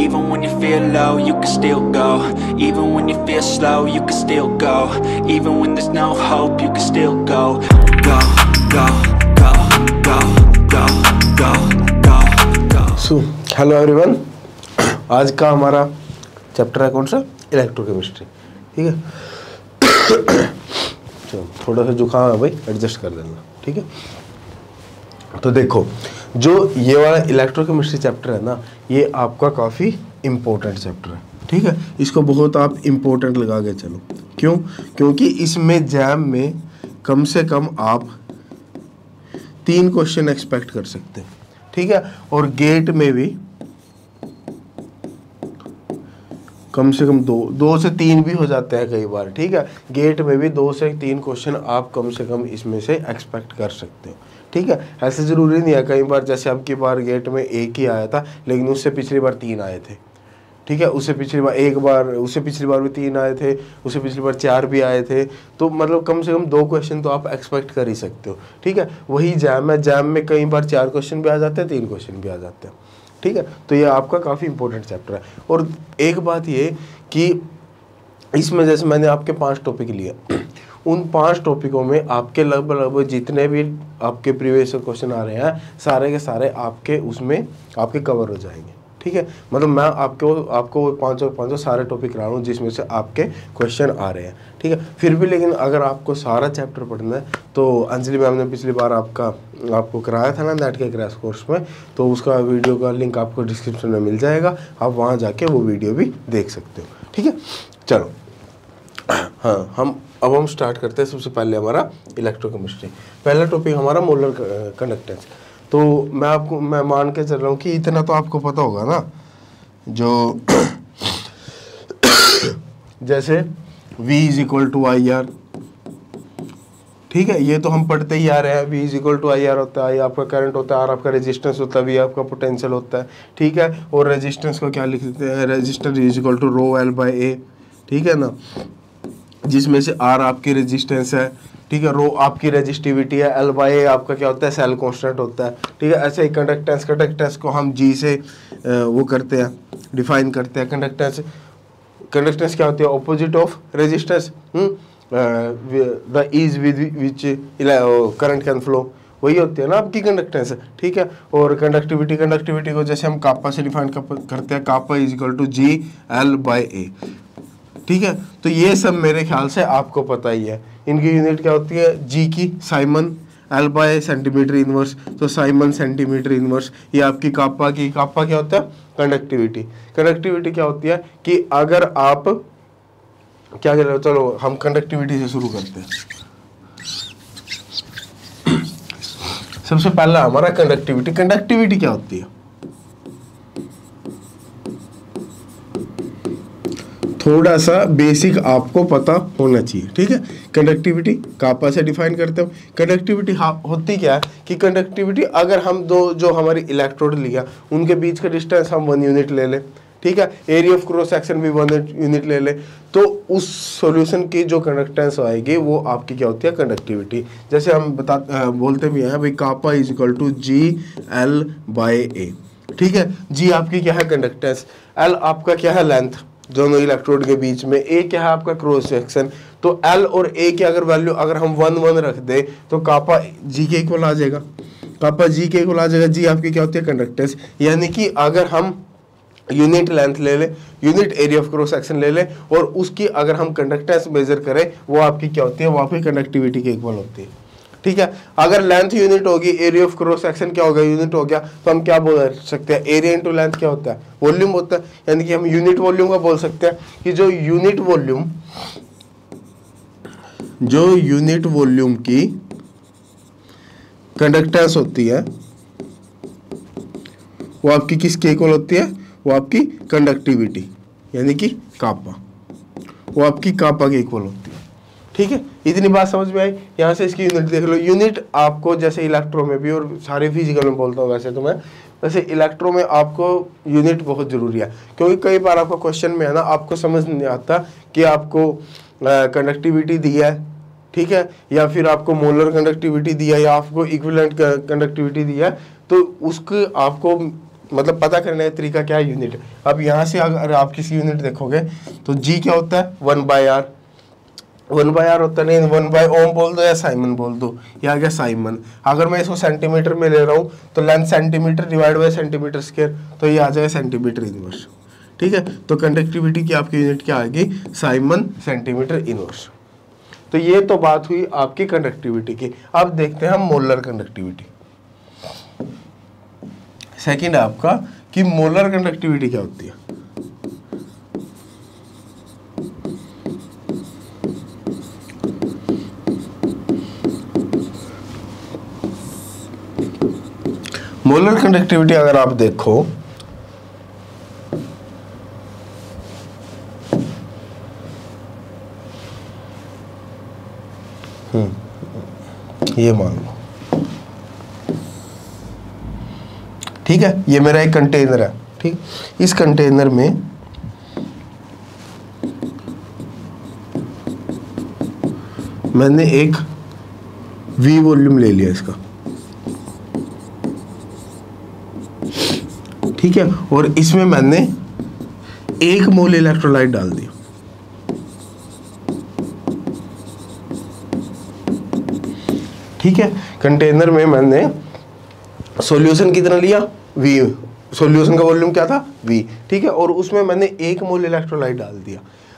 Even when you feel low, you can still go. Even when you feel slow, you can still go. Even when there's no hope, you can still go. Go, go, go, go, go, go, go, go. So, hello everyone. आज का हमारा chapter है कौन सा? Electrochemistry. ठीक है. चलो थोड़ा सा जुकाम है भाई, एडजस्ट कर देना. ठीक है. तो देखो, जो ये वाला इलेक्ट्रोकेमिस्ट्री चैप्टर है ना, ये आपका काफ़ी इम्पोर्टेंट चैप्टर है. ठीक है. इसको बहुत आप इम्पोर्टेंट लगा के चलो. क्यों? क्योंकि इसमें जैम में कम से कम आप 3 क्वेश्चन एक्सपेक्ट कर सकते हैं. ठीक है. और गेट में भी कम से कम 2 से 3 भी हो जाते हैं कई बार. ठीक है. गेट में भी 2 से 3 क्वेश्चन आप कम से कम इसमें से एक्सपेक्ट कर सकते हो. ठीक है. ऐसे ज़रूरी नहीं है. कई बार जैसे अब की बार गेट में 1 ही आया था, लेकिन उससे पिछली बार 3 आए थे. ठीक है. उससे पिछली बार भी 3 आए थे, उससे पिछली बार 4 भी आए थे. तो मतलब कम से कम 2 क्वेश्चन तो आप एक्सपेक्ट कर ही सकते हो. ठीक है. वही जैम है. जैम में कई बार 4 क्वेश्चन भी आ जाते हैं, 3 क्वेश्चन भी आ जाते हैं. ठीक है. तो ये आपका काफ़ी इंपॉर्टेंट चैप्टर है. और एक बात ये कि इसमें जैसे मैंने आपके 5 टॉपिक लिए, उन 5 टॉपिकों में आपके लगभग जितने भी आपके प्रीवियस क्वेश्चन आ रहे हैं, सारे के सारे आपके उसमें आपके कवर हो जाएंगे. ठीक है. मतलब मैं आपको 5 सारे टॉपिक रहा हूँ जिसमें से आपके क्वेश्चन आ रहे हैं. ठीक है. फिर भी लेकिन अगर आपको सारा चैप्टर पढ़ना है तो अंजलि मैम ने पिछली बार आपको कराया था ना नेट के क्रैश कोर्स में, तो उसका वीडियो का लिंक आपको डिस्क्रिप्शन में मिल जाएगा. आप वहाँ जाके वो वीडियो भी देख सकते हो. ठीक है. चलो, हाँ, हम स्टार्ट करते हैं. सबसे पहले हमारा इलेक्ट्रोकेमिस्ट्री. पहला टॉपिक हमारा मोलर कंडक्टेंस. तो मैं मान के चल रहा हूँ कि इतना तो आपको पता होगा ना, जो जैसे V = IR. ठीक है. ये तो हम पढ़ते ही आ रहे हैं. V = IR होता है. I आपका करंट होता है, R आपका रेजिस्टेंस होता है, V आपका पोटेंशियल होता है. ठीक है. और रेजिस्टेंस को क्या लिख देते हैं? Resistance = ρL/A. ठीक है ना, जिसमें से R आपकी रेजिस्टेंस है. ठीक है. रो आपकी रेजिस्टिविटी है. L/A आपका क्या होता है? सेल कांस्टेंट होता है. ठीक है. ऐसे ही कंडक्टेंस को हम G से वो करते हैं, डिफाइन करते हैं. कंडक्टेंस क्या होती है? Opposite of resistance. The ease with which current can flow, वही होती है ना आपकी कंडक्टेंस. ठीक है. और कंडक्टिविटी को जैसे हम कापा से डिफाइन करते हैं. कापा = G/L/A. ठीक है. तो ये सब मेरे ख्याल से आपको पता ही है. इनकी यूनिट क्या होती है? G की साइमन, L/A सेंटीमीटर इनवर्स. तो साइमन सेंटीमीटर इनवर्स. ये आपकी कापा क्या होता है? कंडक्टिविटी क्या होती है कि अगर आप क्या कह रहे हो? चलो हम कंडक्टिविटी से शुरू करते हैं. सबसे पहला हमारा कंडक्टिविटी क्या होती है? थोड़ा सा बेसिक आपको पता होना चाहिए. ठीक है. कंडक्टिविटी कापा से डिफाइन करते हो. कंडक्टिविटी होती क्या है कि कंडक्टिविटी अगर हम जो हमारी इलेक्ट्रोड लिया उनके बीच का डिस्टेंस हम 1 यूनिट ले लें. ठीक है. एरिया ऑफ क्रॉस सेक्शन भी 1 यूनिट ले लें, तो उस सॉल्यूशन की जो कंडक्टेंस आएगी वो आपकी क्या होती है? कंडक्टिविटी. जैसे हम बोलते भी हैं भाई, कापा = G/L/A. ठीक है. G आपकी क्या है? कंडक्टेंस. L आपका क्या है? लेंथ दोनों इलेक्ट्रोड के बीच में. A क्या है? आपका क्रॉस सेक्शन. तो L और A की अगर वैल्यू अगर हम 1 रख दे तो कापा G के इक्वल आ जाएगा. G आपकी क्या होती है? कंडक्टेंस. यानी कि अगर हम यूनिट लेंथ ले ले, unit area of cross section ले ले, और उसकी अगर हम कंडक्टेंस मेजर करें, वो आपकी क्या होती है? वो आपकी कंडक्टिविटी के इक्वल होती है. ठीक है. अगर लेंथ यूनिट होगी, एरिया ऑफ क्रॉस सेक्शन क्या होगा? यूनिट हो गया, तो हम क्या बोल सकते हैं? एरिया इंटू लेंथ क्या होता है? वॉल्यूम होता है. यानी कि हम यूनिट वॉल्यूम का बोल सकते हैं कि जो यूनिट वॉल्यूम की कंडक्टेंस होती है वो आपकी किसके इक्वल होती है? वो आपकी कंडक्टिविटी यानी कि कापा, वो आपकी कापा के इक्वल होती है. ठीक है. इतनी बात समझ में आई. यहाँ से इसकी यूनिट देख लो. यूनिट आपको जैसे इलेक्ट्रो में भी और सारे फिजिकल में बोलता हूँ वैसे तो मैं, वैसे इलेक्ट्रो में आपको यूनिट बहुत ज़रूरी है. क्योंकि कई बार आपका क्वेश्चन में है ना, आपको समझ नहीं आता कि आपको कंडक्टिविटी दी है, ठीक है, या फिर आपको मोलर कंडक्टिविटी दी है या आपको इक्विवेलेंट कंडक्टिविटी दी है, तो उसको आपको मतलब पता करने का तरीका क्या है, यूनिट। अब यहाँ से अगर आप किसी यूनिट देखोगे तो जी क्या होता है 1/r, 1/r होता नहीं, 1/ओम बोल दो या साइमन बोल दो, ये आ गया साइमन। अगर मैं इसको सेंटीमीटर में ले रहा हूँ तो length centimetre divide by centimetre square, तो ये आ जाएगा सेंटीमीटर इनवर्स। ठीक है, तो कंडक्टिविटी की आपकी यूनिट क्या आएगी, साइमन सेंटीमीटर इनवर्स। तो ये तो बात हुई आपकी कंडक्टिविटी की। अब देखते हैं हम मोलर कंडक्टिविटी। सेकंड आपका कि मोलर कंडक्टिविटी क्या होती है। मोलर कंडक्टिविटी अगर आप देखो ये मान लो, ठीक है, ये मेरा एक कंटेनर है। ठीक, इस कंटेनर में मैंने एक V वॉल्यूम ले लिया इसका, ठीक है, और इसमें मैंने 1 मोल इलेक्ट्रोलाइट डाल दिया। ठीक है, कंटेनर में मैंने सॉल्यूशन कितना लिया, V, सॉल्यूशन का वॉल्यूम क्या था V। ठीक है, और उसमें मैंने 1 मोल इलेक्ट्रोलाइट डाल दिया।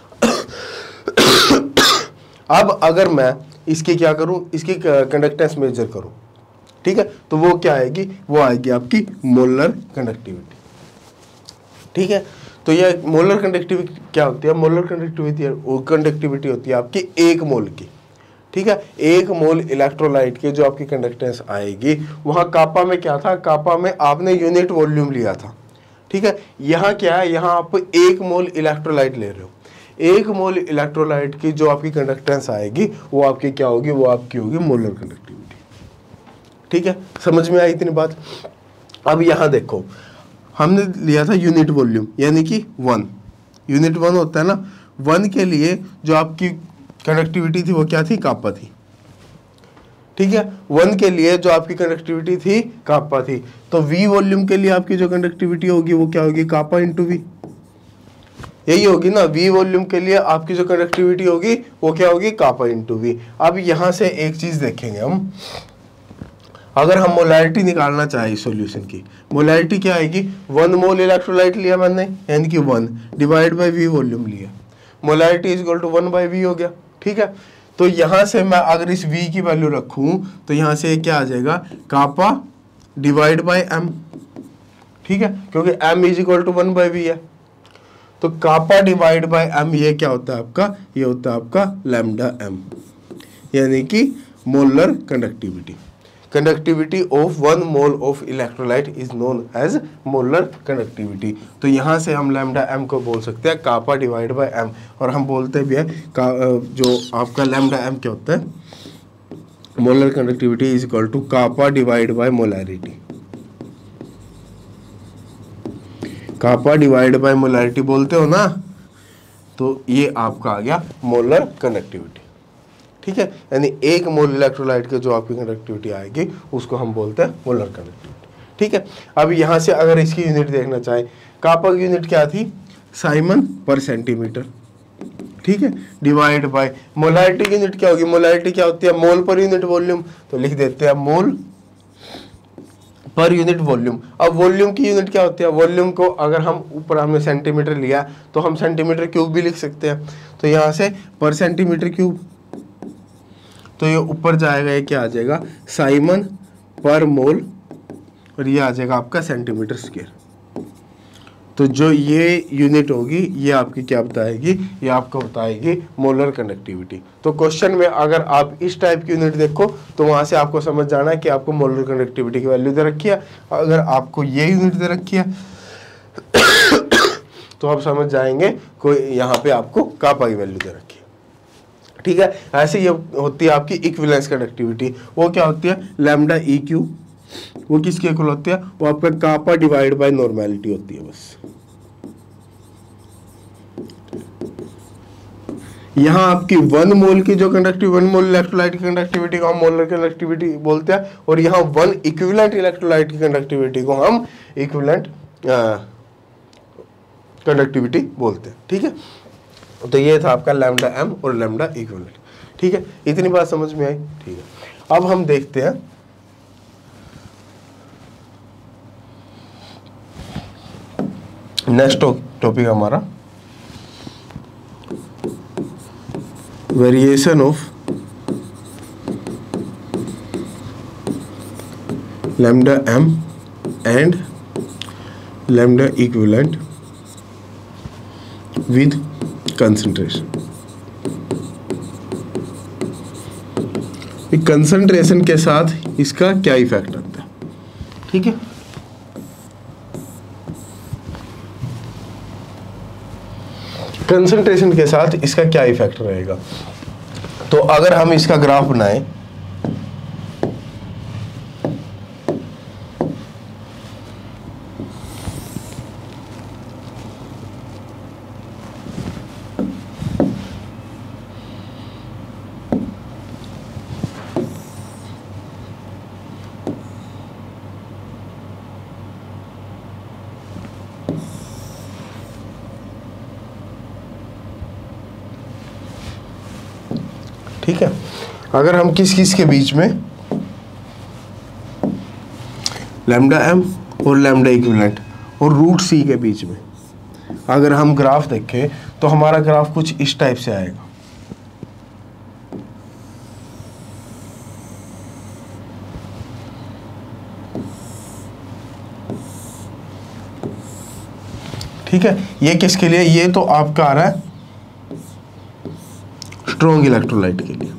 अब अगर मैं इसकी क्या करूं, इसकी कंडक्टेंस मेजर करूं, ठीक है, तो वो क्या आएगी, वो आएगी आपकी मोलर कंडक्टिविटी। ठीक है, तो ये मोलर कंडक्टिविटी क्या होती है, मोलर कंडक्टिविटी होती है आपकी 1 मोल की। ठीक है, 1 मोल इलेक्ट्रोलाइट के जो आपकी कंडक्टेंस आएगी, वहां कापा में क्या था, कापा में आपने यूनिट वॉल्यूम लिया था। ठीक है, यहाँ क्या है, यहाँ आप 1 मोल इलेक्ट्रोलाइट ले रहे हो। 1 मोल इलेक्ट्रोलाइट की जो आपकी कंडक्टेंस आएगी वो आपकी क्या होगी, वो आपकी होगी मोलर कंडक्टिविटी। ठीक है, समझ में आई इतनी बात। अब यहाँ देखो, हमने लिया था यूनिट वॉल्यूम, यानी कि 1, यूनिट 1 होता है ना, 1 के लिए जो आपकी कंडक्टिविटी थी वो क्या थी, कापा थी। ठीक है, 1 के लिए जो आपकी कंडक्टिविटी थी कापा थी, तो V वॉल्यूम के लिए आपकी जो कंडक्टिविटी होगी वो क्या होगी, कापा इंटू V, यही होगी ना। V वॉल्यूम के लिए आपकी जो कंडक्टिविटी होगी वो क्या होगी, कापा इंटू V। अब यहां से एक चीज देखेंगे हम, अगर हम मोलैरिटी निकालना चाहे सॉल्यूशन की, मोलैरिटी क्या आएगी, 1 मोल इलेक्ट्रोलाइट लिया मैंने, यानी कि 1 डिवाइड बाय V वॉल्यूम लिया, molarity is equal to 1/V हो गया। ठीक है, तो यहां से मैं अगर इस V की वैल्यू रखूं तो यहां से क्या आ जाएगा, कापा डिवाइड बाय M। ठीक है, क्योंकि M is equal to 1/V है, तो कापा डिवाइड बाय M ये क्या होता है आपका, ये होता है आपका लैम्डा M, यानी कि molar conductivity. Conductivity of 1 mole of electrolyte is known as molar conductivity. तो यहाँ से हम लैम्डा M को बोल सकते हैं कापा डिवाइड बाय M, और हम बोलते भी हैं जो आपका लैम्डा M क्या होता है, molar conductivity is equal to kappa divide by molarity. Kappa divide by molarity बोलते हो ना, तो ये आपका आ गया मोलर कंडक्टिविटी। ठीक है, यानी 1 मोल इलेक्ट्रोलाइट के जो आपकी कंडक्टिविटी आएगी उसको हम बोलते हैं मोलर कंडक्टिविटी। ठीक है, अब यहाँ से अगर इसकी यूनिट देखना चाहे, कापा की यूनिट क्या थी, साइमन पर सेंटीमीटर। ठीक है, डिवाइड बाय मोलैरिटी की यूनिट क्या होगी, मोलैरिटी क्या होती है, मोल पर यूनिट वॉल्यूम, तो लिख देते हैं मोल पर यूनिट वॉल्यूम। अब वॉल्यूम की यूनिट क्या होती है, वॉल्यूम को अगर हम ऊपर हमने सेंटीमीटर लिया तो हम सेंटीमीटर क्यूब भी लिख सकते हैं, तो यहाँ से पर सेंटीमीटर क्यूब, तो ये ऊपर जाएगा, ये क्या आ जाएगा, साइमन पर मोल, और ये आ जाएगा आपका सेंटीमीटर स्क्वायर। तो जो ये यूनिट होगी ये आपकी क्या बताएगी, ये आपको बताएगी मोलर कंडक्टिविटी। तो क्वेश्चन में अगर आप इस टाइप की यूनिट देखो तो वहां से आपको समझ जाना है कि आपको मोलर कंडक्टिविटी की वैल्यू दे रखी है। अगर आपको ये यूनिट दे रखी है तो आप समझ जाएंगे कोई यहाँ पे आपको कापा की वैल्यू दे रखी है। ठीक है, ऐसे ये होती है आपकी इक्विवेलेंस कंडक्टिविटी। वो क्या होती है, लैम्डा EQ, वो किसके इक्वल होती है, वो आपका कापा डिवाइड बाय नॉर्मेलिटी होती है बस। यहाँ आपकी 1 मोल की जो कंडक्टिव 1 मोल इलेक्ट्रोलाइट की कंडक्टिविटी को हम मोलर कंडक्टिविटी बोलते हैं, और यहाँ 1 इक्विवेलेंट इलेक्ट्रोलाइट की कंडक्टिविटी को हम इक्विवेलेंट कंडक्टिविटी बोलते हैं। ठीक है, तो ये था आपका लैम्डा एम और लैम्डा इक्विवेलेंट। ठीक है, इतनी बात समझ में आई। ठीक है, अब हम देखते हैं नेक्स्ट टॉपिक हमारा variation of lambda M and lambda equivalent with concentration. Concentration के साथ इसका क्या इफेक्ट आता है। ठीक है, कंसंट्रेशन के साथ इसका क्या इफेक्ट रहेगा। तो अगर हम इसका ग्राफ बनाएं, ठीक है, अगर हम किस किस के बीच में लैम्डा एम और लैम्डा इक्विवेलेंट और रूट सी के बीच में अगर हम ग्राफ देखें तो हमारा ग्राफ कुछ इस टाइप से आएगा। ठीक है, ये किसके लिए, ये तो आपका आ रहा है स्ट्रॉन्ग इलेक्ट्रोलाइट के लिए।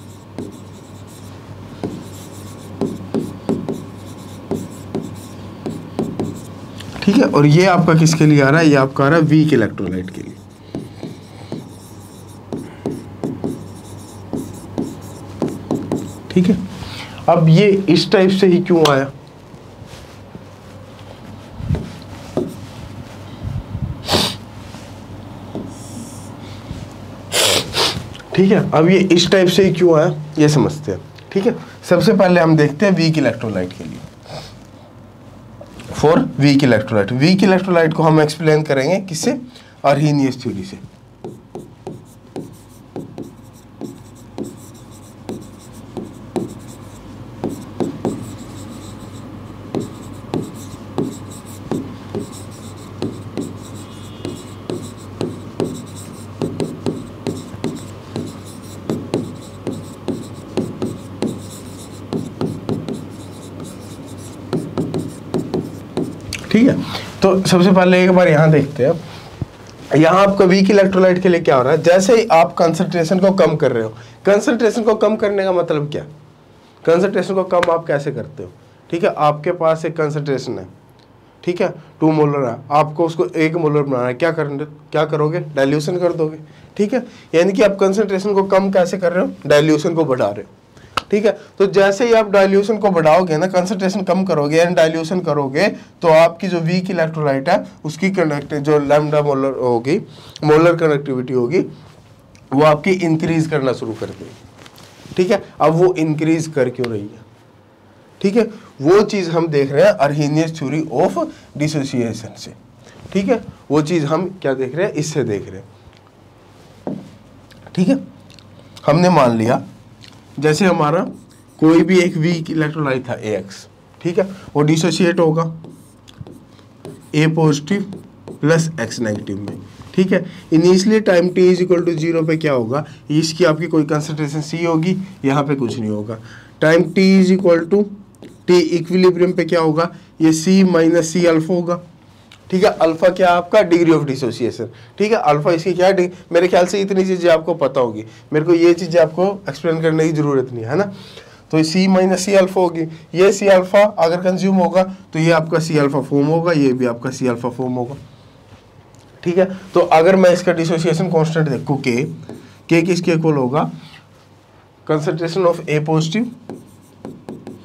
ठीक है, और ये आपका किसके लिए आ रहा है, ये आपका आ रहा है वीक इलेक्ट्रोलाइट के लिए। ठीक है, अब ये इस टाइप से ही क्यों आया, ठीक है, अब ये इस टाइप से ही क्यों आया ये समझते हैं। ठीक है, सबसे पहले हम देखते हैं वीक इलेक्ट्रोलाइट के लिए। फॉर वीक इलेक्ट्रोलाइट को हम एक्सप्लेन करेंगे किससे, अर्हीनियस थ्योरी से। ठीक है, तो सबसे पहले एक बार यहाँ देखते हैं। यहाँ आपका वीक इलेक्ट्रोलाइट के लिए क्या हो रहा है, जैसे ही आप कंसंट्रेशन को कम कर रहे हो, कंसंट्रेशन को कम करने का मतलब क्या, कंसंट्रेशन को कम आप कैसे करते हो। ठीक है, आपके पास एक कंसंट्रेशन है, ठीक है, 2 मोलर है, आपको उसको 1 मोलर बनाना है, क्या करोगे, डाइल्यूशन कर दोगे। ठीक है, यानी कि आप कंसंट्रेशन को कम कैसे कर रहे हो, डाइल्यूशन को बढ़ा रहे हो। ठीक है, तो जैसे ही आप डाइल्यूशन को बढ़ाओगे ना, कंसंट्रेशन कम करोगे एंड डाइल्यूशन करोगे, तो आपकी जो वीक इलेक्ट्रोलाइट है उसकी जो लैम्डा मोलर होगी, मोलर कंडक्टिविटी होगी, वो आपकी इंक्रीज करना शुरू कर देगी। ठीक है, अब वो इंक्रीज कर क्यों रही है, ठीक है, वो चीज हम देख रहे हैं अर्हीनियस थ्योरी ऑफ डिसोसिएशन से। ठीक है, वो चीज हम क्या देख रहे हैं, इससे देख रहे हैं। ठीक है, हमने मान लिया जैसे हमारा कोई भी एक वीक इलेक्ट्रोलाइट था AX, ठीक है, वो डिसोशिएट होगा A positive plus X negative में। ठीक है, initially time t is equal to 0 पे क्या होगा, इसकी आपकी कोई कंसंट्रेशन C होगी, यहाँ पे कुछ नहीं होगा। Time t is equal to t equilibrium पे क्या होगा, ये C माइनस C अल्फा होगा। ठीक है, अल्फा क्या आपका, डिग्री ऑफ डिसोसिएशन। ठीक है, अल्फा इसकी क्या है, मेरे ख्याल से इतनी चीजें आपको पता होगी, मेरे को ये चीजें आपको एक्सप्लेन करने की जरूरत नहीं है ना। तो C माइनस C अल्फा होगी, ये C अल्फा अगर कंज्यूम होगा तो ये आपका C अल्फा फॉर्म होगा, ये भी आपका C अल्फा फॉर्म होगा। ठीक है, तो अगर मैं इसका डिसोसिएशन कांस्टेंट देखूं K किसके इक्वल होगा, concentration of A positive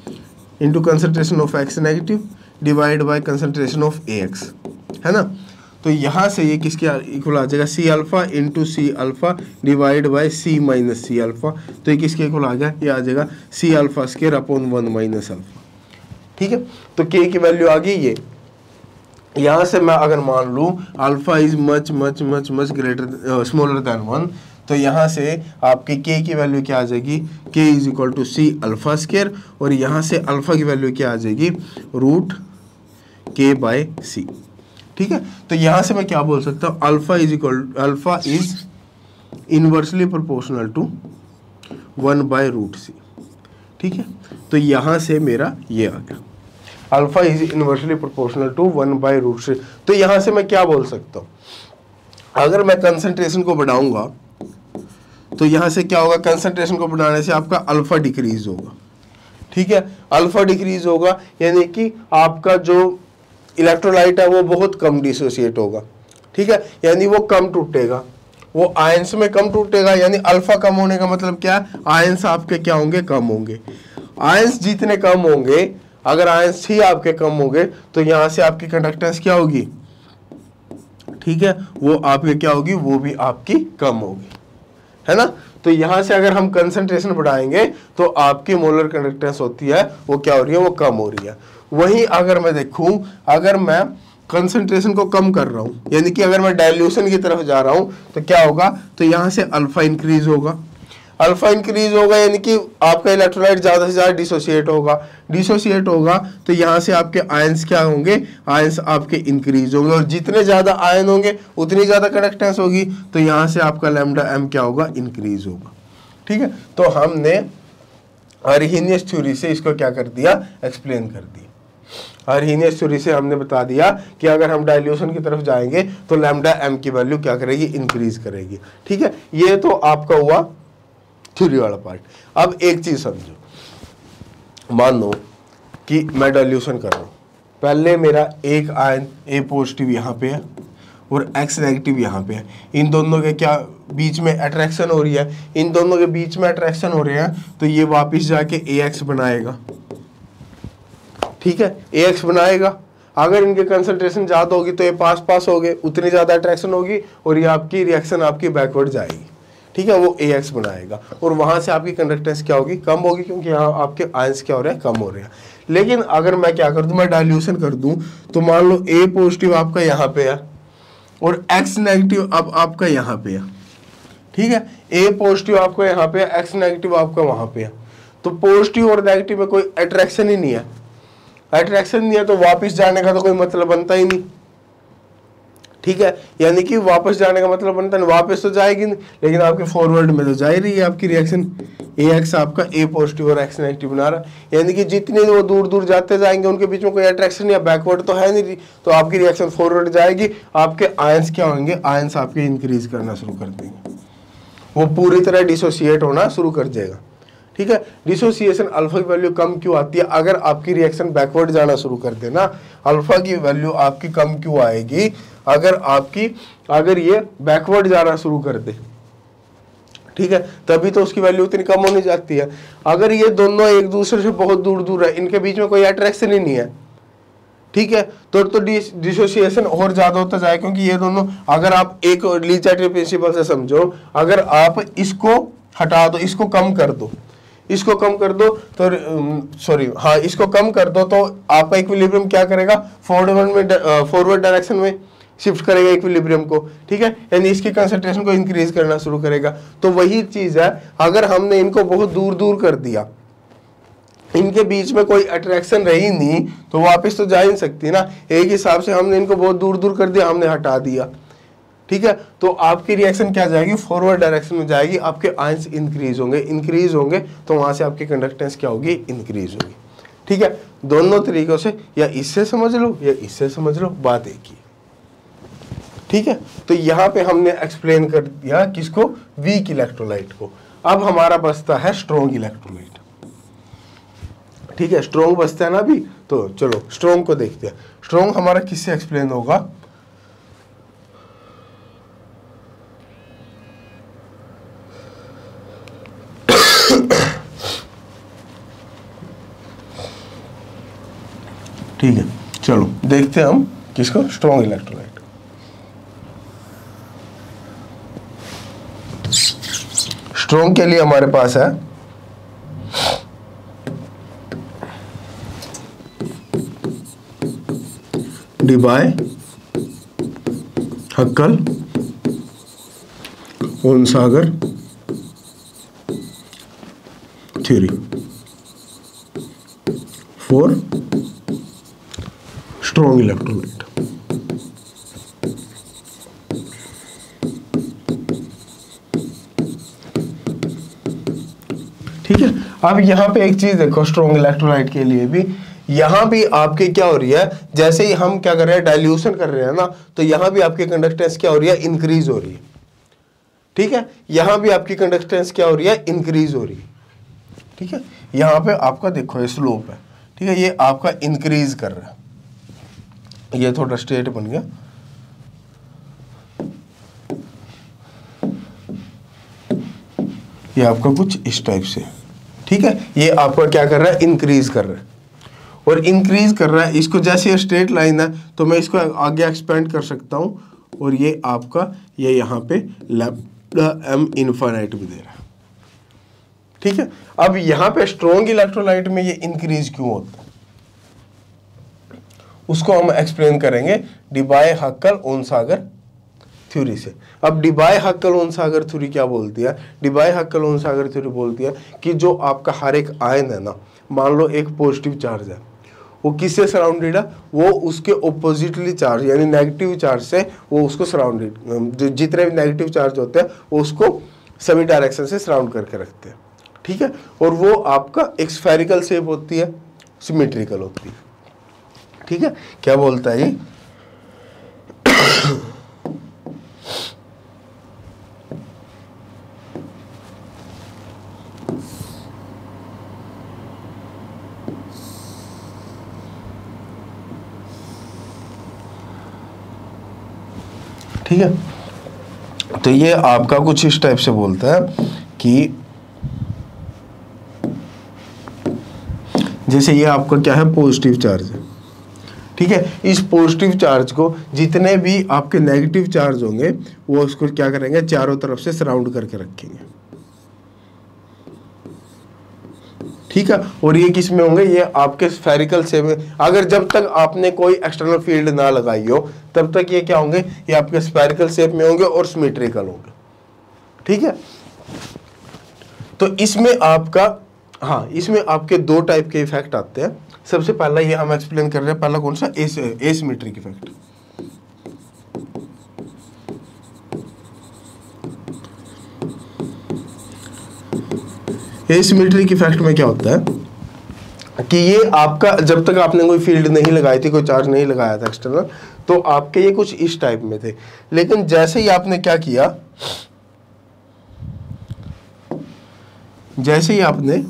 into concentration of X negative divide by concentration of AX, है ना। तो यहाँ से ये किसके इक्वल आ जाएगा, C alpha into C alpha divide by C minus C alpha. तो ये किसके इक्वल आ गया, ये आ जाएगा C alpha square upon 1 minus alpha. ठीक है, तो के की वैल्यू आ गई ये। यहाँ से मैं अगर मान लूँ alpha is much much much much greater smaller than 1, तो यहाँ से आपकी के की वैल्यू क्या आ जाएगी, K is equal to C alpha square, और यहाँ से अल्फा की वैल्यू क्या आ जाएगी, रूट के बाय सी। ठीक है, तो यहाँ से मैं क्या बोल सकता हूँ, alpha is inversely proportional to 1 by root C. ठीक है, तो यहाँ से मेरा ये आ गया, alpha is inversely proportional to 1 by root C. तो यहाँ से मैं क्या बोल सकता हूँ, अगर मैं कंसंट्रेशन को बढ़ाऊंगा तो यहाँ से क्या होगा, कंसंट्रेशन को बढ़ाने से आपका अल्फा डिक्रीज होगा। ठीक है, अल्फा डिक्रीज होगा यानी कि आपका जो इलेक्ट्रोलाइट है वो बहुत कम डिसोसिएट होगा। ठीक है, यानी वो कम टूटेगा, वो आयंस में कम टूटेगा, यानी अल्फा कम होने का मतलब क्या, आयंस आपके क्या होंगे, कम होंगे। आयंस जितने कम होंगे, अगर आयंस ही आपके कम होंगे तो यहाँ से आपकी कंडक्टेंस क्या होगी, ठीक है, वो आपके क्या होगी, वो भी आपकी कम होगी, है ना। तो यहाँ से अगर हम कंसंट्रेशन बढ़ाएंगे तो आपकी मोलर कंडक्टेंस होती है वो क्या हो रही है, वो कम हो रही है। वहीं अगर मैं देखूं, अगर मैं कंसंट्रेशन को कम कर रहा हूं, यानी कि अगर मैं डाइल्यूशन की तरफ जा रहा हूं तो क्या होगा, तो यहाँ से अल्फा इंक्रीज होगा। अल्फा इंक्रीज होगा यानी कि आपका इलेक्ट्रोलाइट ज़्यादा से ज़्यादा डिसोसिएट होगा तो यहाँ से आपके आयंस क्या होंगे, आयंस आपके इंक्रीज होंगे, और जितने ज़्यादा आयन होंगे उतनी ज़्यादा कंडक्टेंस होगी, तो यहाँ से आपका लैम्डा एम क्या होगा, इंक्रीज होगा। ठीक है, तो हमने आर्हीनियस थ्योरी से इसको क्या कर दिया, एक्सप्लेन कर दिया। आर्हीनियस थ्योरी से हमने बता दिया कि अगर हम डाइल्यूशन की तरफ जाएंगे तो लैम्डा एम की वैल्यू क्या करेगी, इंक्रीज करेगी। ठीक है, ये तो आपका हुआ थ्योरी वाला पार्ट। अब एक चीज समझो, मान लो कि मैं डाइल्यूशन कर रहा हूं, पहले मेरा एक आयन ए पॉजिटिव यहाँ पे है और एक्स नेगेटिव यहाँ पे है, इन दोनों के क्या बीच में अट्रैक्शन हो रही है, इन दोनों के बीच में अट्रैक्शन हो रहे हैं, तो ये वापस जाके ए एक्स बनाएगा। ठीक है, ए एक्स बनाएगा। अगर इनके कंसंट्रेशन ज्यादा होगी तो ये पास पास हो गए, उतनी ज्यादा अट्रैक्शन होगी और ये आपकी रिएक्शन आपकी बैकवर्ड जाएगी। ठीक है, वो ए एक्स बनाएगा और वहां से आपकी कंडक्टेंस क्या होगी, कम होगी, क्योंकि यहाँ आपके आयंस क्या हो रहे हैं, कम हो रहे हैं। लेकिन अगर मैं क्या कर दूं, मैं डाइल्यूशन कर दूं, तो मान लो ए पॉजिटिव आपका यहाँ पे है और एक्स नेगेटिव अब आपका यहाँ पे है। ठीक है, ए पॉजिटिव आपका यहाँ पे है, एक्स नेगेटिव आपका वहां पे है, तो पॉजिटिव और नेगेटिव में कोई अट्रैक्शन ही नहीं है। अट्रैक्शन नहीं है तो वापस जाने का तो कोई मतलब बनता ही नहीं। ठीक है, यानी कि वापस जाने का मतलब बनता नहीं, वापस तो जाएगी नहीं, लेकिन आपके फॉरवर्ड में तो जा ही रही है आपकी रिएक्शन। ए एक्स आपका ए पॉजिटिव और एक्स नेगेटिव बना रहा है, यानी कि जितने वो दूर दूर जाते जाएंगे उनके बीच में कोई अट्रैक्शन या बैकवर्ड तो है नहीं, तो आपकी रिएक्शन फॉरवर्ड जाएगी। आपके आयंस क्या होंगे, आयंस आपके इंक्रीज करना शुरू कर देंगे, वो पूरी तरह डिसोसिएट होना शुरू कर देगा। ठीक है, डिसोसिएशन अल्फा की वैल्यू कम क्यों आती है, अगर आपकी रिएक्शन बैकवर्ड जाना शुरू कर देना, अल्फा की वैल्यू आपकी कम क्यों आएगी, अगर ये बैकवर्ड जाना शुरू कर दे। ठीक है, तभी तो उसकी वैल्यू इतनी कम होने जाती है। अगर ये दोनों एक दूसरे से बहुत दूर दूर है, इनके बीच में कोई अट्रैक्शन ही नहीं है, ठीक है, तो डिसोसिएशन और ज्यादा होता जाए, क्योंकि ये दोनों, अगर आप एक ली-चार्टियर प्रिंसिपल से समझो, अगर आप इसको हटा दो, इसको कम कर दो, इसको कम कर दो तो इसको कम कर दो तो आपका इक्विलिब्रियम क्या करेगा, फॉरवर्ड डायरेक्शन में शिफ्ट करेगा इक्विलिब्रियम को। ठीक है, यानी इसकी कंसंट्रेशन को इंक्रीज करना शुरू करेगा। तो वही चीज है, अगर हमने इनको बहुत दूर दूर कर दिया, इनके बीच में कोई अट्रैक्शन रही नहीं, तो वापस तो जा ही नहीं सकती ना। एक हिसाब से हमने इनको बहुत दूर दूर कर दिया, हमने हटा दिया। ठीक है, तो आपकी रिएक्शन क्या जाएगी, फॉरवर्ड डायरेक्शन में जाएगी, आपके आयंस इंक्रीज होंगे तो वहां से आपकी कंडक्टेंस क्या होगी, इंक्रीज होगी। ठीक है, दोनों तरीकों से, या इससे समझ लो या इससे समझ लो, बात एक ही। ठीक है, तो यहाँ पे हमने एक्सप्लेन कर दिया किसको, वीक इलेक्ट्रोलाइट को। अब हमारा बचता है स्ट्रॉन्ग इलेक्ट्रोलाइट। ठीक है, स्ट्रॉन्ग बचता है ना अभी, तो चलो स्ट्रॉन्ग को देखते हैं। स्ट्रॉन्ग हमारा किससे एक्सप्लेन होगा, ठीक है, चलो देखते हैं हम किसको, स्ट्रॉन्ग इलेक्ट्रोलाइट। स्ट्रॉन्ग के लिए हमारे पास है Debye Huckel Onsager theory for strong electrolyte. ठीक है, अब यहां पे एक चीज देखो, स्ट्रॉन्ग इलेक्ट्रोलाइट के लिए भी यहां भी आपके क्या हो रही है, जैसे ही हम क्या कर रहे हैं, डाइल्यूशन कर रहे हैं ना, तो यहां भी आपकी कंडक्टेंस क्या हो रही है, इंक्रीज हो रही है। ठीक है, यहां भी आपकी कंडक्टेंस क्या हो रही है, इंक्रीज हो रही है। ठीक है, यहां पे आपका देखो ये स्लोप है, ठीक है, ये आपका इंक्रीज कर रहा है, ये थोड़ा स्ट्रेट बन गया, ये आपका कुछ इस टाइप से। ठीक है, ये आपका क्या कर रहा है, इंक्रीज कर रहा है, और इंक्रीज कर रहा है। इसको जैसे स्ट्रेट लाइन है तो मैं इसको आगे एक्सपेंड कर सकता हूं, और ये आपका ये यहाँ पे लैम्डा m इनफाइनाइट भी दे रहा है। ठीक है, अब यहाँ पे स्ट्रॉन्ग इलेक्ट्रोलाइट में ये इंक्रीज क्यों होता है, उसको हम एक्सप्लेन करेंगे डिबाय हक्कल ओनसागर थ्योरी से। अब डिबाय हक्कल ओनसागर थ्योरी क्या बोलती है, डिबाय हक्कल ओनसागर थ्योरी बोलती है कि जो आपका हर एक आयन है ना, मान लो एक पॉजिटिव चार्ज है, वो किससे सराउंडेड है, वो उसके ऑपोजिटली चार्ज यानी नेगेटिव चार्ज से वो उसको सराउंडेड, जितने भी नेगेटिव चार्ज होते हैं वो उसको सभी डायरेक्शन से सराउंड करके रखते हैं। ठीक है, और वो आपका एक स्फेरिकल शेप होती है, सिमेट्रिकल होती है। ठीक है, क्या बोलता है ये ठीक है, तो ये आपका कुछ इस टाइप से बोलता है कि जैसे ये आपका क्या है, पॉजिटिव चार्ज है। ठीक है, इस पॉजिटिव चार्ज को जितने भी आपके नेगेटिव चार्ज होंगे वो उसको क्या करेंगे, चारों तरफ से सराउंड करके रखेंगे। ठीक है, और ये किस में होंगे, ये आपके स्फेरिकल शेप में। अगर जब तक आपने कोई एक्सटर्नल फील्ड ना लगाई हो तब तक ये क्या होंगे, ये आपके स्फेरिकल शेप में होंगे और सिमेट्रिकल होंगे। ठीक है, तो इसमें आपका इसमें आपके दो टाइप के इफेक्ट आते हैं। सबसे पहला ये हम एक्सप्लेन कर रहे हैं, पहला कौन सा, एसिमेट्रिक इफेक्ट। एसिमेट्रिक इफेक्ट में क्या होता है कि ये आपका जब तक आपने कोई फील्ड नहीं लगाई थी, कोई चार्ज नहीं लगाया था एक्सटर्नल, तो आपके ये कुछ इस टाइप में थे। लेकिन जैसे ही आपने क्या किया, जैसे ही आपने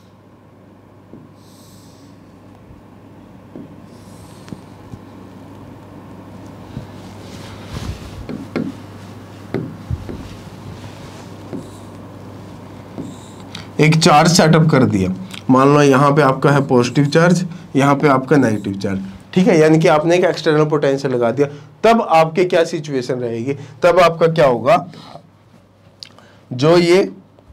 एक चार्ज सेटअप कर दिया, मान लो यहाँ पे आपका है पॉजिटिव चार्ज, यहाँ पे आपका नेगेटिव चार्ज। ठीक है, यानी कि आपने एक एक्सटर्नल पोटेंशियल लगा दिया, तब आपके क्या सिचुएशन रहेगी, तब आपका क्या होगा, जो ये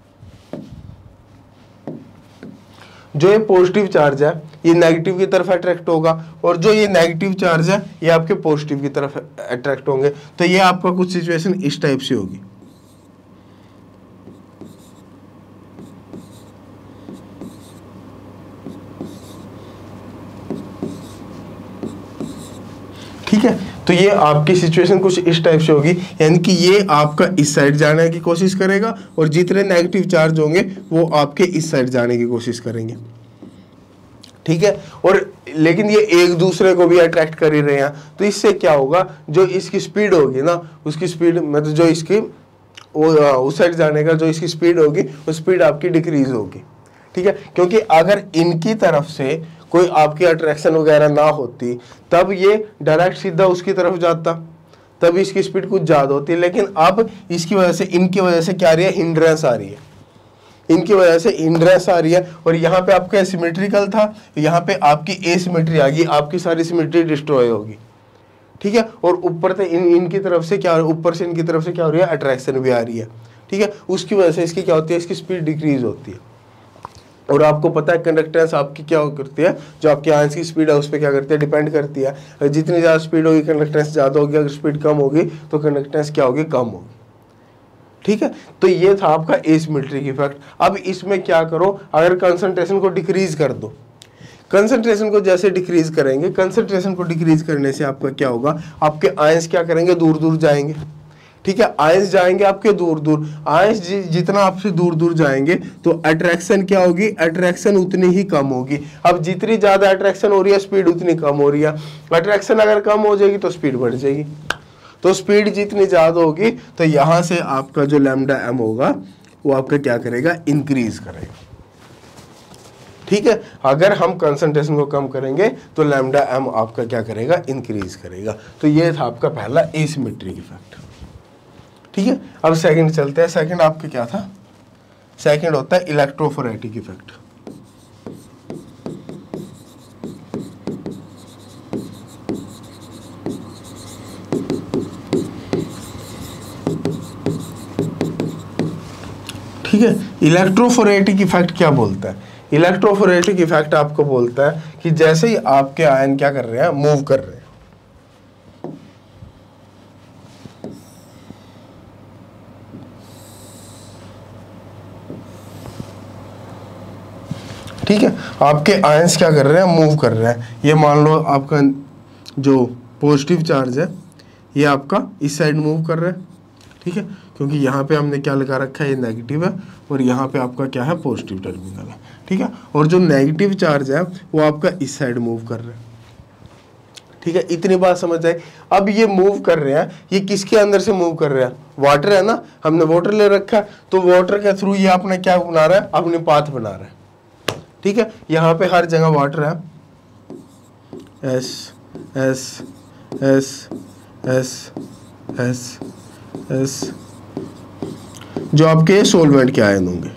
पॉजिटिव चार्ज है ये नेगेटिव की तरफ अट्रैक्ट होगा, और जो ये नेगेटिव चार्ज है ये आपके पॉजिटिव की तरफ अट्रैक्ट होंगे। तो ये आपका कुछ सिचुएशन इस टाइप से होगी। ठीक है, तो ये आपकी सिचुएशन कुछ इस टाइप से होगी, यानी कि ये आपका इस साइड जाने की कोशिश करेगा और जितने नेगेटिव चार्ज होंगे वो आपके इस साइड जाने की कोशिश करेंगे। ठीक है, और लेकिन ये एक दूसरे को भी अट्रैक्ट कर ही रहे हैं, तो इससे क्या होगा, जो इसकी स्पीड होगी ना, उसकी स्पीड मतलब जो इसकी उस साइड जाने का जो इसकी स्पीड होगी वो स्पीड आपकी डिक्रीज होगी। ठीक है, क्योंकि अगर इनकी तरफ से कोई आपकी अट्रैक्शन वगैरह ना होती तब ये डायरेक्ट सीधा उसकी तरफ जाता, तब इसकी स्पीड कुछ ज़्यादा होती है। लेकिन अब इसकी वजह से, इनकी वजह से क्या आ रही है, हिंड्रेंस आ रही है, इनकी वजह से हिंड्रेंस आ रही है। और यहाँ पे आपका सिमेट्रिकल था, यहाँ पे आपकी एसिमेट्री आ गई, आपकी सारी सिमेट्री डिस्ट्रॉय होगी। ठीक है, और ऊपर से इनकी तरफ से क्या, ऊपर से इनकी तरफ से क्या हो रही है, अट्रैक्शन भी आ रही है। ठीक है, उसकी वजह से इसकी क्या होती है, इसकी स्पीड डिक्रीज होती है। और आपको पता है कंडक्टेंस आपकी क्या करती है, जो आपके आयंस की स्पीड है उस पर क्या करती है, डिपेंड करती है। जितनी ज़्यादा स्पीड होगी कंडक्टेंस ज़्यादा होगी, अगर स्पीड कम होगी तो कंडक्टेंस क्या होगी, कम होगी। ठीक है, तो ये था आपका एसिमेट्रिक इफेक्ट। अब इसमें क्या करो, अगर कंसंट्रेशन को डिक्रीज कर दो, कंसंट्रेशन को जैसे डिक्रीज करेंगे, कंसंट्रेशन को डिक्रीज करने से आपका क्या होगा, आपके आयंस क्या करेंगे, दूर दूर जाएंगे। ठीक है, आयंस जाएंगे आपके दूर दूर, आयंस जितना आपसे दूर दूर जाएंगे तो अट्रैक्शन क्या होगी, अट्रैक्शन उतनी ही कम होगी। अब जितनी ज्यादा अट्रैक्शन हो रही है स्पीड उतनी कम हो रही है। अट्रैक्शन अगर कम हो जाएगी तो स्पीड बढ़ जाएगी। तो स्पीड जितनी ज्यादा होगी तो यहां से आपका जो लैम्डा एम होगा वो आपका क्या करेगा, इंक्रीज करेगा। ठीक है, अगर हम कंसंट्रेशन को कम करेंगे तो लैम्डा एम आपका क्या करेगा, इंक्रीज करेगा। तो ये था आपका पहला एसिमेट्रिक इफेक्ट। ठीक है, अब सेकंड चलते हैं। सेकंड आपका क्या था, सेकंड होता है इलेक्ट्रोफोरेटिक इफेक्ट। ठीक है, इलेक्ट्रोफोरेटिक इफेक्ट क्या बोलता है, इलेक्ट्रोफोरेटिक इफेक्ट आपको बोलता है कि जैसे ही आपके आयन क्या कर रहे हैं, मूव कर रहे हैं। ठीक है, आपके आयंस क्या कर रहे हैं, मूव कर रहे हैं। ये मान लो आपका जो पॉजिटिव चार्ज है ये आपका इस साइड मूव कर रहा है। ठीक है, क्योंकि यहाँ पे हमने क्या लगा रखा है, ये नेगेटिव है और यहाँ पे आपका क्या है, पॉजिटिव टर्मिनल है। ठीक है, और जो नेगेटिव चार्ज है वो आपका इस साइड मूव कर रहा है। ठीक है, इतनी बात समझ आए। अब ये मूव कर रहे हैं, ये किसके अंदर से मूव कर रहे हैं, वाटर है ना, हमने वाटर ले रखा है, तो वाटर के थ्रू ये अपने क्या बना रहा है, अपनी पाथ बना रहा है। ठीक है, यहाँ पे हर जगह वाटर है, S S S S S S, जो आपके सोलवेंट के आयन होंगे।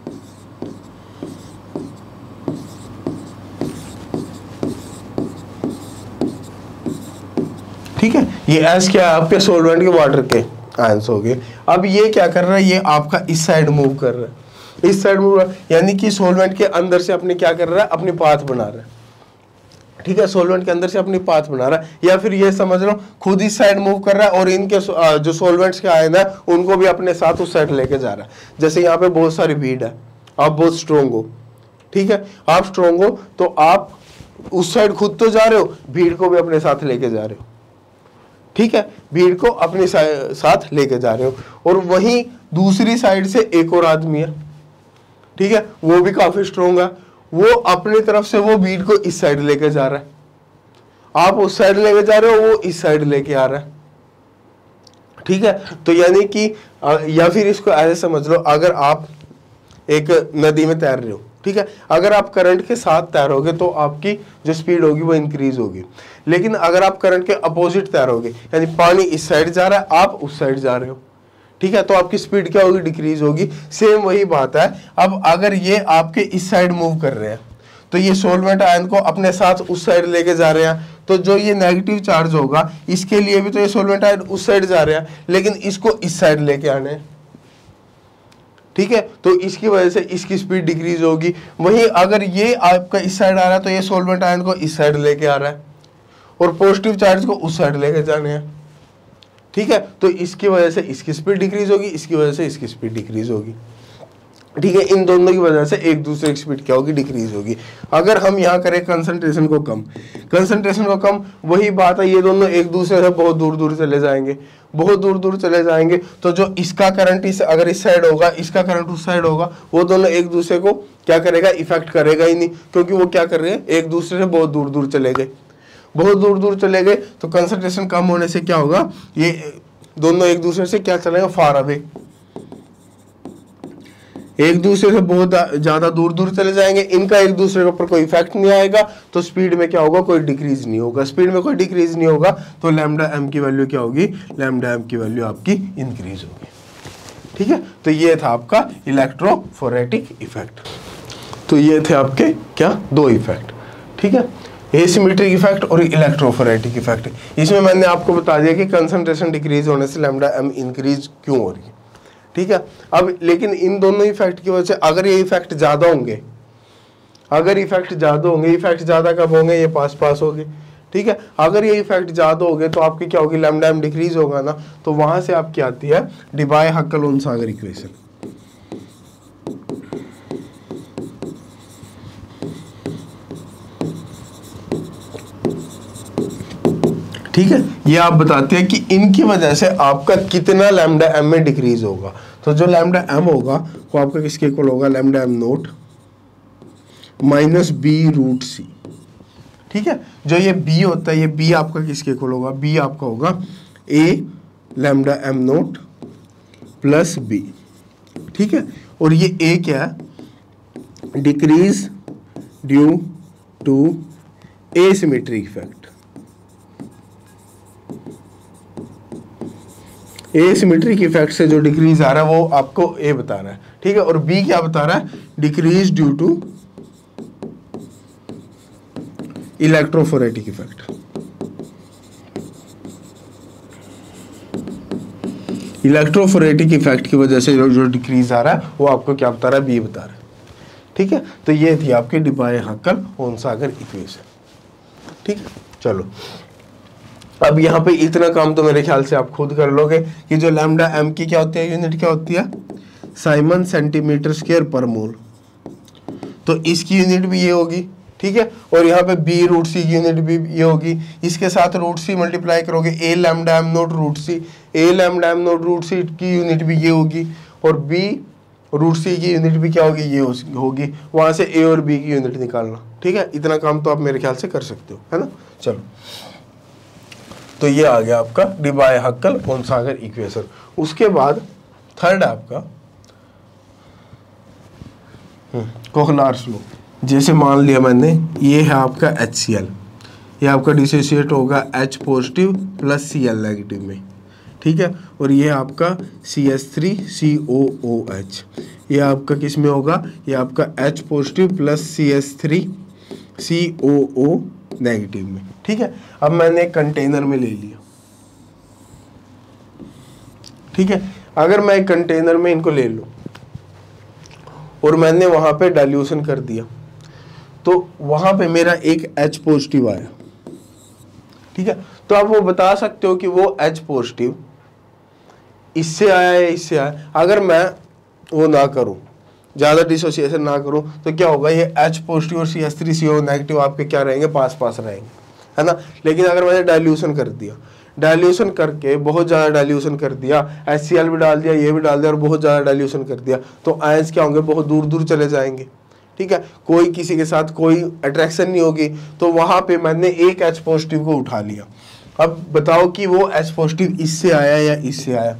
ठीक है, ये एस क्या है, आपके सोलवेंट के वाटर के आयंस हो गए। अब ये क्या कर रहा है, ये आपका इस साइड मूव कर रहा है, इस साइड मूव, यानी कि सोलवेंट के अंदर से अपने क्या कर रहा है, अपनी पाथ बना रहा है। ठीक है, सोलवेंट के अंदर से अपनी पाथ बना रहा है, या फिर ये समझ लो खुद इस साइड मूव कर रहा है और इनके जो सोलवेंट्स के आयन है उनको भी अपने साथ उस साइड लेके जा रहा है। जैसे यहाँ पे बहुत सारी भीड़ है, आप बहुत स्ट्रोंग हो। ठीक है, आप स्ट्रोंग हो तो आप उस साइड खुद तो जा रहे हो, भीड़ को भी अपने साथ लेके जा रहे हो। ठीक है, भीड़ को अपने साथ लेके जा रहे हो, और वहीं दूसरी साइड से एक और आदमी है। ठीक है, वो भी काफी स्ट्रोंग है, वो अपनी तरफ से वो भीड़ को इस साइड लेके जा रहा है, आप उस साइड लेके जा रहे हो, वो इस साइड लेके आ रहा है। ठीक है, तो यानी कि या फिर इसको ऐसे समझ लो, अगर आप एक नदी में तैर रहे हो, ठीक है, अगर आप करंट के साथ तैरोगे तो आपकी जो स्पीड होगी वो इंक्रीज होगी। लेकिन अगर आप करंट के अपोजिट तैरोगे, यानी पानी इस साइड जा रहा है, आप उस साइड जा रहे हो, ठीक है, तो आपकी स्पीड क्या होगी, डिक्रीज होगी। सेम वही बात है। अब अगर ये आपके इस साइड मूव कर रहे हैं तो ये सोलवेंट आयन को अपने साथ उस साइड लेके जा रहे हैं, तो जो ये नेगेटिव चार्ज होगा इसके लिए भी तो ये सोलवेंट आयन उस साइड जा रहे हैं, लेकिन इसको इस साइड लेके आने हैं। ठीक है, तो इसकी वजह से इसकी स्पीड डिक्रीज होगी। वहीं अगर ये आपका इस साइड आ रहा है तो ये सोलवेंट आयन को इस साइड लेके आ रहा है और पॉजिटिव चार्ज को उस साइड लेके जाने हैं। ठीक है, तो इसकी वजह से इसकी स्पीड डिक्रीज होगी, इसकी वजह से इसकी स्पीड डिक्रीज होगी। ठीक है, इन दोनों की वजह से एक दूसरे की स्पीड क्या होगी, डिक्रीज होगी। अगर हम यहाँ करें कंसंट्रेशन को कम, कंसंट्रेशन को कम, वही बात है, ये दोनों एक दूसरे से बहुत दूर दूर चले जाएंगे, बहुत दूर दूर चले जाएंगे। तो जो इसका करंट अगर इस साइड होगा, इसका करंट उस साइड होगा, वो दोनों एक दूसरे को क्या करेगा, इफेक्ट करेगा ही नहीं, क्योंकि वो क्या कर रहे हैं, एक दूसरे से बहुत दूर दूर चले गए, बहुत दूर दूर चले गए। तो कंसंट्रेशन कम होने से क्या होगा, ये दोनों एक दूसरे से क्या चलेगा, फार अवे, एक दूसरे से बहुत ज्यादा दूर दूर चले जाएंगे। इनका एक दूसरे के ऊपर कोई इफेक्ट नहीं आएगा, तो स्पीड में क्या होगा, कोई डिक्रीज नहीं होगा। स्पीड में कोई डिक्रीज नहीं होगा तो लैम्डा एम की वैल्यू क्या होगी, लैम्डा एम की वैल्यू आपकी इंक्रीज होगी। ठीक है, तो ये था आपका इलेक्ट्रोफोरेटिक इफेक्ट। तो ये थे आपके क्या, दो इफेक्ट। ठीक है, एसिमेट्रिक इफेक्ट और इलेक्ट्रोफोरेटिक इफेक्ट। इसमें मैंने आपको बता दिया कि कंसंट्रेशन डिक्रीज होने से लैम्डा एम इंक्रीज क्यों हो रही है। ठीक है। अब लेकिन इन दोनों इफेक्ट की वजह से अगर ये इफेक्ट ज़्यादा होंगे, इफेक्ट ज़्यादा कब होंगे, ये पास पास होंगे, ठीक है। अगर ये इफेक्ट ज़्यादा हो गए तो आपकी क्या होगी, लैम्डा एम डिक्रीज होगा ना, तो वहां से आपकी आती है डिबाय-हक्केल-ओनसागर इक्वेशन। ठीक है, ये आप बताते हैं कि इनकी वजह से आपका कितना लैम्डा एम में डिक्रीज होगा। तो जो लैम्डा एम होगा वो आपका किसके इक्वल होगा, lambda M note minus B root C. ठीक है, जो ये बी होता है, ये बी आपका किसके इक्वल होगा, बी आपका होगा A lambda M not plus B. ठीक है, और ये ए क्या है, decrease due to asymmetric effect. Asymmetric effect से जो डिक्रीज आ रहा है वो आपको ए बता रहा है। ठीक है, और बी क्या बता रहा है, decrease due to electrophoretic effect. Electrophoretic effect की वजह से जो डिक्रीज आ रहा है वो आपको क्या बता रहा है, बी बता रहा है। ठीक है, तो ये थी आपकी डिबाय-हक्केल-ओनसागर इक्वेशन। ठीक है, चलो अब यहाँ पे इतना काम तो मेरे ख्याल से आप खुद कर लोगे कि जो लैम्डा एम की क्या होती है, यूनिट क्या होती है, साइमन सेंटीमीटर स्क्वायर पर मोल। तो इसकी यूनिट भी ये होगी। ठीक है, और यहाँ पे बी रूट सी की यूनिट भी ये होगी। इसके साथ रूट सी मल्टीप्लाई करोगे, A lambda M nought root C, A lambda M nought root C की यूनिट भी ये होगी, और बी रूट सी की यूनिट भी क्या होगी, ये होगी। वहां से ए और बी की यूनिट निकालना। ठीक है, इतना काम तो आप मेरे ख्याल से कर सकते हो, है ना। चलो, तो ये आ गया आपका डिबाय-हक्केल-ओनसागर इक्वेशन। उसके बाद थर्ड आपका कोहलार्स लॉ। जैसे मान लिया मैंने, ये है आपका HCl, ये आपका डिसोसिएट होगा H positive plus Cl negative में। ठीक है, और ये आपका CH3COOH, ये आपका किस में होगा, ये आपका H positive plus CH3COO negative में। ठीक है, अब मैंने एक कंटेनर में ले लिया। ठीक है, अगर मैं एक कंटेनर में इनको ले लूं और मैंने वहां पे डाइल्यूशन कर दिया, तो वहां पे मेरा एक H पॉजिटिव आया। ठीक है, तो आप वो बता सकते हो कि वो H पॉजिटिव इससे आया या इससे आया। अगर मैं वो ना करूं, ज़्यादा डिसोसिएशन ना करूं, तो क्या होगा, ये H पॉजिटिव और CH3CO नेगेटिव आपके क्या रहेंगे, पास पास रहेंगे, है ना। लेकिन अगर मैंने डाइल्यूशन कर दिया, डाइल्यूशन करके बहुत ज़्यादा डाइल्यूशन कर दिया, HCl भी डाल दिया, ये भी डाल दिया, और बहुत ज़्यादा डाइल्यूशन कर दिया, तो आयंस क्या होंगे, बहुत दूर दूर चले जाएंगे। ठीक है, कोई किसी के साथ कोई अट्रैक्शन नहीं होगी। तो वहाँ पे मैंने एक H पॉजिटिव को उठा लिया। अब बताओ कि वो H पॉजिटिव इससे आया या इससे आया,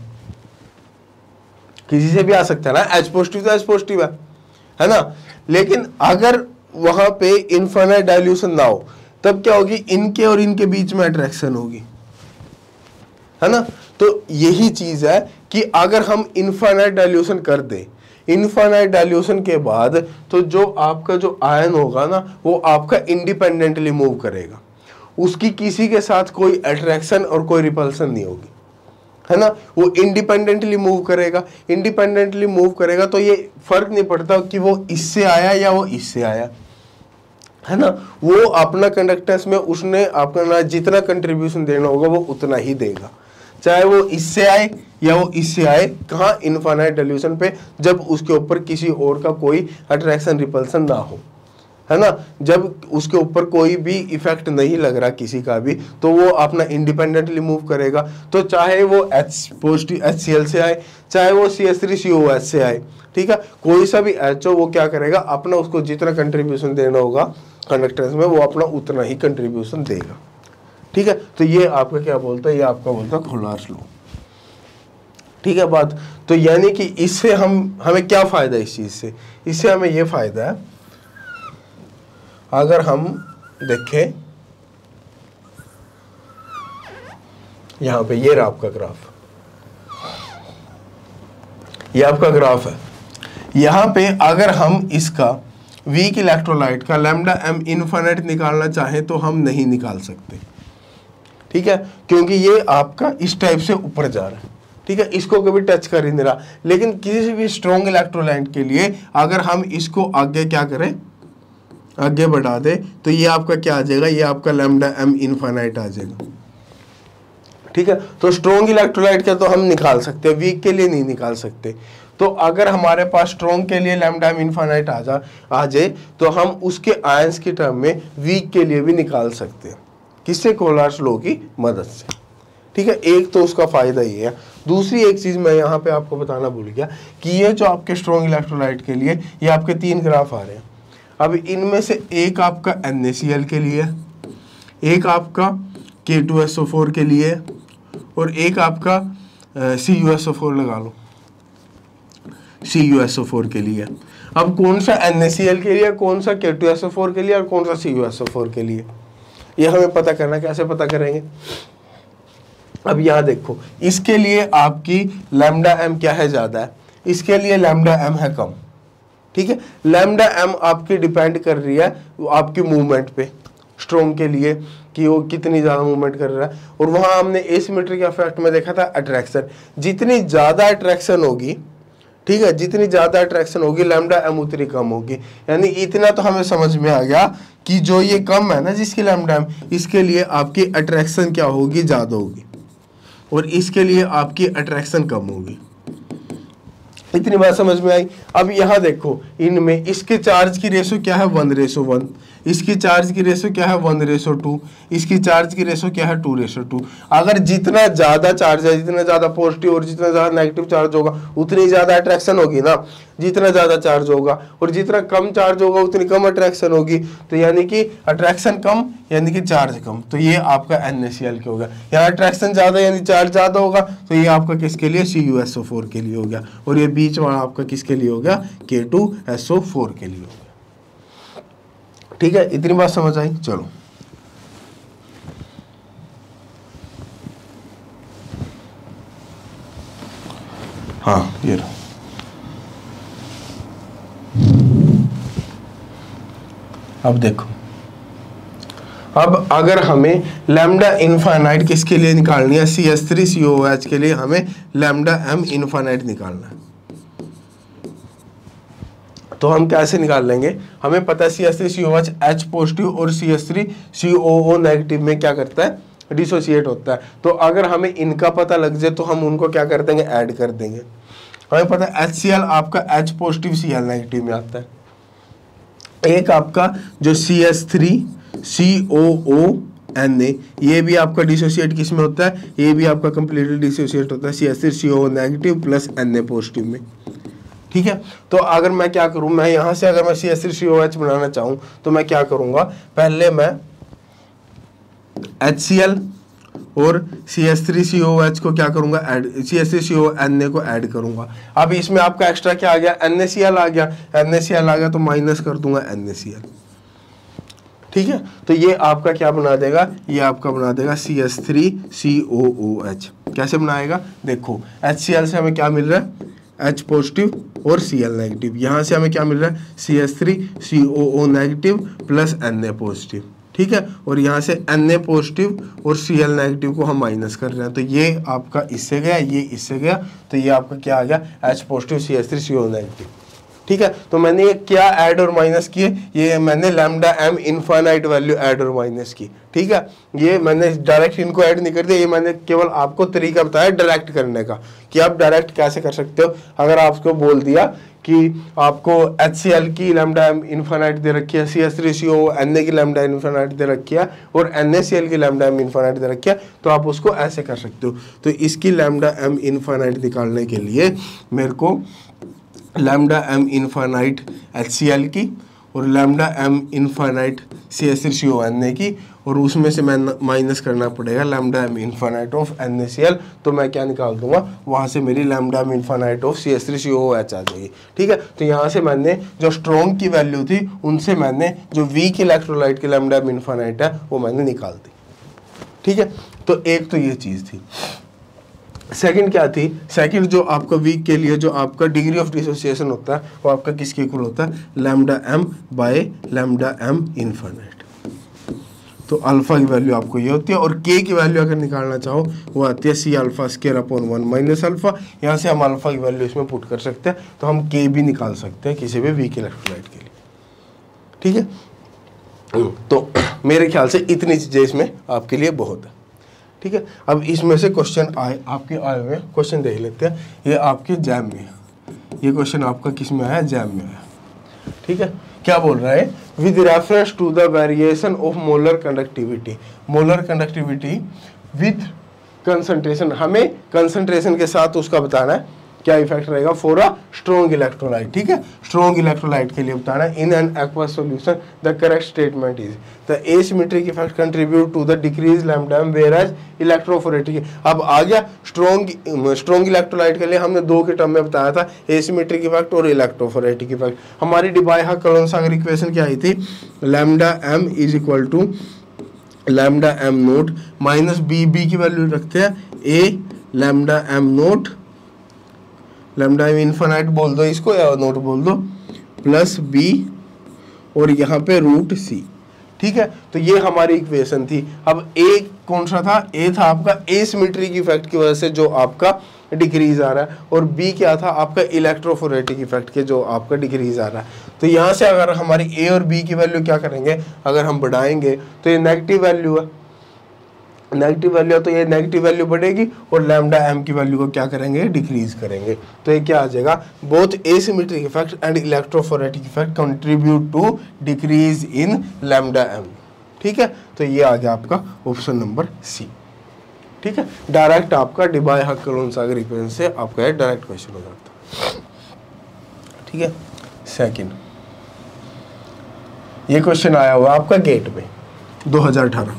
किसी से भी आ सकता है ना। H पॉजिटिव तो H पॉजिटिव है ना। लेकिन अगर वहां पे इनफाइनाइट डाइल्यूशन ना हो, तब क्या होगी, इनके और इनके बीच में अट्रैक्शन होगी, है ना। तो यही चीज है कि अगर हम इनफाइनाइट डाइल्यूशन कर दे, इनफाइनाइट डाइल्यूशन के बाद तो जो आपका जो आयन होगा ना, वो आपका इंडिपेंडेंटली मूव करेगा, उसकी किसी के साथ कोई अट्रैक्शन और कोई रिपल्सन नहीं होगी, है ना। वो इंडिपेंडेंटली मूव करेगा। इंडिपेंडेंटली मूव करेगा तो ये फर्क नहीं पड़ता कि वो इससे आया या वो इससे आया, है ना। वो अपना कंडक्टेंस में उसने अपना जितना कंट्रीब्यूशन देना होगा वो उतना ही देगा, चाहे वो इससे आए या वो इससे आए। कहाँ, इनफाइनाइट डाइल्यूशन पे, जब उसके ऊपर किसी और का कोई अट्रैक्शन रिपल्सन ना हो, है ना। जब उसके ऊपर कोई भी इफेक्ट नहीं लग रहा किसी का भी, तो वो अपना इंडिपेंडेंटली मूव करेगा। तो चाहे वो H पॉजिटिव HCl से आए, चाहे वो CH3COOH से आए, ठीक है, कोई सा भी H हो, वो क्या करेगा, अपना उसको जितना कंट्रीब्यूशन देना होगा कंडक्टेंस में, वो अपना उतना ही कंट्रीब्यूशन देगा। ठीक है, तो ये आपका क्या बोलता है, ये आपका बोलता है कोहलार्स लॉ। ठीक है बात। तो यानी कि इससे हमें क्या फायदा है, इस चीज से, इससे हमें ये फायदा है, अगर हम देखें यहां पे, ये रहा आपका ग्राफ, ये आपका ग्राफ है। यहां पे अगर हम इसका वीक इलेक्ट्रोलाइट का लैम्डा एम इनफाइनाइट निकालना चाहें तो हम नहीं निकाल सकते। ठीक है, क्योंकि ये आपका इस टाइप से ऊपर जा रहा है, ठीक है, इसको कभी टच कर ही नहीं रहा। लेकिन किसी भी स्ट्रॉन्ग इलेक्ट्रोलाइट के लिए अगर हम इसको आगे क्या करें, आगे बढ़ा दे, तो ये आपका क्या आ जाएगा, ये आपका लैम्डा m इनफाइनाइट आ जाएगा। ठीक है, तो स्ट्रॉन्ग इलेक्ट्रोलाइट का तो हम निकाल सकते हैं, वीक के लिए नहीं निकाल सकते। तो अगर हमारे पास स्ट्रॉन्ग के लिए लैम्डा m इनफाइनाइट आ जाए तो हम उसके आयंस की टर्म में वीक के लिए भी निकाल सकते हैं। किससे? कोलार्स लॉ की मदद से। ठीक है, एक तो उसका फायदा ये है। दूसरी एक चीज मैं यहाँ पे आपको बताना भूल गया कि ये जो आपके स्ट्रॉन्ग इलेक्ट्रोलाइट के लिए ये आपके 3 ग्राफ आ रहे हैं। अब इनमें से एक आपका NaCl के लिए, एक आपका K2SO4 के लिए और एक आपका CuSO4 लगा लो, CuSO4 के लिए। अब कौन सा NaCl के लिए, कौन सा K2SO4 के लिए और कौन सा CuSO4 के लिए, ये हमें पता करना। कैसे पता करेंगे? अब यहाँ देखो, इसके लिए आपकी लैम्डा m क्या है, ज़्यादा है, इसके लिए लैम्डा m है कम। ठीक है, लैम्डा m आपकी डिपेंड कर रही है आपकी मूवमेंट पे, स्ट्रॉन्ग के लिए कि वो कितनी ज़्यादा मूवमेंट कर रहा है। और वहाँ हमने एसिमेट्रिक इफेक्ट में देखा था अट्रैक्शन, जितनी ज़्यादा अट्रैक्शन होगी, ठीक है, जितनी ज़्यादा अट्रैक्शन होगी लैम्डा m उतनी कम होगी। यानी इतना तो हमें समझ में आ गया कि जो ये कम है ना जिसकी लैम्डा m, इसके लिए आपकी अट्रैक्शन क्या होगी, ज़्यादा होगी, और इसके लिए आपकी अट्रैक्शन कम होगी। इतनी बात समझ में आई। अब यहाँ देखो, इनमें इसके चार्ज की रेशो क्या है, 1:1, इसकी चार्ज की रेशो क्या है, 1:2, इसकी चार्ज की रेशो क्या है, 2:2। अगर जितना ज़्यादा चार्ज है, जितना ज़्यादा पॉजिटिव और जितना ज़्यादा नेगेटिव चार्ज होगा उतनी ज़्यादा अट्रैक्शन होगी ना। जितना ज़्यादा चार्ज होगा और जितना कम चार्ज होगा उतनी कम अट्रैक्शन होगी। तो यानी कि अट्रैक्शन कम यानी कि चार्ज कम, तो ये आपका NaCl के हो गया। यहाँ अट्रैक्शन ज़्यादा यानी चार्ज ज़्यादा होगा, तो ये आपका किसके लिए, CuSO4 के लिए हो गया। और ये बीच वाला आपका किसके लिए हो गया, K2SO4 के लिए हो गया। ठीक है, इतनी बात समझ आई। चलो हाँ, ये रहा। अब देखो, अब अगर हमें लैम्डा इनफाइनाइट किसके लिए निकालनी है, CH3COOH के लिए हमें लैम्डा m इनफाइनाइट निकालना है। तो हम कैसे निकाल लेंगे? हमें पता है CH3COOH H पॉजिटिव और CH3COO नेगेटिव में क्या करता है, डिसोसिएट होता है। तो अगर हमें इनका पता लग जाए तो हम उनको क्या कर देंगे, ऐड कर देंगे। हमें पता है HCl आपका H पॉजिटिव Cl नेगेटिव में आता है। एक आपका जो CH3COONA, ये भी आपका डिसोसिएट किस में होता है, ये भी आपका कंप्लीटली डिसोसिएट होता है CH3COO negative plus Na positive में। ठीक है, तो अगर मैं क्या करूं, मैं यहाँ से अगर मैं CH3COOH बनाना चाहूँ तो मैं क्या करूँगा, पहले मैं HCl और CH3COOH को क्या करूँगा, ऐड, CH3CONA को ऐड करूँगा। अब इसमें आपका एक्स्ट्रा क्या आ गया, NaCl आ गया, NaCl आ गया तो माइनस कर दूंगा NaCl। ठीक है, तो ये आपका क्या बना देगा, ये आपका बना देगा CH3COOH। कैसे बनाएगा, देखो HCl से हमें क्या मिल रहा है, H पॉजिटिव और Cl नेगेटिव। यहाँ से हमें क्या मिल रहा है, CH3COO negative plus Na positive. ठीक है, और यहाँ से Na पॉजिटिव और Cl नेगेटिव को हम माइनस कर रहे हैं, तो ये आपका इससे गया, ये इससे गया, तो ये आपका क्या आ गया, H पॉजिटिव CH3COO नेगेटिव। ठीक है, तो मैंने ये क्या ऐड और माइनस किए, ये मैंने lambda m infinite value add और माइनस की। ठीक है, ये मैंने डायरेक्ट इनको ऐड नहीं कर दिया, ये मैंने केवल आपको तरीका बताया डायरेक्ट करने का कि आप डायरेक्ट कैसे कर सकते हो। अगर आपको बोल दिया कि आपको HCl की लैम्डा m इनफाइनाइट दे रखी है, CH3COO की लैम्डा इनफाइनाइट दे रखी है और NaCl की लैम्डा m इनफाइनाइट दे रखी है, तो आप उसको ऐसे कर सकते हो। तो इसकी लैम्डा m इनफाइनाइट निकालने के लिए मेरे को लैम्डा m इनफाइनाइट HCl की और लैम्डा m इनफाइनाइट CH3CONA की, और उसमें से मैं माइनस करना पड़ेगा lambda m infinite of NaCl, तो मैं क्या निकाल दूंगा, वहाँ से मेरी lambda m infinite of CH3COOH आ जाएगी। ठीक है, तो यहाँ से मैंने जो स्ट्रॉन्ग की वैल्यू थी उनसे मैंने जो वीक इलेक्ट्रोलाइट की लैम्डा m इनफाइनाइट है वो मैंने निकाल दी। ठीक है, तो एक तो ये चीज़ थी। सेकंड क्या थी, सेकंड जो आपका वीक के लिए जो आपका डिग्री ऑफ डिसोसिएशन होता है वो आपका किसके इक्वल होता है, lambda m by lambda m infinite. तो अल्फा की वैल्यू आपको ये होती है, और के की वैल्यू अगर निकालना चाहो वो आती है C alpha square upon 1 minus alpha. यहाँ से हम अल्फा की वैल्यू इसमें पुट कर सकते हैं, तो हम के भी निकाल सकते हैं किसी भी वीक इलेक्ट्रोलाइट के लिए, ठीक है। तो मेरे ख्याल से इतनी चीज़ें इसमें आपके लिए बहुत है, ठीक है। अब इसमें से क्वेश्चन आपके आए हुए क्वेश्चन देख लेते हैं। ये आपके जैम में है, ये क्वेश्चन आपका किस में आया, जैम में आया, ठीक है। क्या बोल रहा है, with reference to the variation of molar conductivity, molar conductivity with concentration, हमें कंसंट्रेशन के साथ उसका बताना है क्या इफेक्ट रहेगा फॉर अ स्ट्रॉन्ग इलेक्ट्रोलाइट, ठीक है। स्ट्रॉन्ग इलेक्ट्रोलाइट के लिए बताना है in an aqueous solution the correct statement is the asymmetric effect contribute to the decrease lambda M whereas electrophoretic. अब आ गया स्ट्रॉन्ग इलेक्ट्रोलाइट के लिए हमने दो के टर्म में बताया था, एसिमेट्रिक इफेक्ट और इलेक्ट्रोफोरेटिक इफेक्ट। हमारी डिबाय-कलोन-सागर इक्वेशन क्या आई थी, lambda M is equal to lambda M note minus B, B की वैल्यू रखते हैं A lambda M nought, lambda M infinite बोल दो इसको या नोट बोल दो, प्लस बी और यहाँ पे रूट सी, ठीक है। तो ये हमारी इक्वेशन थी। अब ए कौन सा था, ए था आपका एसिमेट्रिक इफेक्ट की वजह से जो आपका डिक्रीज आ रहा है, और बी क्या था आपका इलेक्ट्रोफोरेटिक इफेक्ट के जो आपका डिक्रीज आ रहा है। तो यहाँ से अगर हमारी ए और बी की वैल्यू क्या करेंगे, अगर हम बढ़ाएंगे तो ये नेगेटिव वैल्यू है, नेगेटिव वैल्यू है तो ये नेगेटिव वैल्यू बढ़ेगी, और लैम्डा एम की वैल्यू को क्या करेंगे, डिक्रीज करेंगे। तो ये क्या आ जाएगा, both asymmetric effect and electrophoretic effect contribute to decrease in lambda M, ठीक है। तो ये आ गया आपका ऑप्शन नंबर सी, ठीक है। डायरेक्ट आपका डिबाय-कलोन-सागर इक्वेशन से आपका ये डायरेक्ट क्वेश्चन हो जाता, ठीक है। सेकंड, ये क्वेश्चन आया हुआ आपका गेट में 2018,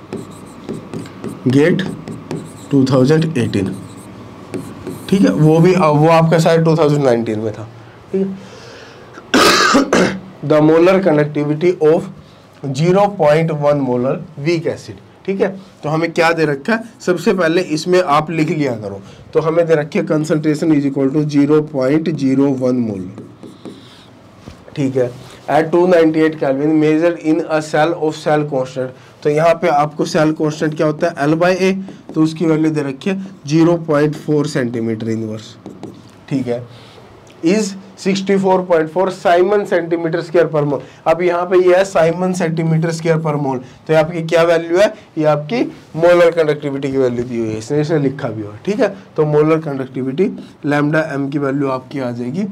गेट 2018, ठीक है। वो आपका शायद 2019 में था, ठीक है। The molar conductivity of 0.1 molar weak acid, ठीक है। तो हमें क्या दे रखा है, सबसे पहले इसमें आप लिख लिया करो। तो हमें दे रखी है concentration is equal to 0.01 molar, ठीक है, at 298 kelvin measured in a cell of cell constant. तो यहाँ पे आपको सेल कांस्टेंट क्या होता है, L/A, तो उसकी वैल्यू दे रखी है 0.4 सेंटीमीटर इनवर्स, ठीक है, is 64.4 siemens centimetre square per मोल। अब यहाँ पे ये है साइमन सेंटीमीटर स्क्वायर पर मोल, तो आपकी क्या वैल्यू है, ये आपकी मोलर कंडक्टिविटी की वैल्यू दी हुई है, इसने लिखा भी हुआ, ठीक है। तो मोलर कंडक्टिविटी लैम्डा एम की वैल्यू आपकी आ जाएगी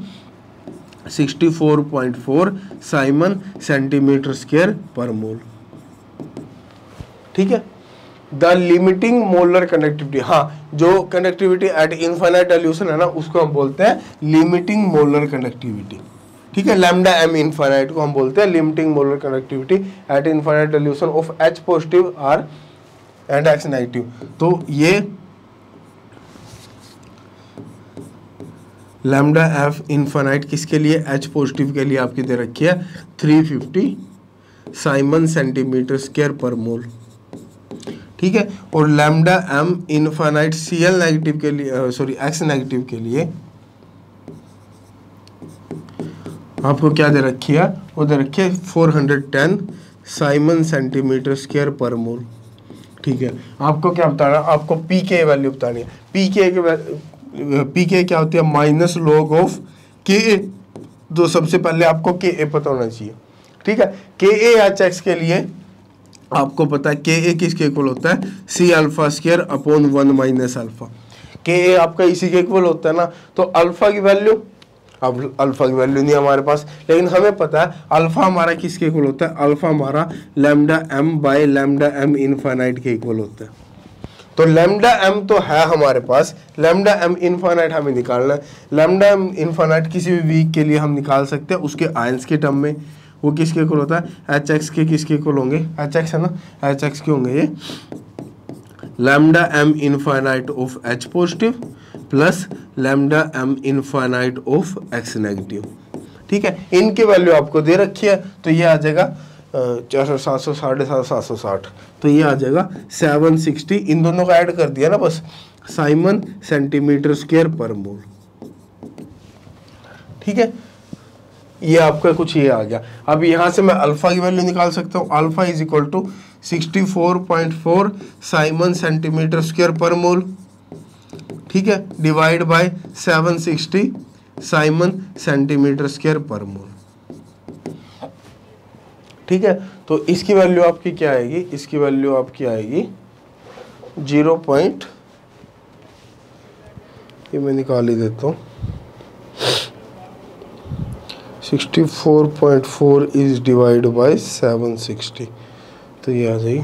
64.4 siemens centimetre square per mole, ठीक है। द लिमिटिंग मोलर कंडक्टिविटी, हाँ, जो कंडक्टिविटी एट इनफाइनाइट डाइल्यूशन है ना, उसको हम बोलते हैं लिमिटिंग मोलर कंडक्टिविटी, ठीक है। लैम्डा एम इनफाइनाइट को हम बोलते हैं limiting molar conductivity at infinite dilution of H positive are and X negative. तो ये लैम्डा एफ इनफाइनाइट किसके लिए, H पॉजिटिव के लिए आपकी दे रखी है 350 Simon centimetre square per mole, ठीक है। और lambda M infinite Cl negative के लिए, सॉरी X नेगेटिव के लिए आपको क्या दे रखी है, वो दे रखी है 410 Simon centimetre square per mole, ठीक है। आपको क्या बताना, आपको पी के वैल्यू बतानी है। पी के क्या होती है, माइनस लॉग ऑफ के ए। तो सबसे पहले आपको के ए पता होना चाहिए, ठीक है। के ए एच एक्स के लिए आपको पता है के ए किसके इक्वल होता है, C alpha square upon 1 minus alpha. K A आपका इसी के इक्वल होता है ना, तो अल्फा की वैल्यू, अब अल्फा की वैल्यू नहीं हमारे पास, लेकिन हमें पता है अल्फा हमारा किसके इक्वल होता है, अल्फा हमारा lambda M by lambda M infinite के इक्वल होता है। तो लैम्डा एम तो है हमारे पास, लैम्डा एम इनफाइनाइट हमें निकालना है। लैम्डा एम इनफाइनाइट किसी भी वीक के लिए हम निकाल सकते हैं उसके आयंस के टर्म में, वो किसके इक्वल होता है, एच एक्स के किसके इक्वल होंगे, एच एक्स है ना, एच एक्स के होंगे ये lambda M infinite of H positive plus lambda M infinite of X negative, ठीक है। इनकी वैल्यू आपको दे रखी है, तो ये आ जाएगा 400 700 750 760, तो ये आ जाएगा 760, इन दोनों का ऐड कर दिया ना बस, Simon centimetre square per mole, ठीक है। ये आपका कुछ ये आ गया। अब यहाँ से मैं अल्फा की वैल्यू निकाल सकता हूँ, alpha is equal to 64.4 siemens centimetre square per mole, ठीक है, divide by 760 siemens centimetre square per mole, ठीक है। तो इसकी वैल्यू आपकी क्या आएगी, इसकी वैल्यू आपकी आएगी 0. ये मैं निकाल ही देता हूँ, 64.4 इज डिवाइड बाय 760, तो ये आ जाएगी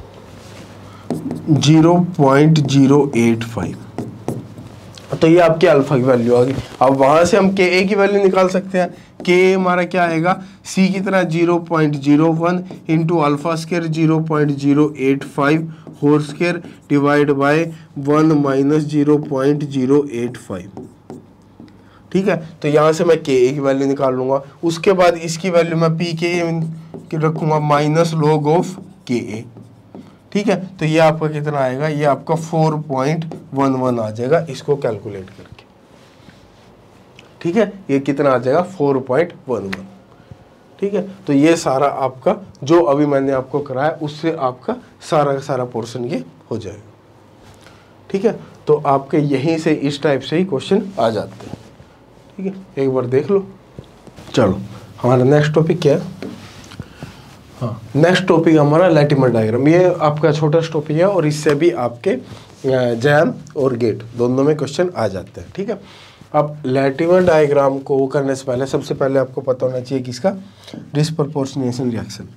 0.085। तो ये आपकी अल्फा की वैल्यू आ गई। अब वहां से हम के ए की वैल्यू निकाल सकते हैं। के ए हमारा क्या आएगा, सी की तरह 0.01 into alpha square 0.085 whole square divide by 1 minus 0.085, ठीक है। तो यहाँ से मैं के ए की वैल्यू निकाल लूंगा। उसके बाद इसकी वैल्यू मैं पी के ए रखूंगा माइनस लॉग ऑफ के ए, ठीक है। तो ये आपका कितना आएगा, ये आपका 4.11 आ जाएगा इसको कैलकुलेट करके, ठीक है। ये कितना आ जाएगा 4.11, ठीक है। तो ये सारा आपका जो अभी मैंने आपको कराया उससे आपका सारा का सारा पोर्शन ये हो जाएगा, ठीक है। तो आपके यहीं से इस टाइप से ही क्वेश्चन आ जाते हैं, ठीक है। एक बार देख लो। चलो हमारा नेक्स्ट टॉपिक क्या है, हाँ नेक्स्ट टॉपिक हमारा लैटिमर डायग्राम। ये आपका छोटा टॉपिक है और इससे भी आपके जैम और गेट दोनों में क्वेश्चन आ जाते हैं, ठीक है। अब लैटिमर डायग्राम को करने से पहले सबसे पहले आपको पता होना चाहिए किसका, डिस्प्रपोर्शनेशन रिएक्शन।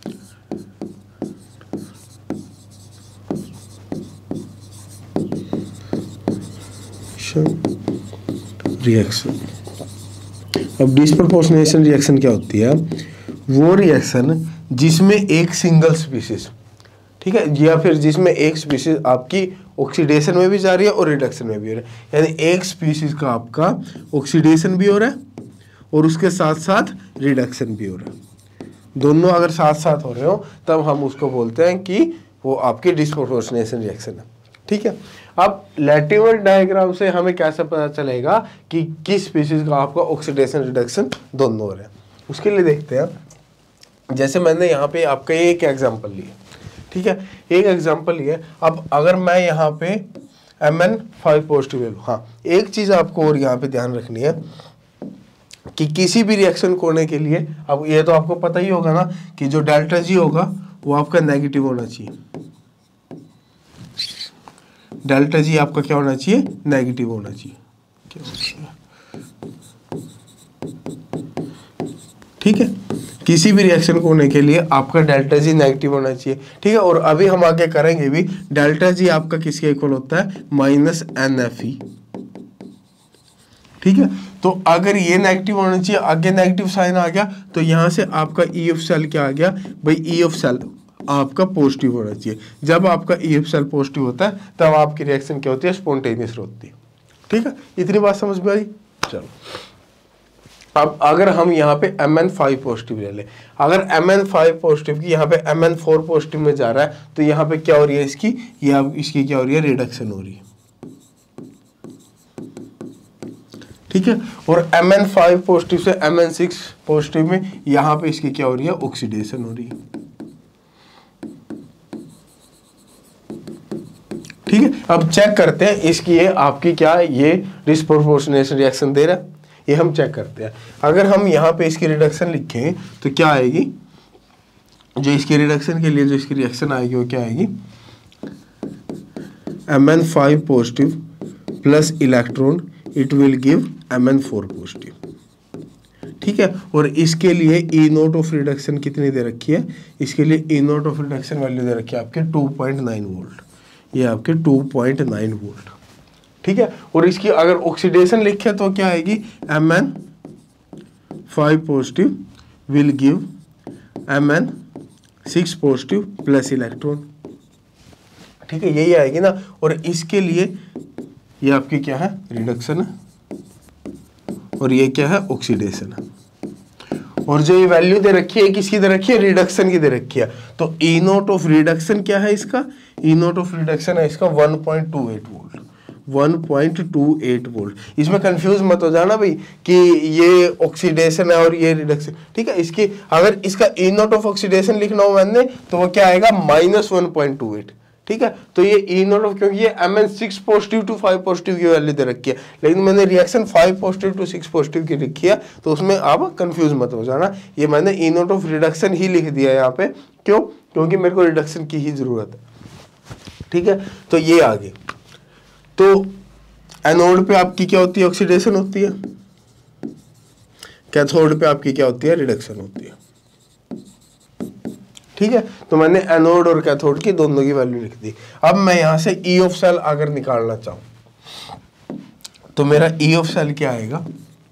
रिएक्शन, अब डिस्प्रपोर्शनेशन रिएक्शन क्या होती है, वो रिएक्शन जिसमें एक सिंगल स्पीशीज, ठीक है, या फिर जिसमें एक स्पीशीज आपकी ऑक्सीडेशन में भी जा रही है और रिडक्शन में भी हो रहा है, यानी एक स्पीशीज का आपका ऑक्सीडेशन भी हो रहा है और उसके साथ साथ रिडक्शन भी हो रहा है। दोनों अगर साथ साथ हो रहे हो तब हम उसको बोलते हैं कि वो आपकी डिस्प्रपोर्शनेशन रिएक्शन है, ठीक है। अब लैटिमर डायग्राम से हमें कैसे पता चलेगा कि किस स्पीशीज का आपका ऑक्सीडेशन रिडक्शन दोनों हो रहे हैं, उसके लिए देखते हैं। जैसे मैंने यहाँ पे आपका एक एग्जांपल लिया, ठीक है, एक एग्जांपल लिया। अब अगर मैं यहाँ पे Mn5 पॉजिटिव ले लूँ, हाँ एक चीज़ आपको और यहाँ पे ध्यान रखनी है कि किसी भी रिएक्शन को होने के लिए, अब ये तो आपको पता ही होगा ना कि जो डेल्टा जी होगा वो आपका नेगेटिव होना चाहिए। डेल्टा जी आपका क्या होना चाहिए, नेगेटिव होना चाहिए, ठीक है। किसी भी रिएक्शन को होने के लिए आपका डेल्टा जी नेगेटिव होना चाहिए, ठीक है। और अभी हम आगे करेंगे भी, डेल्टा जी आपका किसके इक्वल होता है, -NFE, ठीक है। तो अगर ये नेगेटिव होना चाहिए, आगे नेगेटिव साइन आ गया तो यहाँ से आपका ई ऑफ सेल क्या आ गया भाई, ई ऑफ सेल आपका पॉजिटिव होना चाहिए। जब आपका ई ऑफ सेल पॉजिटिव होता है तब आपकी रिएक्शन क्या होती है, स्पॉन्टेनियस होती है, ठीक है। इतनी बात समझ में आई। चलो अब अगर हम यहाँ पे Mn5 पॉजिटिव ले लें, अगर Mn5 पॉजिटिव की यहाँ पे Mn4 पॉजिटिव में जा रहा है तो यहाँ पे क्या हो रही है इसकी, इसकी क्या हो रही है, रिडक्शन हो रही है, ठीक है। और Mn5 पॉजिटिव से Mn6 पॉजिटिव में यहाँ पे इसकी क्या हो रही है, ऑक्सीडेशन हो रही है, ठीक है। अब चेक करते हैं इसकी ये आपकी क्या ये डिस्प्रपोर्शनेशन रिएक्शन दे रहा है, ये हम चेक करते हैं। अगर हम यहाँ पे इसकी रिडक्शन लिखें तो क्या आएगी, जो इसकी रिडक्शन के लिए जो इसकी रिएक्शन आएगी वो क्या आएगी, Mn5 positive plus electron it will give Mn4 positive, ठीक है। और इसके लिए ई नोट ऑफ रिडक्शन कितनी दे रखी है, इसके लिए E nought of reduction value दे रखी है आपके 2.9 वोल्ट, ये आपके 2.9 वोल्ट, ठीक है। और इसकी अगर ऑक्सीडेशन लिखे तो क्या आएगी, Mn5 positive will give Mn6 positive plus electron, ठीक है, यही आएगी ना। और इसके लिए ये आपकी क्या है, रिडक्शन है, और ये क्या है, ऑक्सीडेशन है। और जो ये वैल्यू दे रखी है किसकी दे रखी है, रिडक्शन की दे रखी है। तो ई नोट ऑफ रिडक्शन क्या है इसका, ई नोट ऑफ रिडक्शन है इसका 1.28 वोल्ट, 1.28 वोल्ट। इसमें कंफ्यूज मत हो जाना भाई कि ये ऑक्सीडेशन है और ये रिडक्शन, ठीक है। इसकी अगर इसका ई नॉट ऑफ ऑक्सीडेशन लिखना हो मैंने तो वो क्या आएगा -1.28, ठीक है। तो ये ई नॉट ऑफ, क्योंकि ये Mn 6 पॉजिटिव टू 5 पॉजिटिव की वैल्यू दे रखी है, लेकिन मैंने रिएक्शन 5 पॉजिटिव टू 6 पॉजिटिव की लिखी है, तो उसमें आप कंफ्यूज मत हो जाना। ये मैंने ई नॉट ऑफ रिडक्शन ही लिख दिया यहाँ पे, क्यों? क्योंकि मेरे को रिडक्शन की ही जरूरत है, ठीक है। तो ये आगे, तो एनोड पे आपकी क्या होती है? ऑक्सीडेशन होती है। कैथोड पे आपकी क्या होती है? रिडक्शन होती है, ठीक है। तो मैंने एनोड और कैथोड की दोनों की वैल्यू लिख दी। अब मैं यहां से ई ऑफ सेल अगर निकालना चाहूं तो मेरा ई ऑफ सेल क्या आएगा?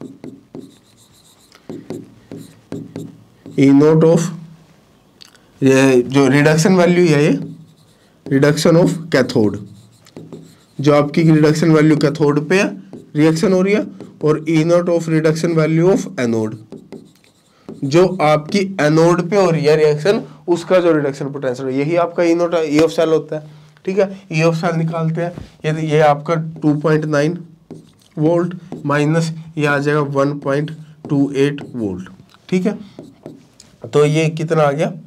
ई नोट ऑफ, ये जो रिडक्शन वैल्यू है, ये रिडक्शन ऑफ कैथोड, जो आपकी रिडक्शन वैल्यू कैथोड पे है, रिएक्शन हो रही है, और E nought of reduction value of anode, जो आपकी एनोड पे हो रही है रिएक्शन, उसका जो रिडक्शन पोटेंशियल, यही आपका E nought E of cell होता है, ठीक है। ई ऑफ सेल निकालते हैं, ये आपका 2.9 वोल्ट माइनस ये आ जाएगा 1.28 वोल्ट, ठीक है। तो ये कितना आ गया?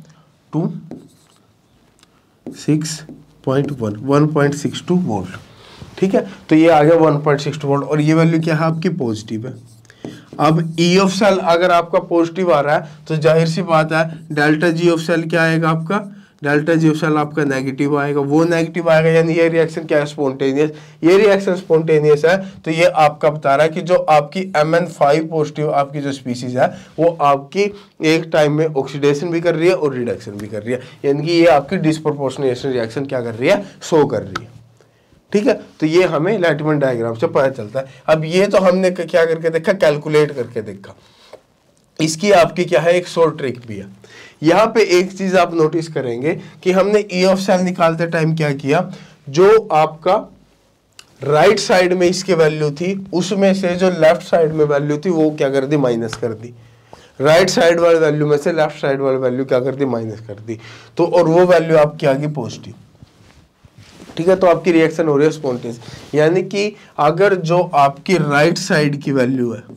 1.62 वोल्ट, ठीक है। तो ये आ गया 1.62 वोल्ट, और ये वैल्यू क्या है? आपकी पॉजिटिव है। अब ई ऑफ सेल अगर आपका पॉजिटिव आ रहा है तो जाहिर सी बात है डेल्टा जी ऑफ सेल क्या आएगा आपका? डेल्टा जी ऑफ सेल आपका नेगेटिव आएगा। वो नेगेटिव आएगा यानी ये रिएक्शन क्या है? स्पॉन्टेनियस। ये रिएक्शन स्पॉन्टेनियस है, तो ये आपका बता रहा है कि जो आपकी Mn5 पॉजिटिव आपकी जो स्पीसीज है वो आपकी एक टाइम में ऑक्सीडेशन भी कर रही है और रिडक्शन भी कर रही है, यानी कि ये आपकी डिस्प्रोपोर्शनेशन रिएक्शन क्या कर रही है? शो कर रही है, ठीक है। तो ये हमें लैटिमन डायग्राम से पता चलता है। अब ये तो हमने क्या करके देखा? कैलकुलेट करके देखा। इसकी आपकी क्या है? एक शॉर्ट ट्रिक भी है। यहाँ पे एक चीज आप नोटिस करेंगे कि हमने ई ऑफ सेल निकालते टाइम क्या किया? जो आपका राइट साइड में इसकी वैल्यू थी, उसमें से जो लेफ्ट साइड में वैल्यू थी वो क्या कर दी? माइनस कर दी। राइट साइड वाले वैल्यू में से लेफ्ट साइड वाली वैल्यू क्या कर दी? माइनस कर दी। तो और वो वैल्यू आपकी आ गई पॉजिटिव, ठीक है। तो आपकी रिएक्शन हो रही है स्पॉन्टेनियस, यानी कि अगर जो आपकी राइट साइड की वैल्यू है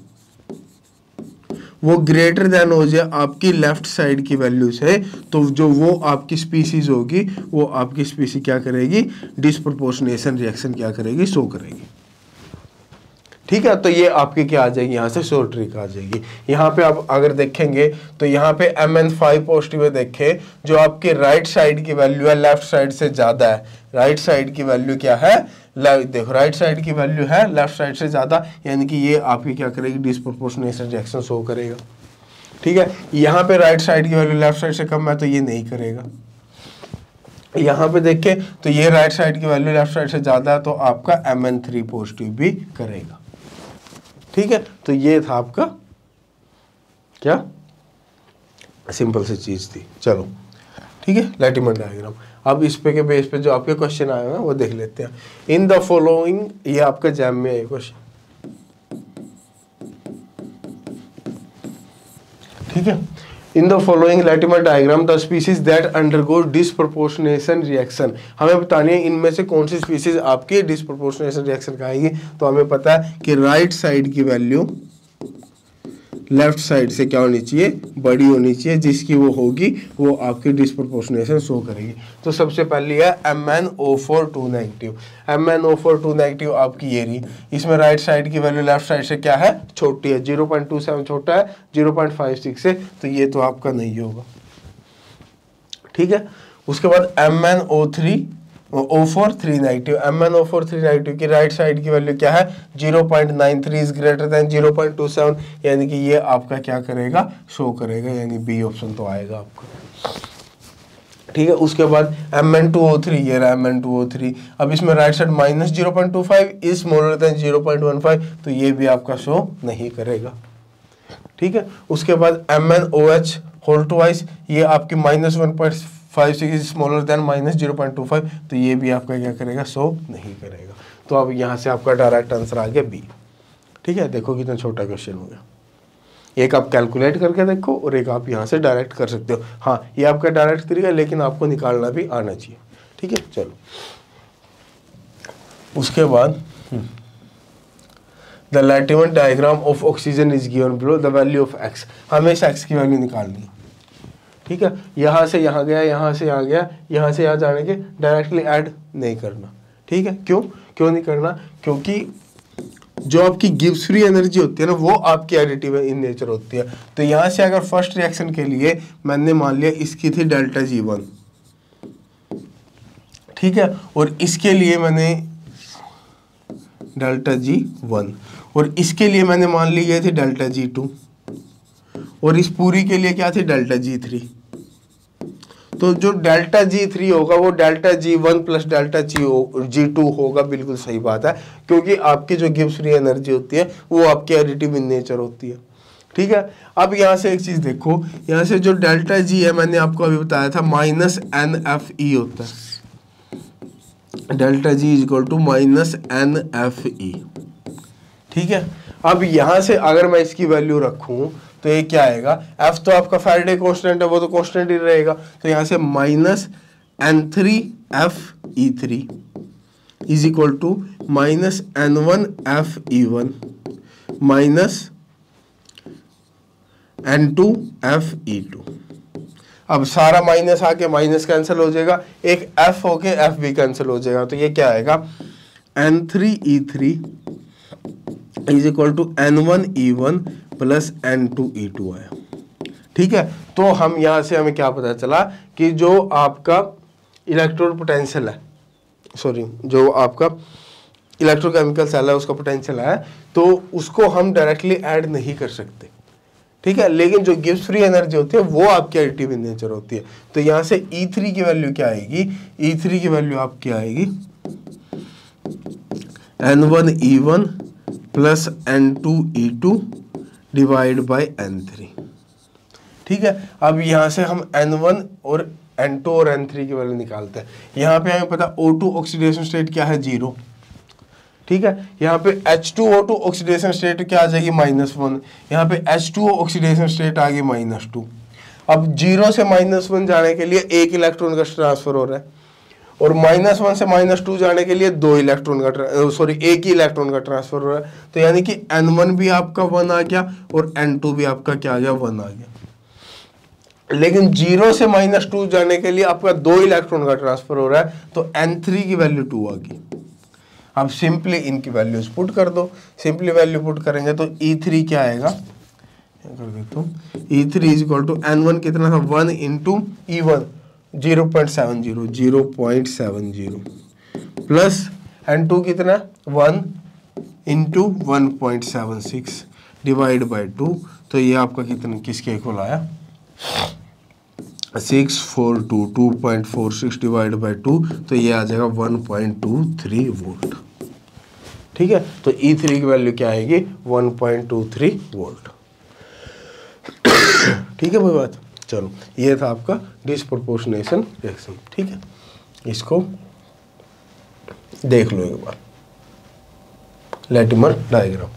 वो ग्रेटर देन हो जाए आपकी लेफ्ट साइड की वैल्यू से, तो जो वो आपकी स्पीसीज होगी वो आपकी स्पीसी क्या करेगी? डिस्प्रोपोर्शनेशन रिएक्शन क्या करेगी? शो करेगी, ठीक है। तो ये आपकी क्या आ जाएगी? यहाँ से शॉर्ट ट्रिक आ जाएगी। यहाँ पे आप अगर देखेंगे तो यहाँ पे Mn5 पॉजिटिव है, देखें जो आपके राइट साइड की वैल्यू है लेफ्ट साइड से ज्यादा है। राइट साइड की वैल्यू क्या है? देखो राइट साइड की वैल्यू है लेफ्ट साइड से ज्यादा, यानी कि ये आपकी क्या करेगी? डिस्प्रोपोर्शनेशन रिएक्शन शो करेगा, ठीक है। यहाँ पे राइट साइड की वैल्यू लेफ्ट साइड से कम है तो ये नहीं करेगा। यहाँ पे देखें तो ये राइट साइड की वैल्यू लेफ्ट साइड से ज्यादा है तो आपका Mn3 पॉजिटिव भी करेगा, ठीक है। तो ये था आपका क्या? सिंपल सी चीज थी। चलो ठीक है, लैटिमन डायग्राम। अब इस पे के बेस पे जो आपके क्वेश्चन आए हैं वो देख लेते हैं। इन द फॉलोइंग, ये आपका जैम में है क्वेश्चन, ठीक है। In the following Latimer diagram the species that undergo disproportionation reaction, हमें बतानी है इनमें से कौन सी स्पीसीज आपकी डिस्प्रोपोर्शनेशन रिएक्शन का आएगी। तो हमें पता है कि राइट साइड की वैल्यू लेफ्ट साइड से क्या होनी चाहिए? बड़ी होनी चाहिए, जिसकी वो होगी वो आपकी डिस्प्रोपोर्शनेशन शो करेगी। तो सबसे पहली है MnO4 2 नेगेटिव। MnO4 2 नेगेटिव आपकी ये रही, इसमें राइट साइड की वैल्यू लेफ्ट साइड से क्या है? छोटी है, 0.27 छोटा है 0.56 से, तो ये तो आपका नहीं होगा, ठीक है। उसके बाद MnO4 3 नेगेटिव। MnO4 3 नेगेटिव की राइट साइड की वैल्यू क्या है? 0.93 इज ग्रेटर देन 0.27, यानी कि ये आपका क्या करेगा? शो करेगा, यानी बी ऑप्शन तो आएगा आपका, ठीक है। उसके बाद Mn2O3, ये रहा Mn2O3। अब इसमें right side minus 0.25 is smaller than 0.15, तो ये भी आपका शो नहीं करेगा, ठीक है। उसके बाद MnOH होल ट्वाइस, ये आपकी माइनस 1.56 स्मॉलर देन माइनस 0.25, तो ये भी आपका क्या करेगा? शो नहीं करेगा। तो अब यहाँ से आपका डायरेक्ट आंसर आ गया बी, ठीक है। देखो कितना छोटा क्वेश्चन हो गया। एक आप कैलकुलेट करके देखो और एक आप यहाँ से डायरेक्ट कर सकते हो। हाँ, ये आपका डायरेक्ट तरीका है, लेकिन आपको निकालना भी आना चाहिए, ठीक है। चलो उसके बाद the Latimer diagram of oxygen is given below, the value of X, हमें इस एक्स की वैल्यू निकालनी है, ठीक है। यहाँ से यहाँ गया, यहाँ से यहाँ गया, यहाँ से यहाँ जाने के डायरेक्टली ऐड नहीं करना, ठीक है। क्यों नहीं करना? क्योंकि जो आपकी गिब्स फ्री एनर्जी होती है ना, वो आपकी एडिटिव इन नेचर होती है। तो यहाँ से अगर फर्स्ट रिएक्शन के लिए मैंने मान लिया इसकी थी डेल्टा G1, ठीक है, और इसके लिए मैंने डेल्टा G1, और इसके लिए मैंने मान ली ये थी डेल्टा G2, और इस पूरी के लिए क्या थी डेल्टा G3। तो जो डेल्टा G3 होगा वो delta G1 plus delta G2 होगा, बिल्कुल सही बात है, क्योंकि आपकी जो गिब्स फ्री एनर्जी होती है वो आपकी एडिटिव इन नेचर होती है, ठीक है। अब यहाँ से एक चीज देखो, यहाँ से जो डेल्टा G है मैंने आपको अभी बताया था माइनस NFE होता है, delta G is equal to minus NFE, ठीक है। अब यहाँ से अगर मैं इसकी वैल्यू रखूं तो ये क्या आएगा, F तो आपका फैराडे कांस्टेंट है, वो तो कांस्टेंट ही रहेगा, तो यहाँ से minus N3FE3 is equal to minus N1FE1 minus N2FE2। अब सारा माइनस आके माइनस कैंसिल हो जाएगा, एक F होके F भी कैंसिल हो जाएगा, तो ये क्या आएगा N3E3 is equal to N1E1 plus N2E2 आया, ठीक है। तो हम यहाँ से हमें क्या पता चला कि जो आपका इलेक्ट्रोड पोटेंशियल है, सॉरी जो आपका इलेक्ट्रोकेमिकल सेल है उसका पोटेंशियल है, तो उसको हम डायरेक्टली ऐड नहीं कर सकते, ठीक है। लेकिन जो गिब्स फ्री एनर्जी होती है वो आपकी एडिटिव इन नेचर होती है। तो यहाँ से E3 की वैल्यू क्या आएगी, E3 की वैल्यू आपकी आएगी N1E1 plus N2E2 divide by N3, ठीक है। अब यहाँ से हम N1 और N2 और N3 की वैल्यू निकालते हैं। यहाँ पे हमें पता O2 ऑक्सीडेशन स्टेट क्या है 0, ठीक है। यहाँ पे H2O2 ऑक्सीडेशन स्टेट क्या आ जाएगी -1, यहाँ पे H2O ऑक्सीडेशन स्टेट आ गई -2। अब 0 से -1 जाने के लिए एक इलेक्ट्रॉन का ट्रांसफर हो रहा है, और -1 से -2 जाने के लिए दो इलेक्ट्रॉन का एक ही इलेक्ट्रॉन का ट्रांसफर हो रहा है। तो यानी कि N1 भी आपका 1 आ गया और N2 भी आपका क्या आ गया 1 आ गया। लेकिन 0 से -2 जाने के लिए आपका दो इलेक्ट्रॉन का ट्रांसफर हो रहा है, तो N3 की वैल्यू 2 आ गई। अब सिंपली इनकी वैल्यूज पुट कर दो, सिंपली वैल्यू पुट करेंगे तो E3 क्या आएगा, कर देता हूँ, E3 is equal to N1 कितना था 1 इंटू E1 0.70 प्लस N2 कितना 1 इंटू 1.76 डिवाइड बाई 2, तो ये आपका कितना किसके इक्वल आया 642.46 डिवाइड बाई 2, तो ये आ जाएगा 1.23 वोल्ट, ठीक है। तो E3 की वैल्यू क्या आएगी 1.23 वोल्ट, ठीक है कोई बात। चलो ये था आपका डिस्प्रोपोर्शनेशन रिएक्शन, ठीक है। इसको देख लो एक बार, लैटिमर डायग्राम।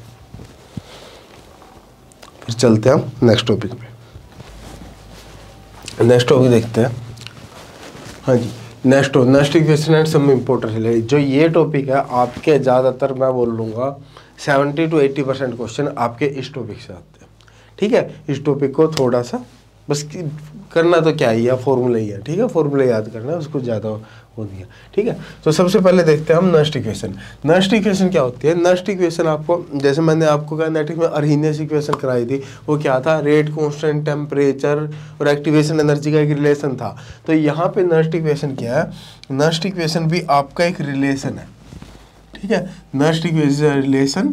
फिर चलते हैं हम नेक्स्ट टॉपिक पे। नेक्स्ट टॉपिक देखते हैं, हाँ जी। Next equation and some important है। जो ये टॉपिक है आपके ज़्यादातर मैं बोल लूँगा 70 to 80% क्वेश्चन आपके इस टॉपिक से आते हैं, ठीक है। इस टॉपिक को थोड़ा सा बस करना तो क्या ही है, फॉर्मूला ही है, ठीक है। फॉर्मूला याद करना है, उसको ज़्यादा हो दिया, ठीक है। तो सबसे पहले देखते हैं हम नस्ट इक्वेशन। नस्ट इक्वेशन क्या होती है? नस्ट इक्वेशन आपको, जैसे मैंने आपको काइनेटिक में अर्हीनियस इक्वेशन कराई थी, वो क्या था, रेट कांस्टेंट, टेम्परेचर और एक्टिवेशन एनर्जी का एक रिलेशन था। तो यहाँ पे नस्ट इक्वेशन क्या है, नस्ट इक्वेशन भी आपका एक रिलेशन है, ठीक है। Nernst equation relation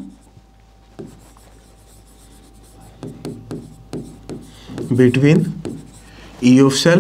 between E of cell,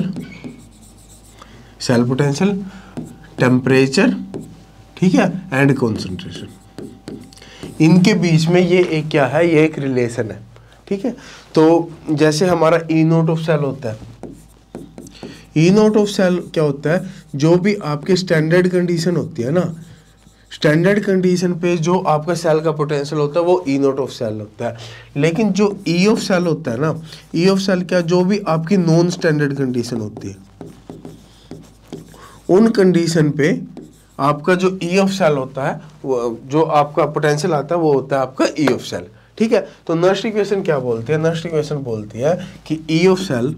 cell potential, temperature, ठीक है, एंड concentration, इनके बीच में ये एक क्या है, ये एक रिलेशन है, ठीक है। तो जैसे हमारा E नोट ऑफ सेल होता है, E नोट ऑफ सेल क्या होता है, जो भी आपके स्टैंडर्ड कंडीशन होती है ना, स्टैंडर्ड कंडीशन पे जो आपका सेल का पोटेंशियल होता है वो ई नोट ऑफ सेल होता है। लेकिन जो ई ऑफ सेल होता है ना, ई ऑफ सेल क्या, जो भी आपकी नॉन स्टैंडर्ड कंडीशन होती है, उन कंडीशन पे आपका जो ई ऑफ सेल होता है, वो जो आपका पोटेंशियल आता है वो होता है आपका ई ऑफ सेल। ठीक है, तो नस्ट इक्वेशन क्या बोलती है? नस्ट इक्वेशन बोलती है कि E of cell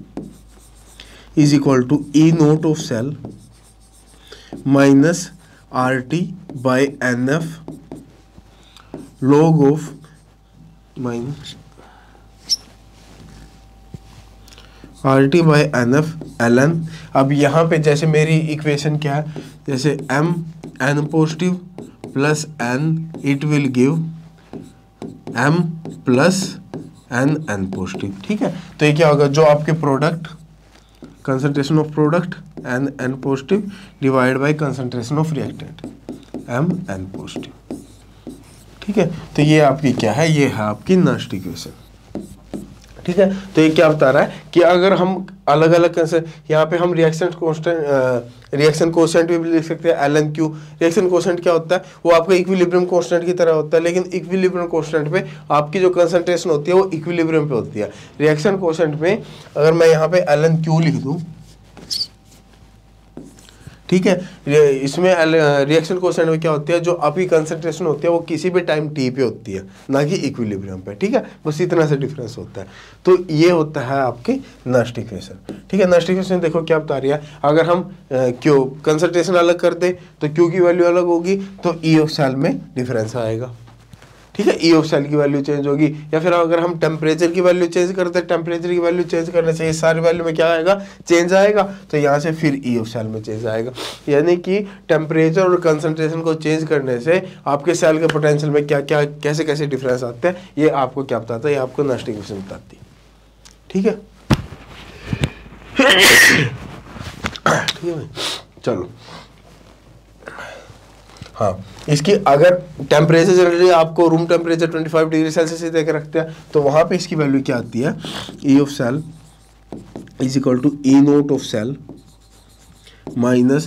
is equal to E nought of cell minus R T by N F log of minus R T by N F L N. अब यहाँ पे जैसे मेरी इक्वेशन क्या है, जैसे M N positive plus N, it will give M plus N N positive. ठीक है, तो ये क्या होगा, जो आपके product concentration of product N N positive divide by concentration of reactant M N positive. ठीक है, तो ये आपकी क्या है, ये है आपकी नस्ट इक्वेशन। ठीक है, तो ये क्या बता रहा है कि अगर हम अलग अलग यहाँ पे हम रिएक्शन कोशेंट भी लिख सकते हैं L N Q. Reaction quotient क्या होता है, वो आपका इक्विलिब्रियम कांस्टेंट की तरह होता है, लेकिन इक्विलिब्रियम कांस्टेंट पे आपकी जो कंसंट्रेशन होती है वो इक्विलिब्रियम पे होती है। रिएक्शन कोशेंट में अगर मैं यहाँ पे एल एन क्यू लिख दूँ, ठीक है, इसमें रिएक्शन कोशेंट में क्या होती है, जो आपकी कंसंट्रेशन होती है वो किसी भी टाइम टी पे होती है, ना कि इक्विलिब्रियम पे। ठीक है, बस इतना से डिफरेंस होता है। तो ये होता है आपकी नस्ट इक्वेशन। ठीक है, नस्ट इक्वेशन देखो क्या बता रही है, अगर हम क्यू कंसंट्रेशन अलग कर दे तो क्यू की वैल्यू अलग होगी, तो ई ऑफ सेल में डिफरेंस आएगा। ठीक है, ई ऑफ सेल की वैल्यू चेंज होगी, या फिर अगर हम टेम्परेचर की वैल्यू चेंज करते हैं, टेम्परेचर की वैल्यू चेंज करने से ये सारी वैल्यू में क्या आएगा, चेंज आएगा, तो यहाँ से फिर ई ऑफ सेल में चेंज आएगा। यानी कि टेम्परेचर और कंसंट्रेशन को चेंज करने से आपके सेल के पोटेंशियल में क्या क्या कैसे कैसे डिफरेंस आते हैं, ये आपको क्या बताता है, ये आपको नस्ट इक्वेशन बताती है। ठीक है, ठीक है भाई, चलो। हाँ, इसकी अगर टेम्परेचर जनरली आपको रूम टेम्परेचर 25 डिग्री सेल्सियस से देकर रखते हैं, तो वहाँ पे इसकी वैल्यू क्या आती है, E of cell is equal to E nought of cell minus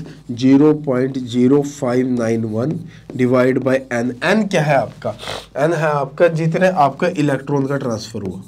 0.0591 divide by N. N क्या है आपका, एन है आपका जितने आपका इलेक्ट्रॉन का ट्रांसफर हुआ।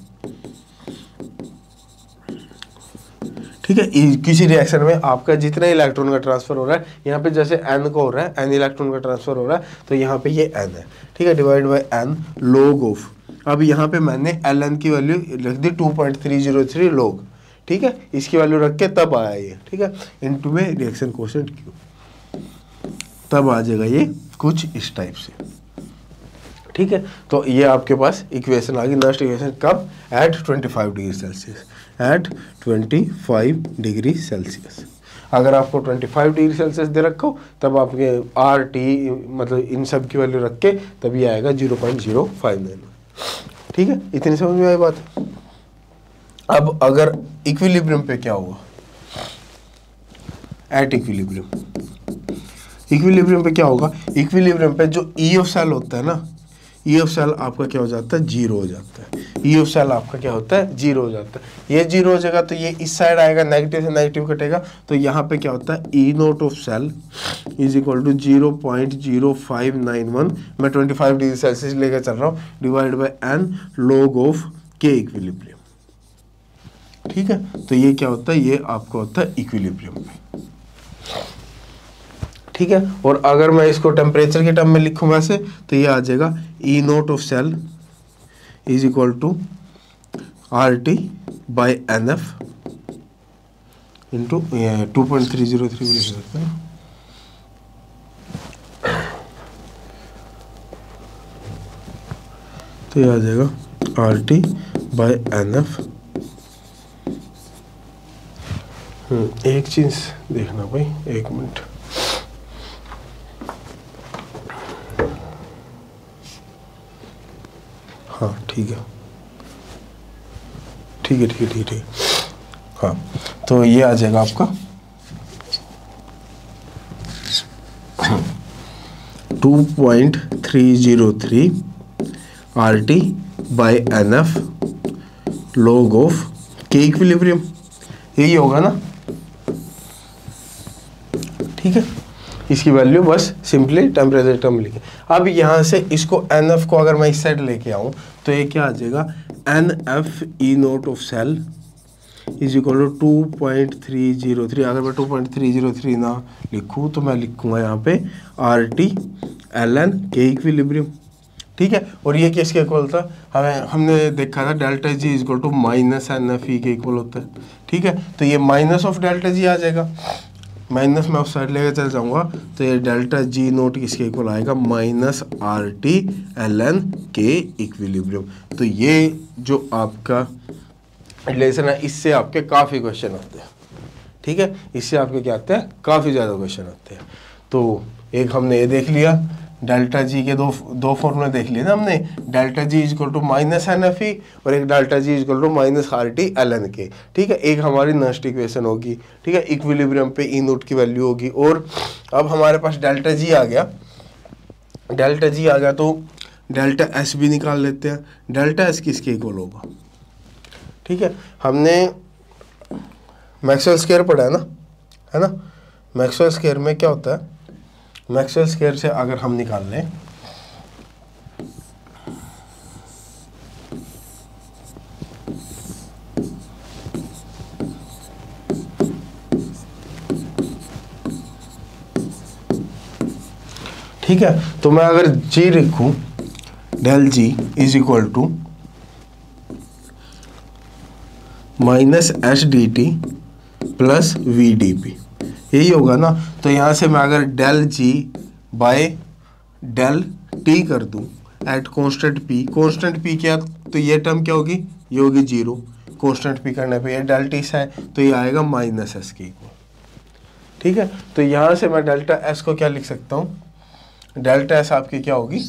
ठीक है, किसी रिएक्शन में आपका जितना इलेक्ट्रॉन का ट्रांसफर हो रहा है, यहाँ पे जैसे एन को हो रहा है, एन इलेक्ट्रॉन का ट्रांसफर हो रहा है, तो यहाँ पे ये एन है। ठीक है, divide by N log of, अब यहाँ पे मैंने एल एन की वैल्यू रख दी 2.303 लॉग। ठीक है, इसकी वैल्यू रख के तब आया ये। ठीक है, इनटू में रिएक्शन कोशेंट क्यू, तब आ जाएगा ये कुछ इस टाइप से। ठीक है, तो ये आपके पास इक्वेशन आ गई, नस्ट इक्वेशन कब, at 25 degree Celsius, at 25 degree Celsius. अगर आपको 25 डिग्री सेल्सियस दे रखो, तब आपके आर टी मतलब इन सब की वैल्यू रख के तब ये आएगा 0.059। ठीक है, इतनी समझ में आई बात। अब अगर इक्विलिब्रियम पे क्या हुआ, एट इक्विलिब्रियम पे क्या होगा, इक्विलिब्रियम पे जो ई ऑफ सेल होता है ना, ई ऑफ सेल आपका क्या हो जाता है, जीरो हो जाता है। ई ऑफ सेल आपका क्या होता है, जीरो हो जाता है। ये जीरो हो जाएगा तो ये इस साइड आएगा, नेगेटिव से नेगेटिव कटेगा, तो यहाँ पे क्या होता है, E nought of cell is equal to 0.0591, मैं 25 डिग्री सेल्सियस लेकर चल रहा हूँ, divide by N log of K equilibrium. ठीक है, तो ये क्या होता है, ये आपका होता है इक्विलिब्रियम में। ठीक है, और अगर मैं इसको टेम्परेचर के टर्म में लिखूँ वैसे, तो ये आ जाएगा E nought of cell is equal to R T by N F into 2.303 भी लिख सकते हैं। तो ये आ जाएगा R T by N F. एक चीज देखना भाई, एक मिनट, हाँ ठीक है, ठीक है, ठीक है, ठीक है, हाँ, तो ये आ जाएगा आपका 2.303 R T by N F log of K equilibrium, यही होगा ना। ठीक है, इसकी वैल्यू बस सिंपली टेम्परेचर टर्म लिखे। अब यहाँ से इसको एन एफ को अगर मैं इस साइड लेके आऊँ, तो ये क्या आ जाएगा, N F E nought of cell is equal to 2.303। अगर मैं 2.303 ना लिखूँ तो मैं लिखूँगा यहाँ पे RT ln K इक्विलिब्रियम, ठीक है। और ये किसके इक्वल था, हमने देखा था delta G is equal to minus NFE के इक्वल होता है, ठीक है। तो ये माइनस ऑफ डेल्टा जी आ जाएगा, माइनस में उस साइड लेकर चल जाऊंगा तो ये डेल्टा जी नोट किसके इक्वल आएगा, minus RT ln K equilibrium. तो ये जो आपका रिलेशन है इससे आपके काफ़ी क्वेश्चन आते हैं, ठीक है। इससे आपके क्या आते हैं, काफ़ी ज़्यादा क्वेश्चन आते हैं। तो एक हमने ये देख लिया, डेल्टा जी के दो फॉर्मूले देख लिए ना हमने, delta G is equal to minus NFE और एक delta G is equal to minus RT ln K, ठीक है। एक हमारी नस्ट इक्वेशन होगी, ठीक है, इक्विलिब्रियम पे ई नोट की वैल्यू होगी। और अब हमारे पास डेल्टा जी आ गया, डेल्टा जी आ गया तो डेल्टा एस भी निकाल लेते हैं। डेल्टा एस किसके इक्वल होगा, ठीक है। हमने मैक्सवेल स्क्वायर पढ़ा है ना। मैक्सवेल स्क्वायर में क्या होता है, मैक्सवेल स्क्वायर से अगर हम निकाल लें ठीक है, तो मैं अगर जी लिखूं, del G is equal to minus HDT plus VDP, यही होगा ना। तो यहाँ से मैं अगर del G by del T कर दूँ at constant P, constant P क्या, तो ये टर्म क्या होगी, ये होगी 0, कॉन्स्टेंट पी करने पे ये डेल टी से है तो ये आएगा माइनस एस के इक्वल, ठीक है। तो यहाँ से मैं डेल्टा एस को क्या लिख सकता हूँ, डेल्टा एस आपकी क्या होगी,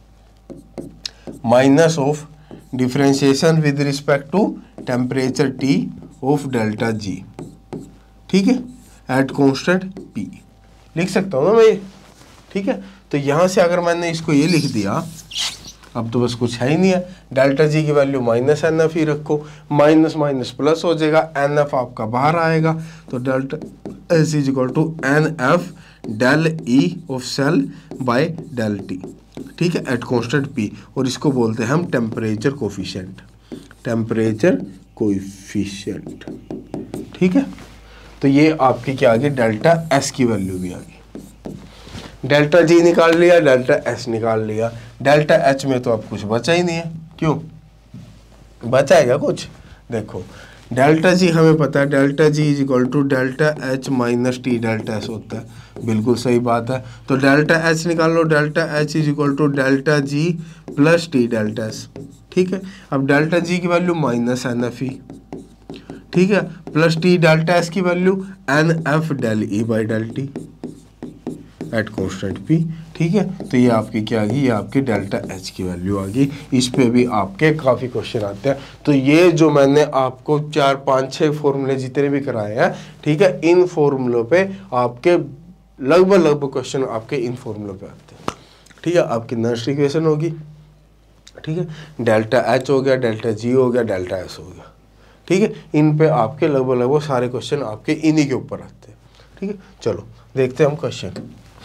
minus of differentiation with respect to temperature T of delta G, ठीक है, एट कॉन्स्टेंट P लिख सकता हूँ ना मैं, ठीक है। तो यहाँ से अगर मैंने इसको ये लिख दिया, अब तो बस कुछ है ही नहीं है, डेल्टा जी की वैल्यू माइनस NFE रखो, माइनस माइनस प्लस हो जाएगा, NF आपका बाहर आएगा, तो delta S is equal to NF del E of cell by del T, ठीक है, एट कॉन्स्टेंट P। और इसको बोलते हैं हम टेम्परेचर कोफिशिएंट, टेम्परेचर कोफिशिएंट, ठीक है। तो ये आपकी क्या आ गई, डेल्टा एस की वैल्यू भी आ गई। डेल्टा जी निकाल लिया, डेल्टा एस निकाल लिया, डेल्टा एच में तो अब कुछ बचा ही नहीं है, क्यों बचा है क्या कुछ, देखो डेल्टा जी हमें पता है, delta G is equal to delta H minus T delta S होता है, बिल्कुल सही बात है। तो डेल्टा एच निकाल लो, delta H is equal to delta G plus T delta S, ठीक है। अब डेल्टा जी की वैल्यू माइनस NFE, ठीक है, प्लस टी डेल्टा एस की value NF del E by del T at constant P, ठीक है। तो ये आपकी क्या आ गई, ये आपकी डेल्टा एच की वैल्यू आ गई। इस पे भी आपके काफ़ी क्वेश्चन आते हैं। तो ये जो मैंने आपको 4 5 6 फॉर्मूले जितने भी कराए हैं, ठीक है, इन फॉर्मूलों पे आपके लगभग क्वेश्चन आपके इन फॉर्मूलों पे आते हैं, ठीक है। आपकी नर्सरी इक्वेशन होगी, ठीक है, डेल्टा एच हो गया, डेल्टा जी हो गया, डेल्टा एस हो गया, ठीक है। इन पे आपके लगभग सारे क्वेश्चन आपके इन्हीं के ऊपर आते हैं, ठीक है। चलो देखते हैं हम क्वेश्चन।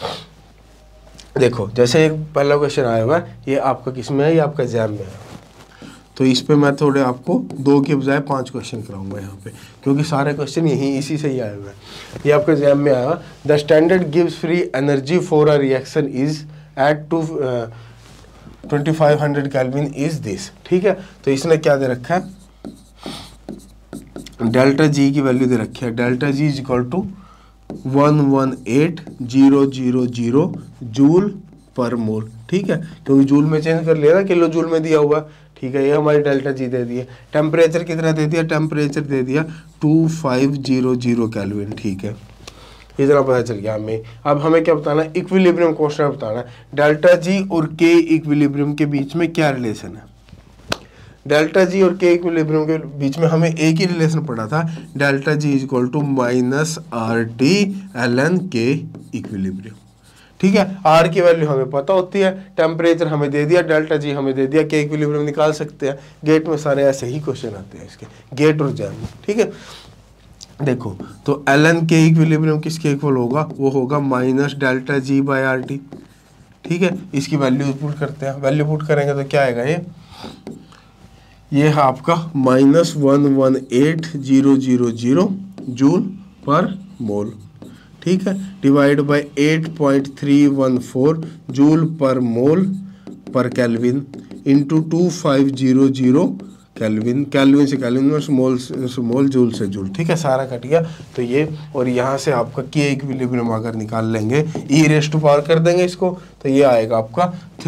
देखो जैसे एक पहला क्वेश्चन आया हुआ है, ये आपका किस में है, ये आपका एग्जाम में है। तो इस पे मैं थोड़े आपको 2 के बजाय 5 क्वेश्चन कराऊंगा यहाँ पे, क्योंकि सारे क्वेश्चन यही इसी से ही आए हुए हैं। ये आपके एग्जाम में आया, द स्टैंडर्ड गिव्स free energy for a reaction is at 2500 kelvin is this, ठीक है। तो इसने क्या दे रखा है, डेल्टा जी की वैल्यू दे रखी है, delta G is equal to 118000 joule per mole, ठीक है, क्योंकि जूल में चेंज कर लिया ना, किलो जूल में दिया हुआ, ठीक है। ये हमारी डेल्टा जी दे दी है। टेम्परेचर कितना दे दिया, टेम्परेचर दे दिया 2500 केल्विन, ठीक है, इतना पता चल गया हमें। अब हमें क्या बताना है, इक्विलिब्रियम कांस्टेंट बताना है। डेल्टा जी और के इक्विलिब्रियम के बीच में क्या रिलेशन है, डेल्टा जी और के इक्विलिब्रियम के बीच में हमें एक ही रिलेशन पड़ा था, delta G is equal to minus RT ln K equilibrium, ठीक है। R की वैल्यू हमें पता होती है, टेम्परेचर हमें दे दिया, डेल्टा जी हमें दे दिया, के इक्विलिब्रियम निकाल सकते हैं। गेट में सारे ऐसे ही क्वेश्चन आते हैं इसके, गेट और जैम में, ठीक है। देखो तो ln के इक्विलिब्रियम किसके इक्वल होगा, वो होगा minus delta G by RT, ठीक है। इसकी वैल्यू पुट करते हैं, वैल्यू पुट करेंगे तो क्या आएगा, ये ये है आपका -118,000 जूल पर मोल, ठीक है, divide bye 8.314 joule per mole per kelvin into 2500 kelvin, kelvin से केल्विन में स्मॉल जूल से जूल, ठीक है, सारा कट गया। तो ये और यहाँ से आपका के इक्विलिब्रियम अगर निकाल लेंगे ई रेज़ टू पावर कर देंगे इसको, तो ये आएगा आपका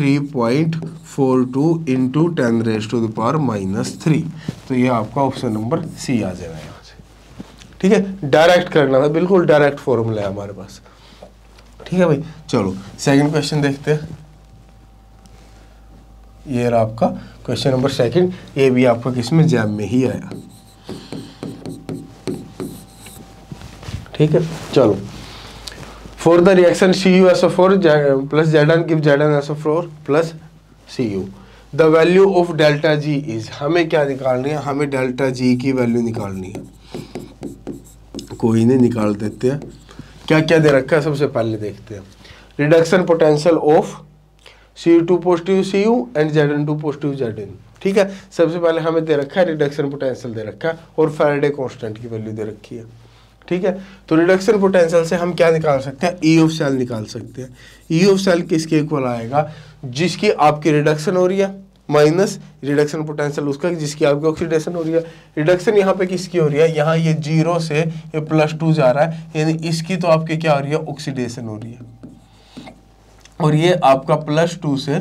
3.42 इंटू 10⁻⁻3। तो ये आपका ऑप्शन नंबर सी आ जाएगा यहाँ से, ठीक है। डायरेक्ट करना था, बिल्कुल डायरेक्ट फॉर्मूला है हमारे पास, ठीक है भाई। चलो सेकंड क्वेश्चन देखते हैं। ये रहा आपका क्वेश्चन नंबर सेकंड, ये भी आपका किसमें जैम में ही आया, ठीक है। चलो, for the reaction CuSO4 plus Zn give ZnSO4 plus Cu, the value of delta G is, हमें क्या निकालनी है, हमें डेल्टा G की वैल्यू निकालनी है। कोई नहीं, निकाल देते हैं। क्या क्या दे रखा है सबसे पहले देखते हैं। Reduction potential of Cu2 positive Cu and Zn2 positive Zn, ठीक है। सबसे पहले हमें दे रखा है रिडक्शन पोटेंशियल दे रखा है और फैराडे कांस्टेंट की वैल्यू दे रखी है, ठीक है। तो रिडक्शन पोटेंशियल से हम क्या निकाल सकते हैं, ई ऑफ सेल निकाल सकते हैं। ई ऑफ सेल किसके इक्वल आएगा, जिसकी आपकी रिडक्शन हो रही है माइनस रिडक्शन पोटेंशियल उसका जिसकी आपकी ऑक्सीडेशन हो रही है। रिडक्शन यहाँ पे किसकी हो रही है, यहाँ ये 0 से ये +2 जा रहा है, यानी इसकी तो आपकी क्या हो रही है, ऑक्सीडेशन हो रही है। और ये आपका +2 से,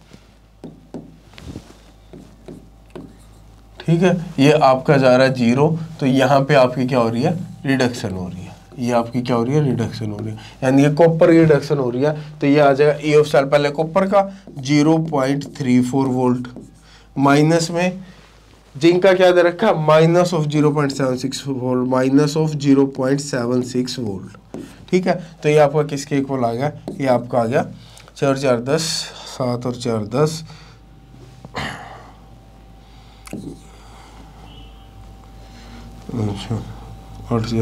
ठीक है, ये आपका जा रहा है 0, तो यहाँ पे आपकी क्या हो रही है, रिडक्शन हो रही है। ये आपकी क्या हो रही है, रिडक्शन हो रही है, यानी ये कॉपर की रिडक्शन हो रही है। तो ये आ जाएगा ई ऑफ सेल, पहले कॉपर का 0.34 वोल्ट, माइनस में जिंक का क्या दे रखा है, minus of 0.76 volt, minus of 0.76 volt, ठीक है। तो ये आपका किसके इक्वल आ गया, ये आपका आ गया 4 4 10, 7 और 4 10, अच्छा 8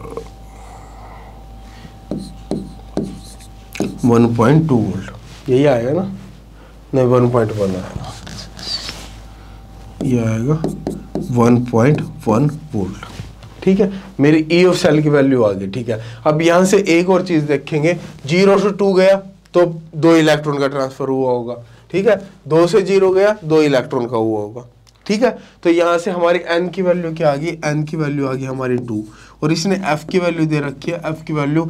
1.2 वोल्ट, यही आएगा ना, नहीं 1.1 आएगा, ये आएगा 1.1 वोल्ट, ठीक है। मेरी ई ऑफ सेल की वैल्यू आ गई, ठीक है। अब यहाँ से एक और चीज देखेंगे, 0 से 2 गया तो 2 इलेक्ट्रॉन का ट्रांसफर हुआ होगा, ठीक है। 2 से 0 गया 2 इलेक्ट्रॉन का हुआ होगा, ठीक है। तो यहाँ से हमारी n की वैल्यू क्या आ गई, n की वैल्यू आ गई हमारी 2, और इसने f की वैल्यू दे रखी है, f की वैल्यू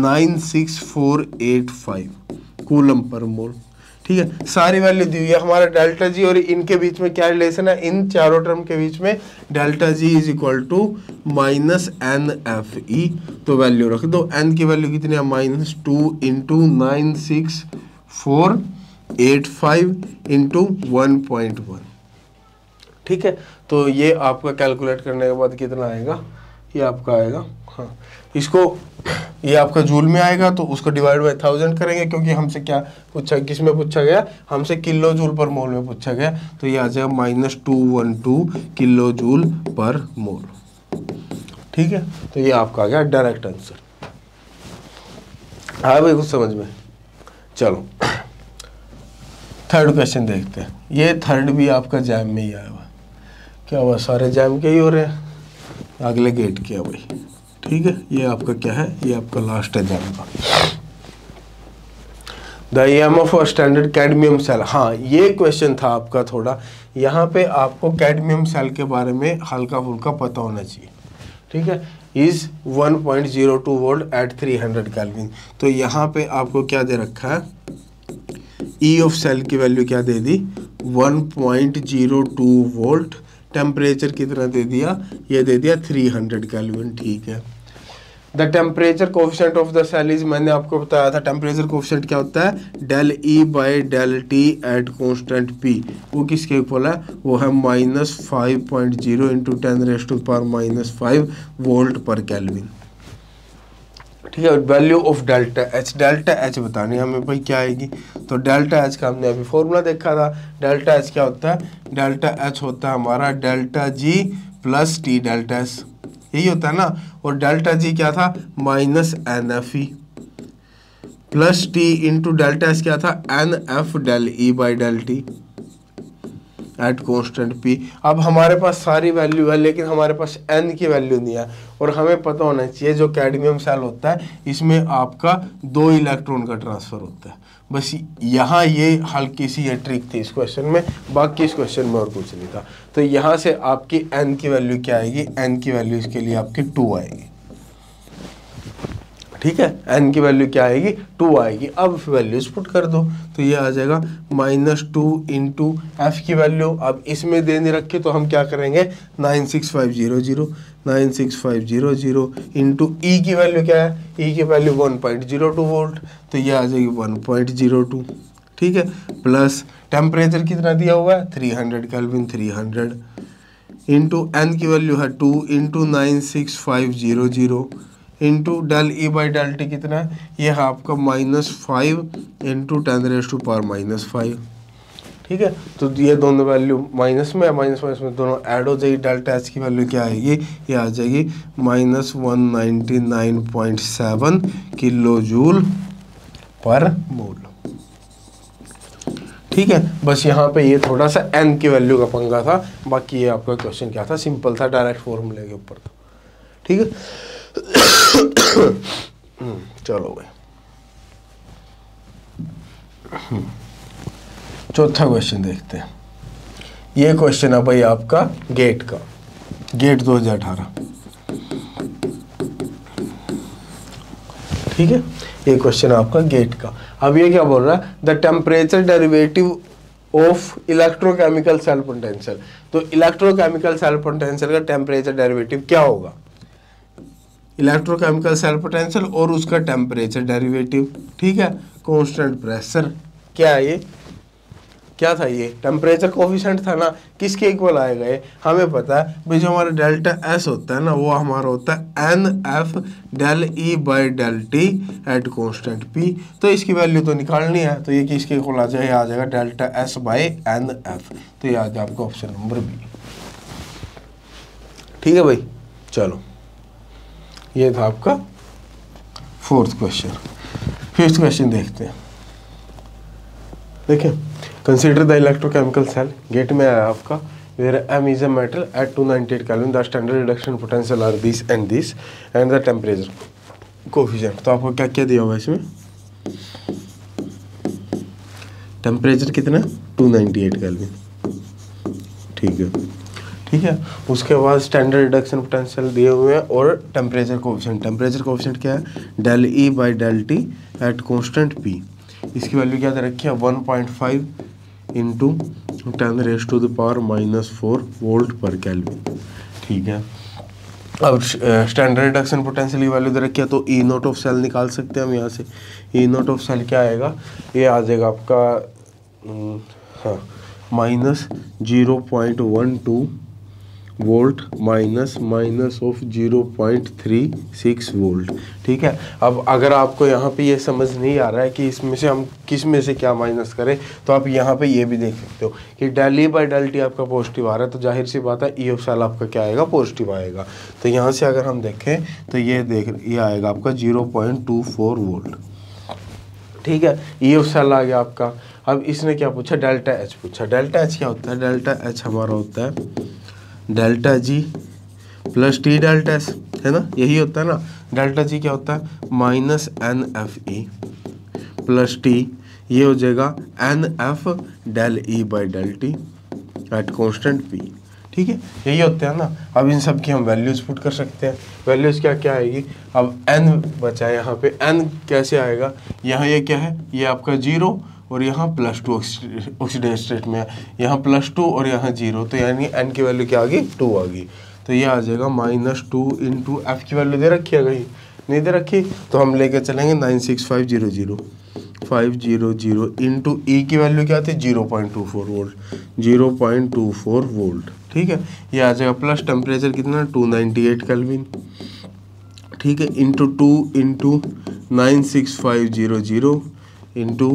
96485 कूलम पर मोल, ठीक है। सारी वैल्यू दी हुई है। हमारा डेल्टा जी और इनके बीच में क्या रिलेशन है, इन चारों टर्म के बीच में delta G is equal to -NFE, तो वैल्यू रख दो। n की वैल्यू कितनी है, -2 इंटू 96485 इंटू 1.1, ठीक है। तो ये आपका कैलकुलेट करने के बाद कितना आएगा, ये आपका आएगा, हाँ, इसको ये आपका जूल में आएगा, तो उसको डिवाइड बाय 1000 करेंगे, क्योंकि हमसे क्या पूछा, किस में पूछा गया, हमसे किलो जूल पर मोल में पूछा गया। तो ये आ जाएगा -212 किलो जूल पर मोल, ठीक है। तो ये आपका आ गया डायरेक्ट आंसर। हाँ भाई, कुछ समझ में। चलो थर्ड क्वेश्चन देखते हैं। ये थर्ड भी आपका जैम में ही आया हुआ, क्या हुआ, सारे जैम के ही हो रहे हैं, अगले गेट किया भाई, ठीक है। ये आपका क्या है, ये आपका लास्ट है जैम का। The EMF of standard cadmium cell, हाँ ये क्वेश्चन था आपका थोड़ा, यहाँ पे आपको कैडमियम सेल के बारे में हल्का फुल्का पता होना चाहिए, ठीक है। Is 1.02 volt at 300 kelvin. तो यहाँ पे आपको क्या दे रखा है, ई ऑफ सेल की वैल्यू क्या दे दी, 1.02 वोल्ट, टेम्परेचर कितना दे दिया, ये दे दिया 300 केल्विन, ठीक है। The temperature coefficient of the cell is, मैंने आपको बताया था टेम्परेचर कोफिशिएंट क्या होता है, del E by del T at constant P, वो किसके इक्वल है, वो है -5.0 इंटू 10⁻⁻5 वोल्ट पर केल्विन, ठीक है। Value of delta H, delta H बतानी हमें भाई क्या आएगी, तो डेल्टा H का हमने अभी फॉर्मूला देखा था। डेल्टा H क्या होता है, डेल्टा H होता है हमारा delta G plus T delta S, यही होता है ना। और डेल्टा G क्या था, -NFE plus T into delta S क्या था, NF del E by del T, at constant P। अब हमारे पास सारी वैल्यू है लेकिन हमारे पास N की वैल्यू नहीं है, और हमें पता होना चाहिए जो कैडमियम सेल होता है इसमें आपका 2 इलेक्ट्रॉन का ट्रांसफर होता है। बस यहाँ ये हल्की सी ये ट्रिक थी इस क्वेश्चन में, बाकी इस क्वेश्चन में और कुछ नहीं था। तो यहाँ से आपकी N की वैल्यू क्या आएगी, N की वैल्यू इसके लिए आपकी 2 आएगी। ठीक है, N की वैल्यू क्या आएगी, 2 आएगी। अब वैल्यूज पुट कर दो तो ये आ जाएगा -2 इंटू F की वैल्यू। अब इसमें दे नहीं रखी तो हम क्या करेंगे, 96500 इंटू E की वैल्यू क्या है, E की वैल्यू 1.02 वोल्ट, तो ये आ जाएगी 1.02। ठीक है, प्लस टेम्परेचर कितना दिया हुआ है 300 केल्विन, 300 इंटू N की वैल्यू है 2 into 96500 into del E by del T कितना है, ये है आपका -5 इंटू 10⁻⁻⁵। ठीक है, तो ये दोनों वैल्यू माइनस में दोनों ऐड हो जाएगी। डेल्टा एच की वैल्यू क्या आएगी, ये आ जाएगी -199.7 किलो जूल पर मोल। ठीक है, बस यहाँ पे ये थोड़ा सा N की वैल्यू का पंगा था, बाकी ये आपका क्वेश्चन क्या था, सिंपल था, डायरेक्ट फॉर्मूले के ऊपर था। ठीक है, चलो भाई चौथा क्वेश्चन देखते हैं। ये क्वेश्चन है भाई आपका गेट का, गेट 2018। ठीक है, ये क्वेश्चन है आपका गेट का। अब ये क्या बोल रहा है, the temperature derivative of electrochemical cell potential. तो इलेक्ट्रोकेमिकल सेल पोटेंशियल का टेम्परेचर डेरिवेटिव क्या होगा, इलेक्ट्रोकेमिकल सेल पोटेंशियल और उसका टेम्परेचर डेरिवेटिव। ठीक है, कांस्टेंट प्रेशर क्या है, ये क्या था, ये टेम्परेचर कोफिशिएंट था ना, किसके इक्वल आएगा ये हमें पता है भाई, जो हमारा डेल्टा एस होता है ना वो हमारा होता है NF del E by del T at constant P। तो इसकी वैल्यू तो निकालनी है, तो ये किसके इक्वल आ जाएगा, आ जाएगा डेल्टा एस बाई NF। तो ये आ जाएगा आपका ऑप्शन नंबर B। ठीक है भाई, चलो ये था आपका 4th क्वेश्चन। 5th क्वेश्चन देखते हैं। देखिए, consider the electrochemical cell, GATE में आया आपका, where M is a metal at 298 kelvin, the standard reduction potential are this and the temperature coefficient. तो आपको क्या क्या दिया हुआ है इसमें, टेम्परेचर कितना 298 केल्विन। ठीक है, ठीक है, उसके बाद स्टैंडर्ड रिडक्शन पोटेंशियल दिए हुए हैं और टेम्परेचर कोफिशिएंट। टेम्परेचर कोफिशिएंट क्या है, del E by del T at constant P। इसकी वैल्यू क्या दे रखी है 1.5 इंटू 10⁻⁻⁴ वोल्ट पर केल्विन। ठीक है, अब स्टैंडर्ड रिडक्शन पोटेंशियल की वैल्यू दे रखी है, तो ई नोट ऑफ सेल निकाल सकते हैं हम यहाँ से। ई नोट ऑफ सेल क्या आएगा, ये आ जाएगा आपका हाँ -0.12 वोल्ट माइनस ऑफ 0.36 वोल्ट। ठीक है, अब अगर आपको यहाँ पे ये समझ नहीं आ रहा है कि इसमें से हम किस में से क्या माइनस करें, तो आप यहाँ पे ये भी देख सकते हो कि del E by del T आपका पॉजिटिव आ रहा है, तो जाहिर सी बात है ई ऑफ सेल आपका क्या आएगा, पॉजिटिव आएगा। तो यहाँ से अगर हम देखें तो ये आएगा आपका 0.24 वोल्ट। ठीक है, ई ऑफ सेल आ गया आपका। अब इसने क्या पूछा, डेल्टा एच पूछा। डेल्टा एच क्या होता है, डेल्टा एच हमारा होता है delta G plus T delta S, है ना, यही होता है ना। डेल्टा जी क्या होता है -NFE प्लस टी, ये हो जाएगा NF del E by del T at constant P। ठीक है, यही होते हैं ना। अब इन सब की हम वैल्यूज पुट कर सकते हैं। वैल्यूज क्या क्या आएगी, अब N बचा है यहाँ पे, N कैसे आएगा, यहाँ ये क्या है, ये आपका 0 और यहाँ +2 ऑक्सीडेशन स्टेट में है, यहाँ +2 और यहाँ 0, तो यानी N की वैल्यू क्या आ गई, 2 आ गई। तो ये आ जाएगा -2 इंटू F की वैल्यू दे रखी है, कहीं नहीं दे रखी, तो हम लेके चलेंगे 96500 इंटू ई की वैल्यू क्या थी 0.24 वोल्ट, 0.24 वोल्ट। ठीक है, ये आ जाएगा प्लस टेम्परेचर कितना 298 केल्विन। ठीक है, इंटू 2 इंटू 96500 इंटू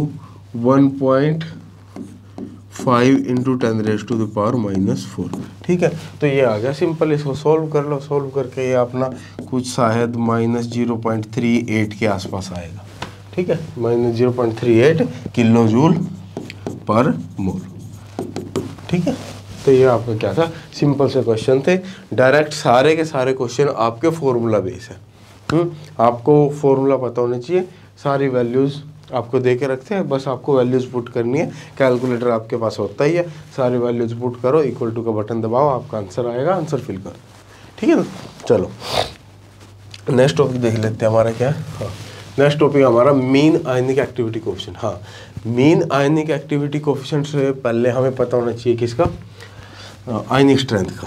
1.5 इंटू 10⁻⁻⁴। ठीक है, तो ये आ गया सिंपल। इसको सोल्व कर लो, सोल्व करके ये अपना कुछ शायद -0.38 के आसपास आएगा। ठीक है, -0.38 किलो जूल पर मोल। ठीक है। तो ये आपका क्या था, सिंपल से क्वेश्चन थे, डायरेक्ट सारे के सारे क्वेश्चन आपके फॉर्मूला बेस है। आपको फॉर्मूला पता होना चाहिए, सारी वैल्यूज़ आपको दे के रखते हैं, बस आपको वैल्यूज़ पुट करनी है, कैलकुलेटर आपके पास होता ही है, सारी वैल्यूज़ पुट करो, इक्वल टू का बटन दबाओ, आपका आंसर आएगा, आंसर फिल करो, ठीक है ना। चलो नेक्स्ट टॉपिक देख लेते हैं, हमारा क्या है। हाँ, नेक्स्ट टॉपिक हमारा मीन आयनिक एक्टिविटी कोएफिशिएंट। हाँ, मीन आयनिक एक्टिविटी कोएफिशिएंट से पहले हमें पता होना चाहिए किसका, आयनिक स्ट्रेंथ का,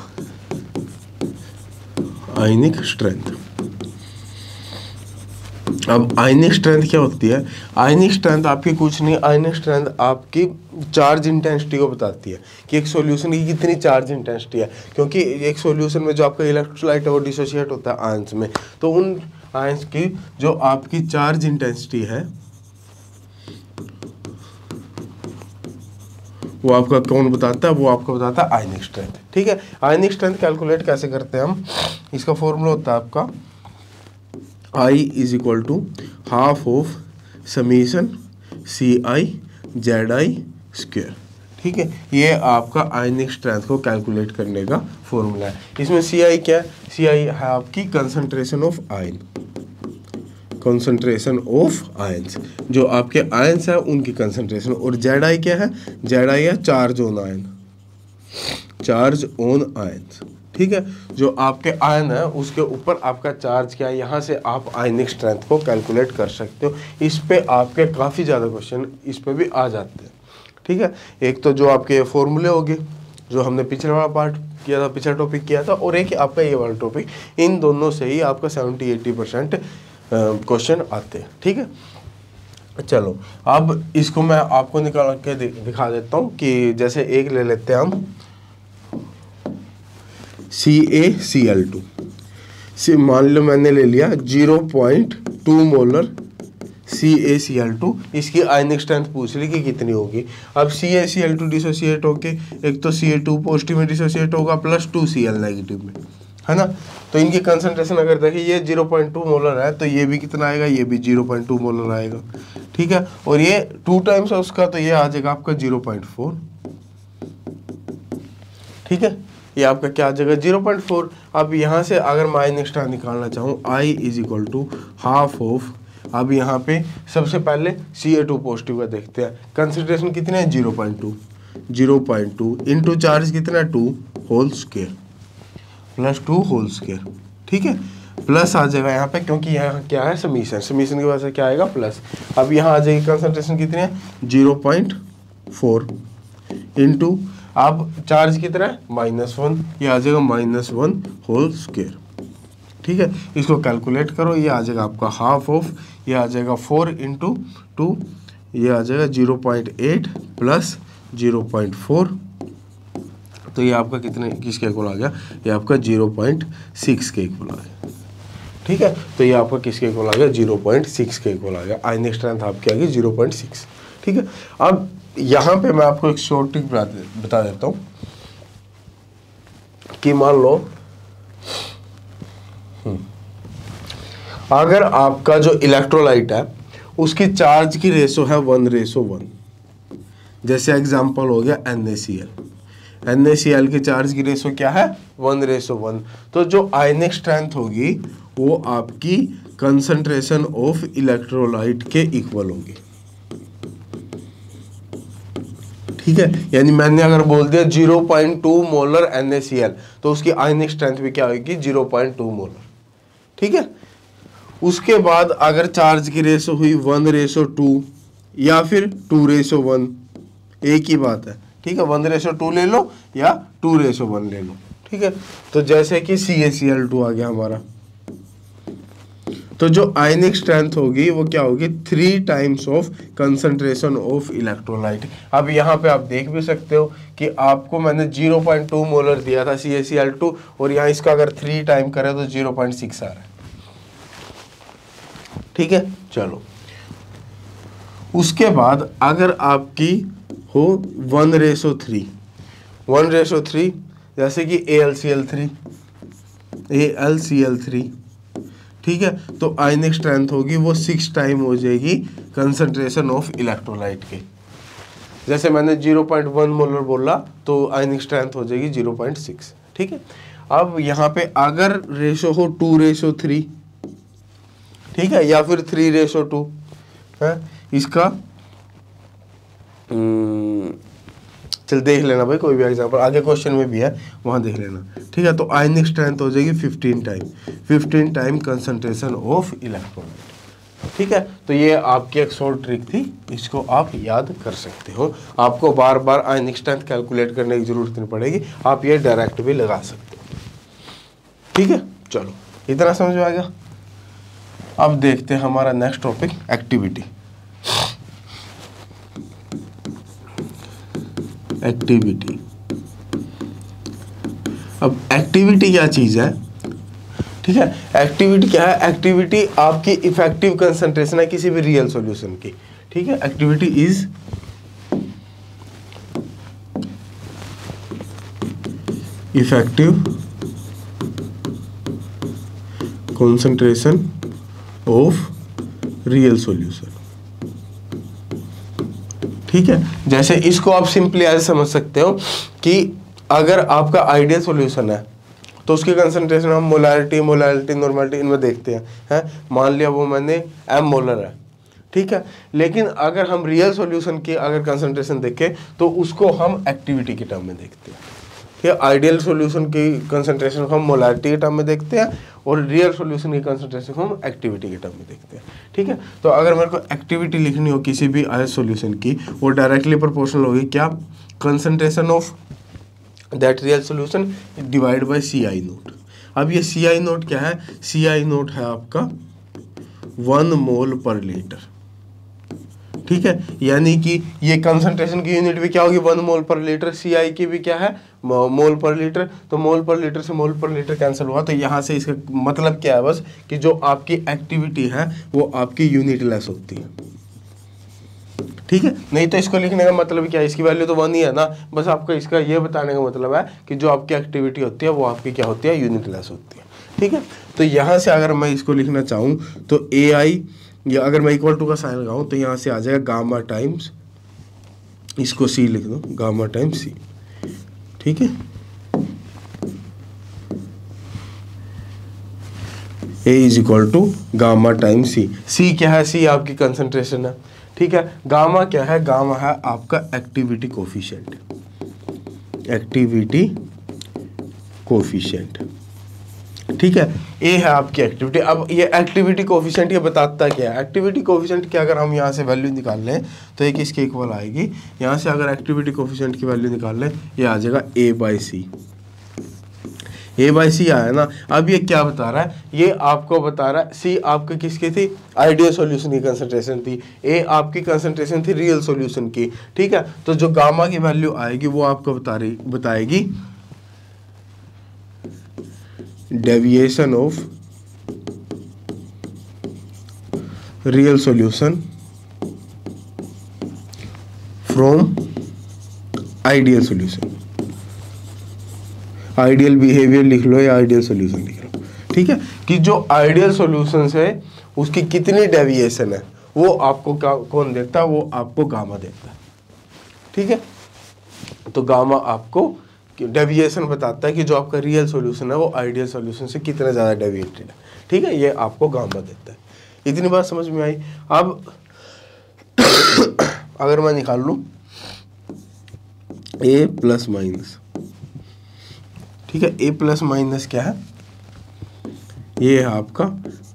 आयनिक स्ट्रेंथ। अब आयनिक स्ट्रेंथ क्या होती है, आयनिक स्ट्रेंथ आपकी कुछ नहीं, आयनिक स्ट्रेंथ आपकी चार्ज इंटेंसिटी को बताती है कि एक सॉल्यूशन की कितनी चार्ज इंटेंसिटी है, क्योंकि एक सॉल्यूशन में जो आपका इलेक्ट्रोलाइट है वो डिसोशिएट होता है आयंस में, तो उन आयंस की जो आपकी चार्ज इंटेंसिटी है वो आपका कौन बताता है, वो आपको बताता है आयनिक स्ट्रेंथ। ठीक है, आयनिक स्ट्रेंथ कैलकुलेट कैसे करते हैं हम, इसका फॉर्मूला होता है आपका I is equal to half of summation CI ZI square. ठीक है, ये आपका आयनिक स्ट्रेंथ को कैलकुलेट करने का फॉर्मूला है। इसमें CI क्या है, CI है आपकी concentration of ion, concentration of ions, जो आपके आयंस है उनकी कंसंट्रेशन, और ZI क्या है, ZI है charge on ion, charge on ions. ठीक है, जो आपके आयन है उसके ऊपर आपका चार्ज क्या है, यहाँ से आप आयनिक स्ट्रेंथ को कैलकुलेट कर सकते हो। इस पे आपके काफ़ी ज़्यादा क्वेश्चन इस पे भी आ जाते हैं। ठीक है, एक तो जो आपके फॉर्मूले होंगे जो हमने पिछले वाला पार्ट किया था, पिछला टॉपिक किया था, और एक आपका ये वाला टॉपिक, इन दोनों से ही आपका 70-80% क्वेश्चन आते हैं। ठीक है, चलो अब इसको मैं आपको निकाल के दिखा देता हूँ कि जैसे एक ले लेते हैं हम CaCl2, मान लो मैंने ले लिया 0.2 मोलर CaCl2, इसकी आयनिक स्ट्रेंथ पूछ ली कि कितनी होगी। अब CaCl2 डिसोसिएट होके एक तो Ca2 पॉजिटिव में डिसोसिएट होगा प्लस 2Cl नेगेटिव में, है ना, तो इनकी कंसंट्रेशन अगर देखें ये 0.2 मोलर है तो ये भी कितना आएगा, ये भी 0.2 मोलर आएगा। ठीक है, और ये 2 टाइम्स है उसका, तो ये आ जाएगा आपका 0.4। ठीक है, ये आपका क्या आ जाएगा 0.4। अब यहाँ से अगर मैं आयनिक स्ट्रेंथ निकालना चाहूँ, I is equal to half of, अब यहाँ पे सबसे पहले Ca2 पॉजिटिव का देखते हैं, कंसंट्रेशन कितने है 0.2 इंटू चार्ज कितना है 2 whole square plus 2 whole square. ठीक है, प्लस आ जाएगा यहाँ पे क्योंकि यहाँ क्या है समीशन, समीशन की वजह से क्या आएगा प्लस। अब यहाँ आ जाएगी कंसंट्रेशन कितनी है 0.4 इंटू, अब चार्ज कितना है -1, ये आ जाएगा -1 होल स्क्वायर। ठीक है, इसको कैलकुलेट करो, ये आ जाएगा आपका हाफ ऑफ, ये आ जाएगा 4 इंटू 2, ये आ जाएगा 0.8 प्लस 0.4, तो ये आपका कितने किसके इक्वल आ गया, ये आपका 0.6 के इक्वल आ गया। ठीक है, तो ये आपका किसके इक्वल आ गया 0.6 के इक्वल आ गया, आयनिक स्ट्रेंथ आपकी आ गई 0.6। ठीक है, अब यहाँ पे मैं आपको एक शॉर्ट ट्रिक बता देता हूँ कि मान लो अगर आपका जो इलेक्ट्रोलाइट है उसकी चार्ज की रेशो है 1:1, जैसे एग्जांपल हो गया NaCl की चार्ज की रेशो क्या है 1:1, तो जो आयनिक स्ट्रेंथ होगी वो आपकी कंसंट्रेशन ऑफ इलेक्ट्रोलाइट के इक्वल होगी। ठीक है, यानी मैंने अगर बोल दिया 0.2 मोलर NaCl तो उसकी आयनिक स्ट्रेंथ भी क्या होगी 0.2 मोलर। ठीक है, उसके बाद अगर चार्ज की रेशो हुई 1:2 या फिर 2:1, एक ही बात है। ठीक है, 1:2 ले लो या 2:1 ले लो। ठीक है, तो जैसे कि CaCl2 आ गया हमारा, तो जो आयनिक स्ट्रेंथ होगी वो क्या होगी 3 times of concentration of electrolyte. अब यहाँ पे आप देख भी सकते हो कि आपको मैंने 0.2 मोलर दिया था CaCl2 और यहाँ इसका अगर 3 टाइम करें तो 0.6 आ रहा है। ठीक है, चलो उसके बाद अगर आपकी हो 1:3 जैसे कि AlCl3, ठीक है, तो आयनिक स्ट्रेंथ होगी वो 6 टाइम हो जाएगी कंसंट्रेशन ऑफ इलेक्ट्रोलाइट के। जैसे मैंने 0.1 मोलर बोला तो आयनिक स्ट्रेंथ हो जाएगी 0.6। ठीक है, अब यहाँ पे अगर रेशो हो 2:3, ठीक है, या फिर 3:2 है इसका, चल देख लेना भाई, कोई भी एग्जांपल आगे क्वेश्चन में भी है वहाँ देख लेना। ठीक है, तो आयनिक स्ट्रेंथ हो जाएगी 15 टाइम कंसंट्रेशन ऑफ इलेक्ट्रोलाइट। ठीक है, तो ये आपकी एक शॉर्ट ट्रिक थी, इसको आप याद कर सकते हो। आपको बार बार आयनिक स्ट्रेंथ कैलकुलेट करने की जरूरत नहीं पड़ेगी, आप ये डायरेक्ट भी लगा सकते हो। ठीक है, चलो इतना समझ में आ गया। अब देखते हैं हमारा नेक्स्ट टॉपिक एक्टिविटी। एक्टिविटी, अब एक्टिविटी क्या चीज है? ठीक है, एक्टिविटी क्या है? एक्टिविटी आपकी इफेक्टिव कंसंट्रेशन है किसी भी रियल सॉल्यूशन की। ठीक है, activity is effective concentration of real solution. ठीक है, जैसे इसको आप सिंपली ऐसे समझ सकते हो कि अगर आपका आइडियल सॉल्यूशन है तो उसकी कंसंट्रेशन हम मोलैरिटी, नॉर्मलिटी इनमें देखते हैं। मान लिया वो मैंने m मोलर है, ठीक है, लेकिन अगर हम रियल सॉल्यूशन की अगर कंसंट्रेशन देखें तो उसको हम एक्टिविटी के टर्म में देखते हैं। ठीक है, आइडियल सॉल्यूशन की कंसंट्रेशन को हम मोलैरिटी के टर्म में देखते हैं और रियल सॉल्यूशन की कंसंट्रेशन को हम एक्टिविटी के टर्म में देखते हैं। ठीक है, तो अगर मेरे को एक्टिविटी लिखनी हो किसी भी आयस सॉल्यूशन की, वो डायरेक्टली प्रोपोर्शनल होगी क्या? Concentration of that real solution divide by CI naught. अब ये CI नोट क्या है? CI नोट है आपका 1 मोल पर लीटर। ठीक है, यानी कि ये कंसंट्रेशन की यूनिट भी क्या होगी? 1 मोल पर लीटर। CI की भी क्या है? मोल पर लीटर। तो मोल पर लीटर से मोल पर लीटर कैंसिल हुआ, तो यहाँ से इसका मतलब क्या है? बस कि जो आपकी एक्टिविटी है वो आपकी यूनिट लेस होती है। ठीक है, नहीं तो इसको लिखने का मतलब क्या है? इसकी वैल्यू तो 1 ही है ना। बस आपको इसका ये बताने का मतलब है कि जो आपकी एक्टिविटी होती है वो आपकी क्या होती है? यूनिट लेस होती है। ठीक है, तो यहाँ से अगर मैं इसको लिखना चाहूँ तो AI, या अगर मैं इक्वल टू का साइन लगाऊँ तो यहाँ से आ जाएगा गामा टाइम्स, इसको C लिख दो, गामा टाइम्स C। ठीक है, A is equal to gamma times C। C क्या है? C आपकी कंसंट्रेशन है। ठीक है, गामा क्या है? गामा है आपका एक्टिविटी कोफिशिएंट। Activity coefficient. ठीक है, ए है आपकी एक्टिविटी। अब ये एक्टिविटी कोफिशिएंट ये बताता क्या है? एक्टिविटी कोफिशिएंट की अगर हम यहाँ से वैल्यू निकाल लें तो एक इसके इक्वल आएगी। यहाँ से अगर एक्टिविटी कोफिशिएंट की वैल्यू निकाल लें, ये आ जाएगा A/C। A/C आया ना। अब ये क्या बता रहा है? ये आपको बता रहा है C आपकी किसकी थी? आइडियल सॉल्यूशन की कंसंट्रेशन थी। A आपकी कंसंट्रेशन थी रियल सॉल्यूशन की। ठीक है, तो जो गामा की वैल्यू आएगी वो आपको बताएगी deviation of real solution from ideal solution. Ideal behaviour लिख लो या आइडियल सॉल्यूशन लिख लो। ठीक है, कि जो आइडियल सॉल्यूशन है उसकी कितनी डेविएशन है वो आपको कौन देखता है? वो आपको गामा देखता है। ठीक है, तो गामा आपको डेविएशन बताता है कि जो आपका रियल सॉल्यूशन है वो आइडियल सॉल्यूशन से कितना ज़्यादा डेविएटेड है। ठीक है, ये आपको गामा देता है। इतनी बात समझ में आई। अब अगर मैं निकाल लूँ A प्लस माइनस, ठीक है, A प्लस माइनस क्या है? ये है आपका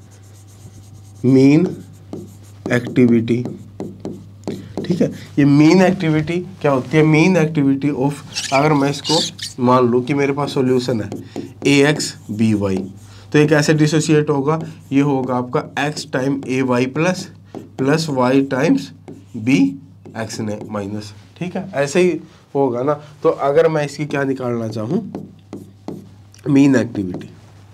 मीन एक्टिविटी। ठीक है, ये मीन एक्टिविटी क्या होती है? मीन एक्टिविटी ऑफ, अगर मैं इसको मान लूँ कि मेरे पास सॉल्यूशन है AX/BY, तो ये कैसे डिसोशिएट होगा? ये होगा आपका X time AY plus Y times BX ने माइनस। ठीक है, ऐसे ही होगा ना। तो अगर मैं इसकी क्या निकालना चाहूँ? Mean activity.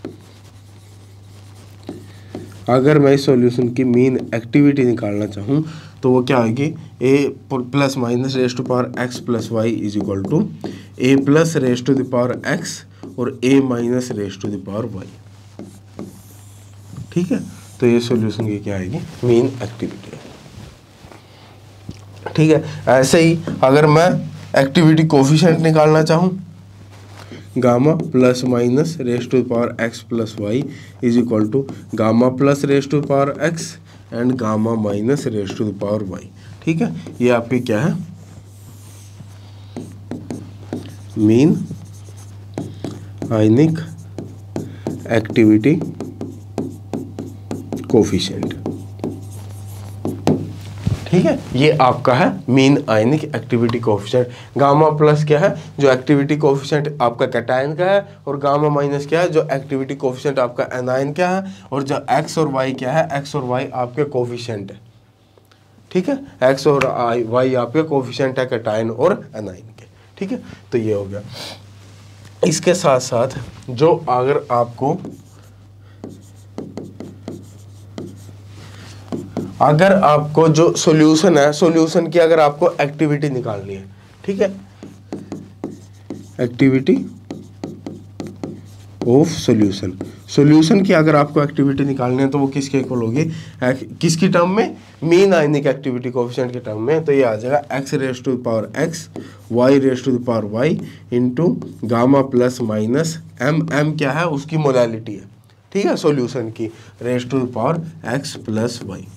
अगर मैं इस सॉल्यूशन की मीन एक्टिविटी निकालना चाहूँ तो वो क्या आएगी? A plus minus raise to power X plus Y is equal to A plus raise to the power X और A minus raise to the power Y। ठीक है, तो ये सॉल्यूशन की क्या आएगी? Mean activity. ठीक है। ऐसे ही अगर मैं एक्टिविटी कोफिशिएंट निकालना चाहूँ, gamma plus minus raise to power x plus y is equal to gamma plus raise to power x and gamma minus raise to power y. ठीक है, ये आपकी क्या है, मीन आयनिक एक्टिविटी कोफिशिएंट। ठीक है, ये आपका है mean ionic activity coefficient. Gamma plus क्या है, जो एक्टिविटी कोफिशिएंट आपका कैटायन का है, और गामा माइनस क्या है, जो एक्टिविटी कोफिशिएंट आपका एनायन का है, और जो एक्स और वाई क्या है, एक्स और वाई आपके कोफिशिएंट है। ठीक है, एक्स और वाई आपके कोफिशिएंट है कैटायन और एनायन के। ठीक है, तो ये हो गया। इसके साथ साथ जो अगर आपको जो सॉल्यूशन है, सॉल्यूशन की अगर आपको एक्टिविटी निकालनी है, ठीक है, एक्टिविटी ऑफ सॉल्यूशन, सॉल्यूशन की अगर आपको एक्टिविटी निकालनी है तो वो किसके इक्वल होगी, किसकी टर्म में, मीन आयनिक एक्टिविटी कोफिशिएंट के टर्म में। तो ये आ जाएगा x raise to the power x y raise to the power y into gamma plus minus m क्या है, उसकी मोलैलिटी है। ठीक है, सॉल्यूशन की raise to the power x plus y.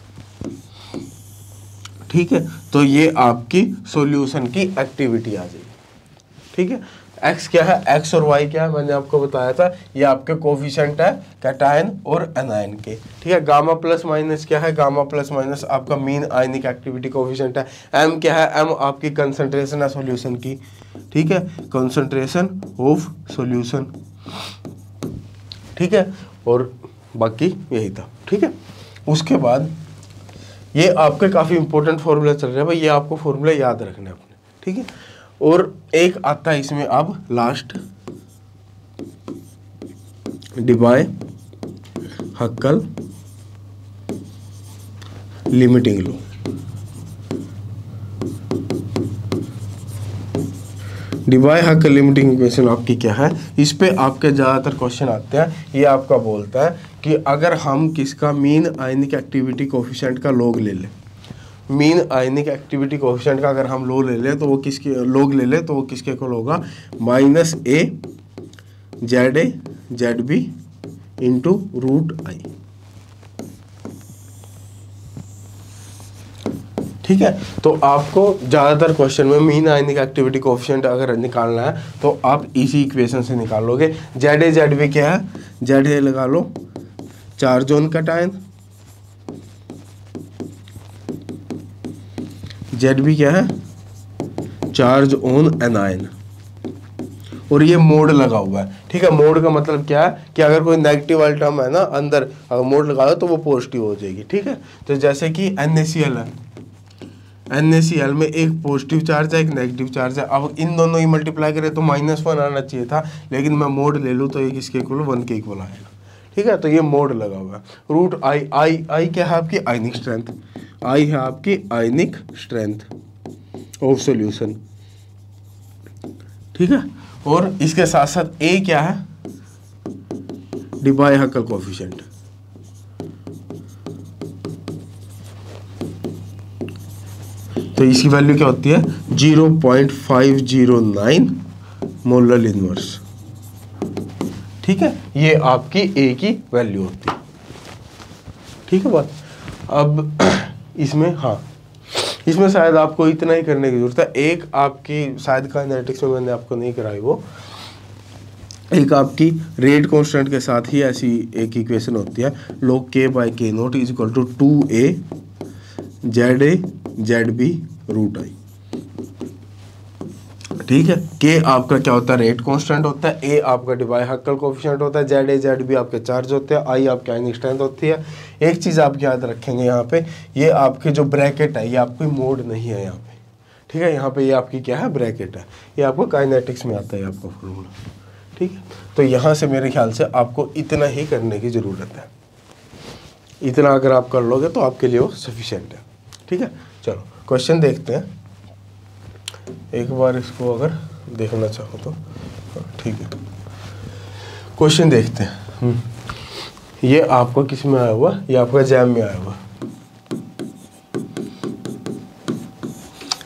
ठीक है, तो ये आपकी सॉल्यूशन की एक्टिविटी आ जाएगी। ठीक है, एक्स क्या है, एक्स और वाई क्या है, मैंने आपको बताया था, ये आपके कोफिशिएंट है कैटायन और एनायन के। ठीक है, गामा प्लस माइनस क्या है, गामा प्लस माइनस आपका मीन आयनिक एक्टिविटी कोफिशिएंट है। एम क्या है, एम आपकी कंसंट्रेशन है सॉल्यूशन की। ठीक है, कंसंट्रेशन ऑफ सॉल्यूशन। ठीक है, और बाकी यही था। ठीक है, उसके बाद ये आपके काफ़ी इंपॉर्टेंट फॉर्मूला चल रहे हैं भाई, ये आपको फॉर्मूला याद रखना है अपने। ठीक है, और एक आता है इसमें अब last, Debye Hückel limiting law. Debye Hückel limiting equation आपकी क्या है, इस पे आपके ज़्यादातर क्वेश्चन आते हैं। ये आपका बोलता है कि अगर हम किसका मीन आयनिक एक्टिविटी कोफिशिएंट का लॉग ले लें, मीन आयनिक एक्टिविटी कोफिशिएंट का अगर हम लॉग ले लें तो वो किसके इक्वल होगा, minus A Z B into root I. ठीक है, तो आपको ज़्यादातर क्वेश्चन में मीन आयनिक एक्टिविटी कोफिशिएंट अगर निकालना है तो आप इसी इक्वेशन से निकालोगे। जेड ए जेड बी क्या है, जेड ए लगा लो charge on cation, Z B क्या है, चार्ज ऑन एनायन, और ये मोड लगा हुआ है। ठीक है, मोड का मतलब क्या है कि अगर कोई नेगेटिव वाली टर्म है ना अंदर, अगर मोड लगा दो तो वो पॉजिटिव हो जाएगी। ठीक है, तो जैसे कि NaCl है, NaCl में एक पॉजिटिव चार्ज है एक नेगेटिव चार्ज है। अब इन दोनों ही मल्टीप्लाई करें तो -1 आना चाहिए था, लेकिन मैं मोड ले लूँ तो ये किसके इक्वल, 1 के इक्वल आएगा। ठीक है, तो ये मोड लगा हुआ है। रूट आई क्या है आपकी आयनिक स्ट्रेंथ, आई है आपकी आयनिक स्ट्रेंथ ऑफ सॉल्यूशन। ठीक है, और इसके साथ साथ ए क्या है, डिबाय हक्कल कोफिशिएंट। तो इसकी वैल्यू क्या होती है, 0.509 मोलर इनवर्स। ठीक है, ये आपकी ए की वैल्यू होती है। ठीक है बात। अब इसमें इसमें शायद आपको इतना ही करने की जरूरत है। एक आपकी शायद काइनेटिक्स में मैंने आपको नहीं कराई, वो एक आपकी रेट कांस्टेंट के साथ ही ऐसी एक इक्वेशन होती है, log k by k naught is equal to 2a Z B root I. ठीक है, के आपका क्या होता है, रेट कांस्टेंट होता है, ए आपका डिबाय हक्कल कोफिशिएंट होता है, जेड बी आपके चार्ज होते हैं, आई आपकी आयनिक स्ट्रेंथ होती है। एक चीज़ आप याद रखेंगे यहाँ पे, ये आपके जो ब्रैकेट है ये आपकी मोड नहीं है यहाँ पे। ठीक है, यहाँ पे ये आपकी क्या है, ब्रैकेट है। ये आपको काइनेटिक्स में आता है आपका फॉर्मूला। ठीक है, तो यहाँ से मेरे ख्याल से आपको इतना ही करने की ज़रूरत है। इतना अगर आप कर लोगे तो आपके लिए वो सफिशिएंट है। ठीक है, चलो क्वेश्चन देखते हैं एक बार, इसको अगर देखना चाहो तो। ठीक है, क्वेश्चन देखते हैं। ये आपका किस में आया हुआ, ये आपका जैम में आया हुआ।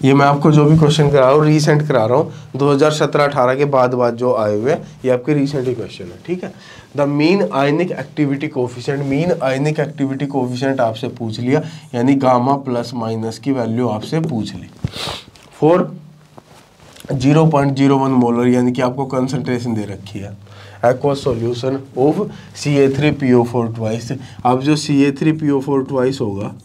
ये मैं आपको जो भी क्वेश्चन करा रहा हूँ रीसेंट करा रहा हूँ, 2017-18 के बाद जो आए हुए हैं, ये आपके रीसेंट ही क्वेश्चन है, ठीक है। The mean ionic activity coefficient, mean ionic activity coefficient आपसे पूछ लिया, यानी गामा प्लस माइनस की वैल्यू आपसे पूछ ली फॉर 0.01 मोलर, यानी कि आपको कंसंट्रेशन दे रखी है aqueous solution of CA3PO4 twice. अब जो CA3PO4 ट्वाइस होगा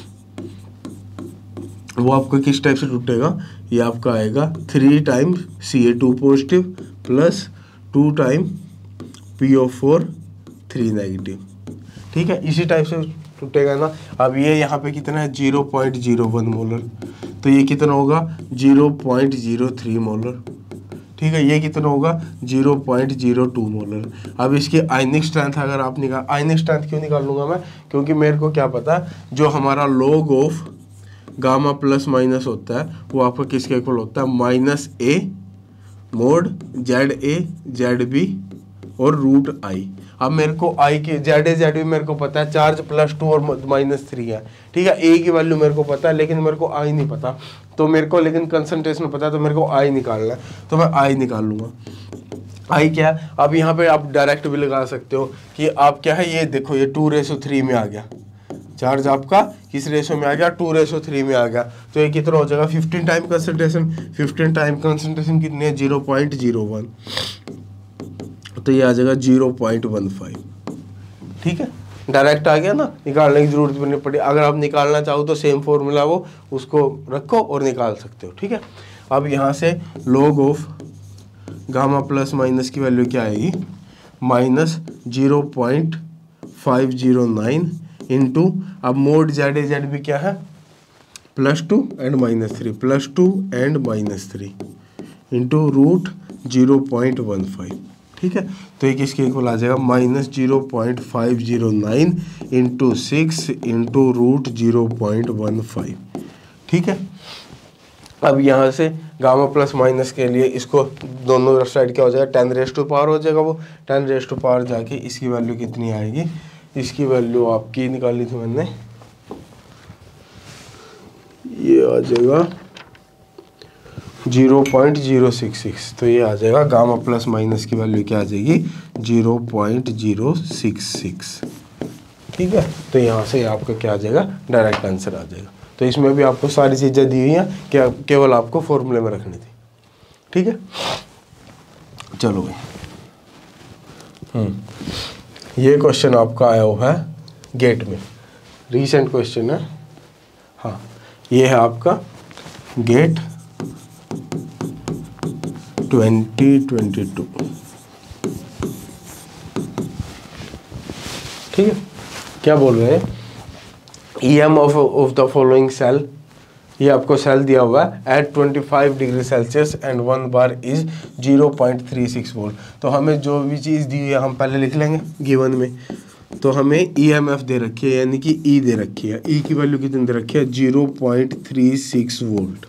वो आपको किस टाइप से टूटेगा, ये आपका आएगा 3 time CA2 positive plus 2 time PO4 3 negative, ठीक है, इसी टाइप से टूटेगा ना। अब ये यहाँ पे कितना है 0.01 मोलर, तो ये कितना होगा 0.03 मोलर, ठीक है, ये कितना होगा 0.02 मोलर। अब इसकी आयनिक स्ट्रेंथ अगर आप निकाल, आयनिक स्ट्रेंथ क्यों निकाल लूँगा मैं, क्योंकि मेरे को क्या पता है जो हमारा log of gamma plus minus होता है वो आपका किसके इक्वल होता है, -A मोड ZA ZB और √I। अब मेरे को I के ZA ZB मेरे को पता है, चार्ज +2 और -3 है, ठीक है, A की वैल्यू मेरे को पता है लेकिन मेरे को I नहीं पता, तो मेरे को लेकिन कंसंट्रेशन पता है, तो मेरे को I निकालना है, तो मैं I निकाल लूँगा। I क्या है, अब यहाँ पे आप डायरेक्ट भी लगा सकते हो कि आप क्या है, ये देखो ये 2:3 में आ गया, चार्ज आपका किस रेशो में आ गया 2:3 में आ गया, तो ये कितना हो जाएगा 15 टाइम कंसंट्रेशन, 15 टाइम कंसंट्रेशन कितने 0.01, तो ये आ जाएगा 0.15, ठीक है, डायरेक्ट आ गया ना, निकालने की जरूरत भी नहीं पड़ी। अगर आप निकालना चाहो तो सेम फॉर्मूला वो उसको रखो और निकाल सकते हो, ठीक है। अब यहाँ से log of gamma plus minus की वैल्यू क्या आएगी, -0.509 इंटू, अब मोड ZA ZB क्या है +2 एंड -3, +2 एंड -3 इंटू √0.15, ठीक है, तो ये किसके इक्वल आ जाएगा -0.509 इंटू 6 इंटू √0.15, ठीक है। अब यहाँ से गामा प्लस माइनस के लिए इसको दोनों साइड क्या हो जाएगा 10⁻⁴ हो जाएगा, वो 10⁻⁴ जाके इसकी वैल्यू कितनी आएगी, इसकी वैल्यू आपकी निकाली थी मैंने, ये आ जाएगा 0.066, तो ये आ जाएगा गामा प्लस माइनस की वैल्यू क्या आ जाएगी 0.066, ठीक है। तो यहाँ से आपका क्या आ जाएगा डायरेक्ट आंसर आ जाएगा। तो इसमें भी आपको सारी चीज़ें दी हुई हैं, क्या केवल आपको फॉर्मूले में रखनी थी, ठीक है। चलो भाई, ये क्वेश्चन आपका आया हुआ है गेट में, रीसेंट क्वेश्चन है, हाँ ये है आपका गेट 2022, ठीक है। क्या बोल रहे हैं, EM of the following cell, ये आपको सेल दिया हुआ है at 25 degree Celsius and 1 bar is 0.36 volt. तो हमें जो भी चीज़ दी है हम पहले लिख लेंगे गिवन में, तो हमें EMF दे रखी है, यानी कि E दे रखी है, E की वैल्यू कितनी दे रखी है 0.36 वोल्ट,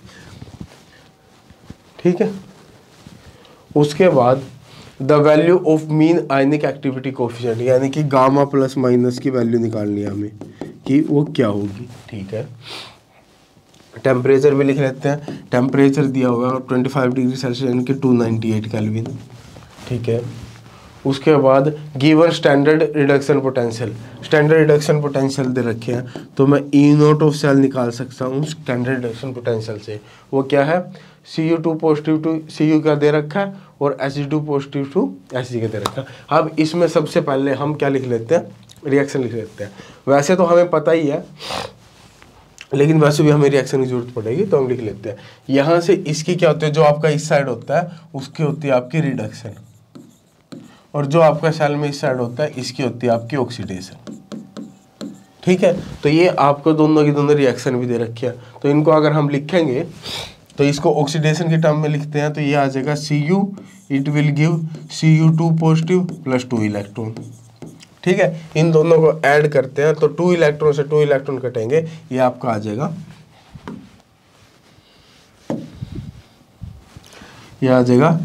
ठीक है। उसके बाद the value of mean ionic activity coefficient, यानी कि गामा प्लस माइनस की वैल्यू निकालनी है हमें कि वो क्या होगी, ठीक है। टेम्परेचर भी लिख लेते हैं, टेम्परेचर दिया होगा 25 डिग्री सेल्सियस यानी कि 298 केल्विन, ठीक है। उसके बाद given standard reduction potential, standard reduction potential दे रखे हैं, तो मैं E0 ऑफ सेल निकाल सकता हूँ स्टैंडर्ड रिडक्शन पोटेंशियल से, वो क्या है Cu2 पॉजिटिव टू Cu का दे रखा है और Hg2 पॉजिटिव टू Hg का दे रखा है। अब इसमें सबसे पहले हम क्या लिख लेते हैं, रिएक्शन लिख लेते हैं। वैसे तो हमें पता ही है, लेकिन वैसे भी हमें रिएक्शन की जरूरत पड़ेगी, तो हम लिख लेते हैं। यहाँ से इसकी क्या होती है, जो आपका इस साइड होता है उसकी होती है आपकी रिडक्शन, और जो आपका सेल में इस साइड होता है इसकी होती है आपकी ऑक्सीडेशन, ठीक है। तो ये आपको दोनों की दोनों रिएक्शन भी दे रखी है, तो इनको अगर हम लिखेंगे तो इसको ऑक्सीडेशन के टर्म में लिखते हैं, तो ये आ जाएगा Cu, it will give Cu2 positive plus 2 electron, ठीक है। इन दोनों को ऐड करते हैं तो 2 इलेक्ट्रॉन से 2 इलेक्ट्रॉन कटेंगे, ये आपका आ जाएगा, ये आ जाएगा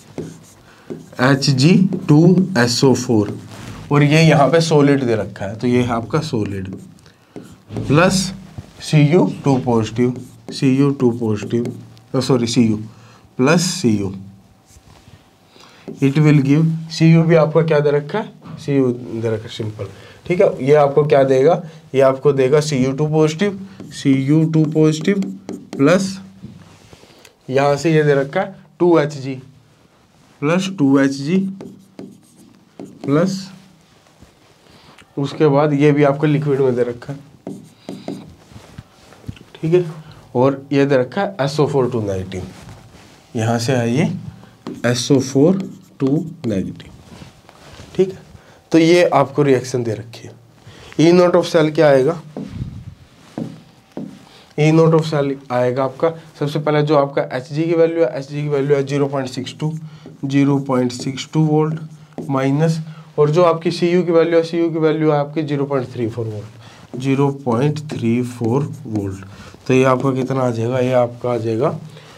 Hg2SO4, और ये यहाँ पे सॉलिड दे रखा है, तो ये है आपका solid plus Cu2 positive Cu2 positive, sorry Cu plus Cu, it will give, Cu भी आपका क्या दे रखा है, Cu दे रखा है सिंपल, ठीक है। ये आपको क्या देगा, ये आपको देगा Cu2 पॉजिटिव प्लस यहाँ से ये दे रखा है 2Hg प्लस 2Hg प्लस उसके बाद ये भी आपको लिक्विड में दे रखा है, ठीक है। और ये दे रखा है SO4 नेगेटिव, यहाँ से आइए SO4 नेगेटिव, ठीक है। तो ये आपको रिएक्शन दे रखी है। ई नोट ऑफ सेल क्या आएगा, ई नोट ऑफ सेल आएगा आपका सबसे पहले जो आपका Hg की वैल्यू है, Hg की वैल्यू है 0.62 वोल्ट माइनस, और जो आपकी Cu की वैल्यू है, Cu की वैल्यू है आपकी 0.34 वोल्ट। तो ये आपका कितना आ जाएगा, ये आपका आ जाएगा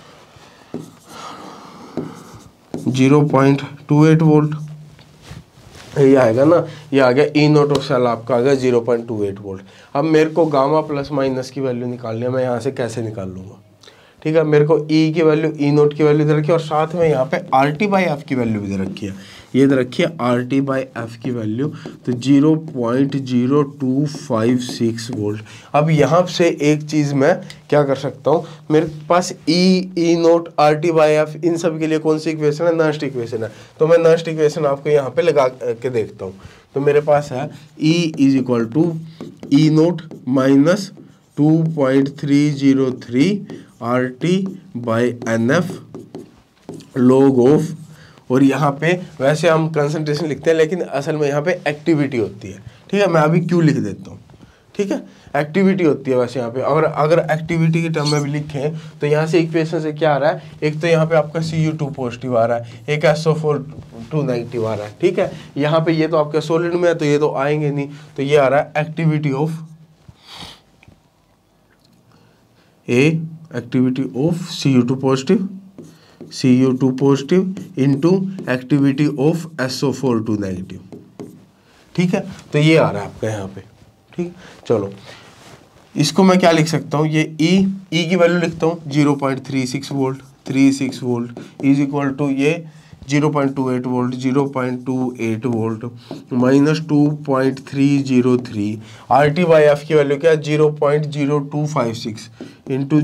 0.28 वोल्ट, ये आएगा ना, ये आ गया ई नोट ऑफ सेल आपका आ गया 0.28 वोल्ट। अब मेरे को गामा प्लस माइनस की वैल्यू निकालनी है, मैं यहाँ से कैसे निकाल लूँगा, ठीक है। मेरे को ई की वैल्यू, ई नोट की वैल्यू दे रखी है, और साथ में यहाँ पे RT/F की वैल्यू भी दे रखी है, ये दे रखी है RT/F की वैल्यू, तो 0.0256 वोल्ट। अब यहाँ से एक चीज़ मैं क्या कर सकता हूँ, मेरे पास ई नोट RT/F इन सब के लिए कौन सी इक्वेशन है, नस्ट इक्वेशन है, तो मैं नस्ट इक्वेशन आपको यहाँ पे लगा के देखता हूँ। तो मेरे पास है E is equal to E naught minus 2.303 RT/NF log of, और यहाँ पे वैसे हम कंसंट्रेशन लिखते हैं लेकिन असल में यहाँ पे एक्टिविटी होती है, ठीक है। मैं अभी क्यों लिख देता हूँ, ठीक है, एक्टिविटी होती है वैसे यहाँ पे। और अगर एक्टिविटी के टर्म में भी लिखें तो यहाँ से इक्वेशन से क्या आ रहा है, एक तो यहाँ पे आपका Cu2 पॉजिटिव आ रहा है, एक SO4 नेगेटिव आ रहा है, ठीक है। यहाँ पे ये तो आपका सॉलिड में है तो ये तो आएंगे नहीं, तो ये आ रहा है activity of Cu2 positive into activity of SO4 negative, ठीक है। तो ये आ रहा है आपका यहाँ पे, ठीक। चलो इसको मैं क्या लिख सकता हूँ, ये ई की वैल्यू लिखता हूँ 0.36 वोल्ट इज इक्वल टू ये 0.28 वोल्ट माइनस 2.303 RT/F की वैल्यू क्या है 0.0256 इंटू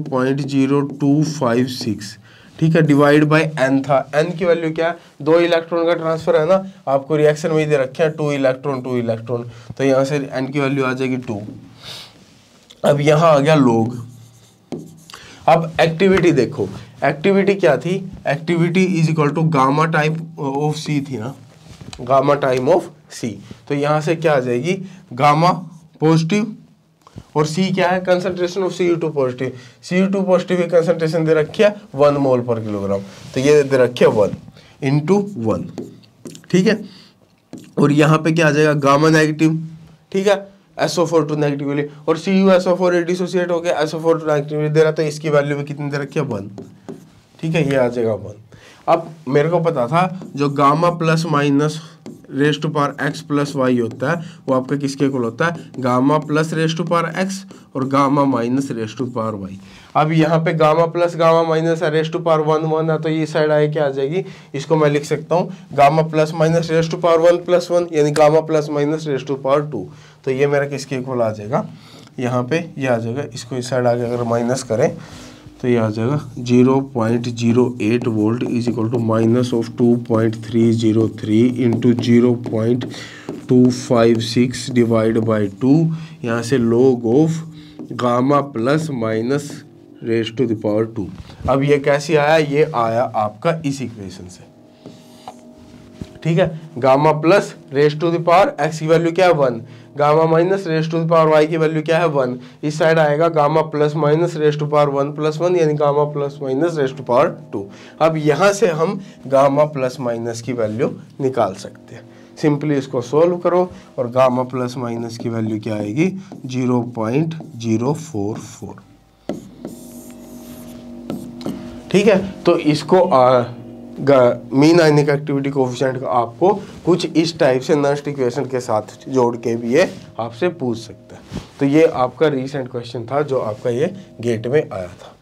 0.0256, ठीक है, डिवाइड बाय n था। n की वैल्यू क्या है, 2 इलेक्ट्रॉन का ट्रांसफर है ना, आपको रिएक्शन में दे रखे हैं 2 इलेक्ट्रॉन, तो यहाँ से n की वैल्यू आ जाएगी 2। अब यहाँ आ गया लोग। अब एक्टिविटी देखो, एक्टिविटी क्या थी, activity is equal to gamma time of C थी ना, गामा टाइम ऑफ C, तो यहाँ से क्या आ जाएगी गामा पॉजिटिव, और C क्या है, concentration of Cu2 positive. Cu2 positive की कंसंट्रेशन दे रखी है 1 मोल पर किलोग्राम, तो ये दे रखी है 1 इंटू 1, ठीक है। और यहाँ पे क्या आ जाएगा गामा नेगेटिव, ठीक है, SO4 नेगेटिवली, और CuSO4 डिसोसिएट हो गया, SO4 नेगेटिवली दे रहा, तो इसकी वैल्यू भी कितनी दे रखी है 1, ठीक है, ये आ जाएगा 1। अब मेरे को पता था जो gamma plus minus raise to power x plus y होता है वो आपका किसके इक्वल होता है, gamma plus raise to power x और gamma minus raise to power y। अब यहाँ पे गामा प्लस गामा माइनस है, रेस टू पावर 1 है, तो ये साइड आए क्या आ जाएगी, इसको मैं लिख सकता हूँ gamma plus minus raise to power 1 plus 1 यानी gamma plus minus raise to power 2। तो ये मेरा किसके इक्वल आ जाएगा, यहाँ पे ये आ जाएगा, इसको इस साइड आगे अगर माइनस करें तो ये आ जाएगा 0.08 volt is equal to minus of 2.303 into 0.256 divide by 2, यहाँ से log of gamma plus minus raise to the power 2। अब ये कैसे आया, ये आया आपका इस इक्वेशन से, ठीक है। Gamma plus raise to the power x की वैल्यू क्या है 1, gamma minus raise to the power y की वैल्यू क्या है 1, इस साइड आएगा gamma plus minus raise to power 1 plus 1 यानी gamma plus minus raise to power 2। अब यहाँ से हम गामा प्लस माइनस की वैल्यू निकाल सकते हैं, सिंपली इसको सोल्व करो और गामा प्लस माइनस की वैल्यू क्या आएगी 0.044, ठीक है। तो इसको मीन आयनिक एक्टिविटी कोफिशिएंट का आपको कुछ इस टाइप से नस्ट इक्वेशन के साथ जोड़ के भी ये आपसे पूछ सकता है। तो ये आपका रीसेंट क्वेश्चन था जो आपका ये गेट में आया था।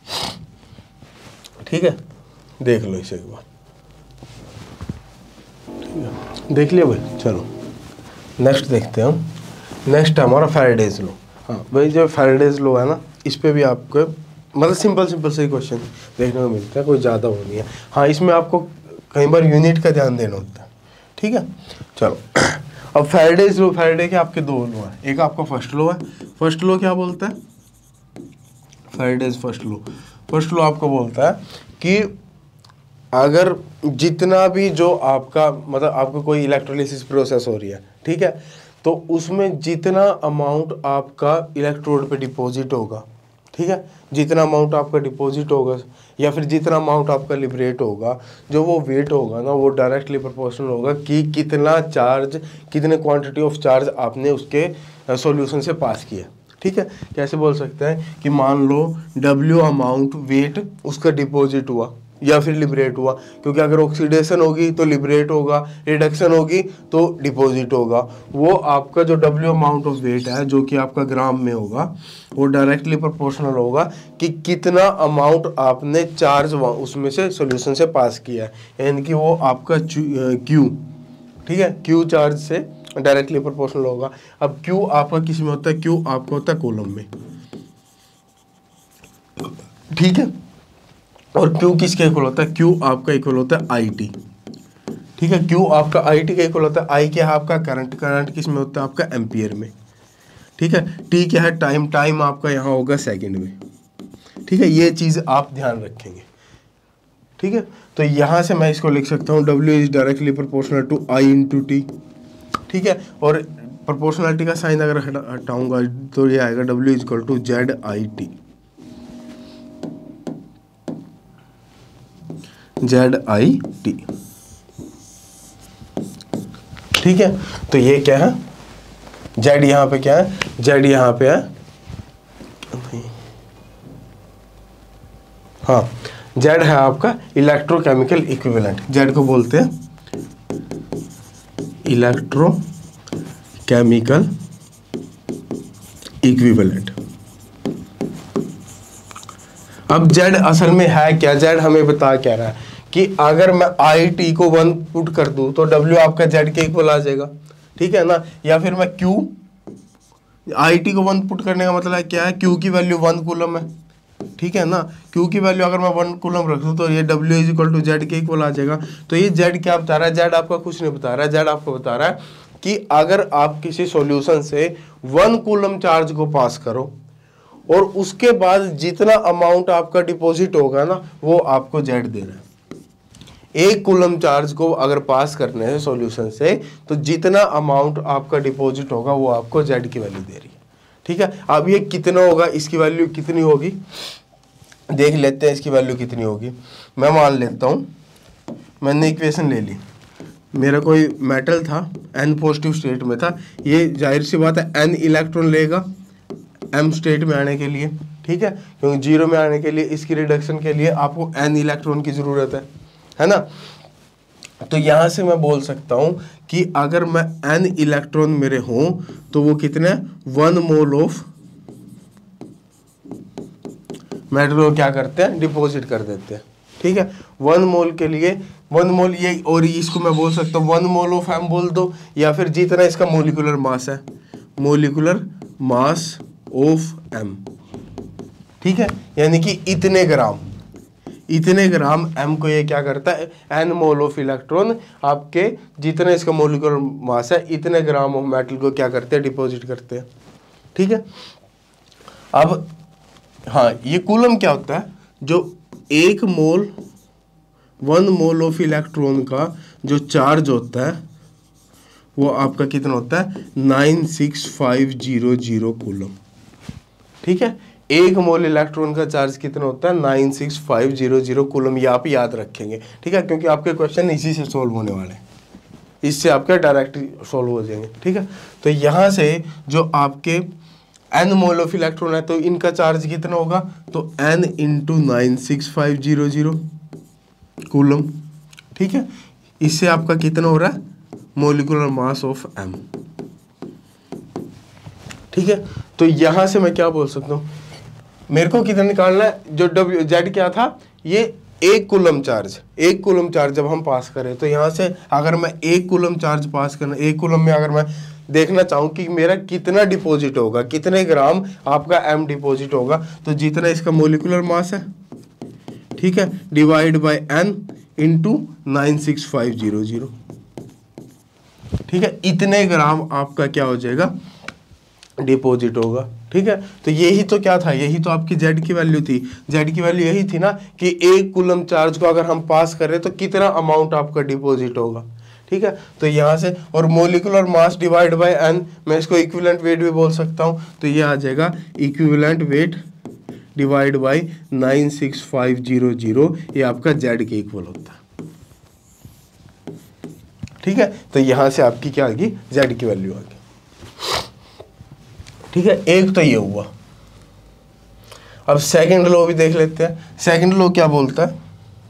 ठीक है, देख लो इसे एक बार। ठीक है, देख लिया भाई। चलो नेक्स्ट देखते हैं हम। नेक्स्ट है हमारा फैराडेज लॉ। हाँ भाई, जो फैराडेज लॉ है ना, इस पे भी आपको मतलब सिंपल से क्वेश्चन देखने को मिलता है, कोई ज़्यादा वो नहीं है। हाँ, इसमें आपको कई बार यूनिट का ध्यान देना होता है। ठीक है, चलो अब फैराडेज लॉ, फैराडे के आपके दो लॉ है। एक आपका फर्स्ट लॉ है। फर्स्ट लॉ क्या बोलता है? Faraday's first law, first law आपको बोलता है कि अगर जितना भी जो आपका मतलब आपको कोई इलेक्ट्रोलिसिस प्रोसेस हो रही है, ठीक है, तो उसमें जितना अमाउंट आपका इलेक्ट्रोड पे डिपॉजिट होगा, ठीक है, जितना अमाउंट आपका डिपॉजिट होगा या फिर जितना अमाउंट आपका लिबरेट होगा, जो वो वेट होगा ना, वो डायरेक्टली प्रोपोर्शनल होगा कि कितना चार्ज, कितने क्वांटिटी ऑफ चार्ज आपने उसके सॉल्यूशन से पास किया। ठीक है, कैसे बोल सकते हैं कि मान लो W अमाउंट वेट उसका डिपॉजिट हुआ या फिर लिबरेट हुआ, क्योंकि अगर ऑक्सीडेशन होगी तो लिबरेट होगा, रिडक्शन होगी तो डिपॉजिट होगा। वो आपका जो W अमाउंट ऑफ वेट है, जो कि आपका ग्राम में होगा, वो डायरेक्टली प्रोपोर्शनल होगा कि कितना अमाउंट आपने चार्ज उसमें से सॉल्यूशन से पास किया है, यानी कि वो आपका Q, ठीक है, Q चार्ज से डायरेक्टली प्रोपोर्शनल होगा। अब Q आपका किस में होता है? Q आपका होता है कूलम में। ठीक है, और Q किसके इक्वल होता है? Q आपका इक्वल होता है IT। ठीक है, Q आपका IT का इक्वल होता है। I क्या है आपका करंट, करंट किस में होता है? आपका एम्पियर में। ठीक है, T क्या है? टाइम, टाइम आपका यहाँ होगा सेकंड में। ठीक है, ये चीज़ आप ध्यान रखेंगे। ठीक है, तो यहाँ से मैं इसको लिख सकता हूँ W is directly proportional to I into T। ठीक है, और प्रोपोर्शनलिटी का साइन अगर हटाऊंगा तो ये आएगा W is equal to ZIT। ZIT। ठीक है, तो ये क्या है? Z यहाँ पे क्या है? Z यहाँ पे है, हाँ, Z है आपका इलेक्ट्रोकेमिकल इक्विवेलेंट। Z को बोलते हैं इलेक्ट्रोकेमिकल इक्विवेलेंट। अब Z असल में है क्या? Z हमें बता क्या रहा है कि अगर मैं IT को 1 पुट कर दूं तो W आपका Z के इक्वल आ जाएगा। ठीक है ना, या फिर मैं Q, IT को 1 पुट करने का मतलब क्या है? Q की वैल्यू 1 कूलम है। ठीक है ना, Q की वैल्यू अगर मैं 1 कूलम रख दूं तो ये W is equal to Z के इक्वल आ जाएगा। तो ये Z क्या बता रहा है? Z आपका कुछ नहीं बता रहा है, Z आपको बता रहा है कि अगर आप किसी सॉल्यूशन से 1 कूलम चार्ज को पास करो और उसके बाद जितना अमाउंट आपका डिपॉजिट होगा ना, वो आपको Z दे रहा है। 1 कूलम चार्ज को अगर पास करने हैं सॉल्यूशन से, तो जितना अमाउंट आपका डिपॉजिट होगा वो आपको Z की वैल्यू दे रही है। ठीक है, अब ये कितना होगा, इसकी वैल्यू कितनी होगी देख लेते हैं। इसकी वैल्यू कितनी होगी, मैं मान लेता हूँ, मैंने इक्वेशन ले ली, मेरा कोई मेटल था, N पॉजिटिव स्टेट में था, ये जाहिर सी बात है N इलेक्ट्रॉन लेगा M स्टेट में आने के लिए। ठीक है, क्योंकि 0 में आने के लिए, इसकी रिडक्शन के लिए आपको N इलेक्ट्रॉन की ज़रूरत है ना। तो यहाँ से मैं बोल सकता हूँ कि अगर मैं N इलेक्ट्रॉन मेरे हों तो वो कितने? 1 मोल ऑफ मेटल को क्या करते हैं? डिपॉजिट कर देते हैं। ठीक है, 1 मोल के लिए 1 मोल ये, और इसको मैं बोल सकता हूँ 1 मोल ऑफ M बोल दो, या फिर जितना इसका मोलिकुलर मास है, मोलिकुलर मास ऑफ M। ठीक है, यानी कि इतने ग्राम M को ये क्या करता है? N मोल ऑफ इलेक्ट्रॉन आपके जितने इसका मोलिकुलर मास है, इतने ग्राम ऑफ मेटल को क्या करते हैं? डिपॉजिट करते हैं। ठीक है, अब हाँ, ये कूलम क्या होता है? जो 1 मोल ऑफ इलेक्ट्रॉन का जो चार्ज होता है वो आपका कितना होता है? 96500 कूलम। ठीक है, 1 मोल इलेक्ट्रॉन का चार्ज कितना होता है? 96500 कूलम। ये आप याद रखेंगे। ठीक है, क्योंकि आपके क्वेश्चन इसी से सोल्व होने वाले हैं, इससे आपके डायरेक्ट सोल्व हो जाएंगे। ठीक है, तो यहाँ से जो आपके N मोल ऑफ इलेक्ट्रॉन है, तो इनका चार्ज कितना होगा? तो N इंटू 96500 कूलम। ठीक है, इससे आपका कितना हो रहा है, मोलिकुलर मास ऑफ m। ठीक है, तो यहां से मैं क्या बोल सकता हूँ, मेरे को कितना निकालना है, जो डब्ल्यू जेड क्या था, ये 1 कूलम चार्ज, 1 कूलम चार्ज जब हम पास करें, तो यहाँ से अगर मैं 1 कूलम चार्ज पास करना, 1 कूलम में अगर मैं देखना चाहूँ कि मेरा कितना डिपॉजिट होगा, कितने ग्राम आपका m डिपॉजिट होगा, तो जितना इसका मोलिकुलर मास है, ठीक है, डिवाइड बाय n इंटू 96500, ठीक है, इतने ग्राम आपका क्या हो जाएगा, डिपॉजिट होगा। ठीक है, तो यही तो क्या था, यही तो आपकी जेड की वैल्यू थी, जेड की वैल्यू यही थी ना कि 1 कूलम चार्ज को अगर हम पास करें तो कितना अमाउंट आपका डिपॉजिट होगा। ठीक है, तो यहाँ से, और molecular mass divide by n, मैं इसको इक्विवेलेंट वेट भी बोल सकता हूँ, तो ये आ जाएगा इक्विवेलेंट वेट डिवाइड बाय 96500, ये आपका जेड के इक्वल होता है। ठीक है, तो यहाँ से आपकी क्या आ गई, जेड की वैल्यू आ गई। ठीक है, एक तो ये हुआ। अब सेकंड लॉ भी देख लेते हैं। सेकंड लॉ क्या बोलता है,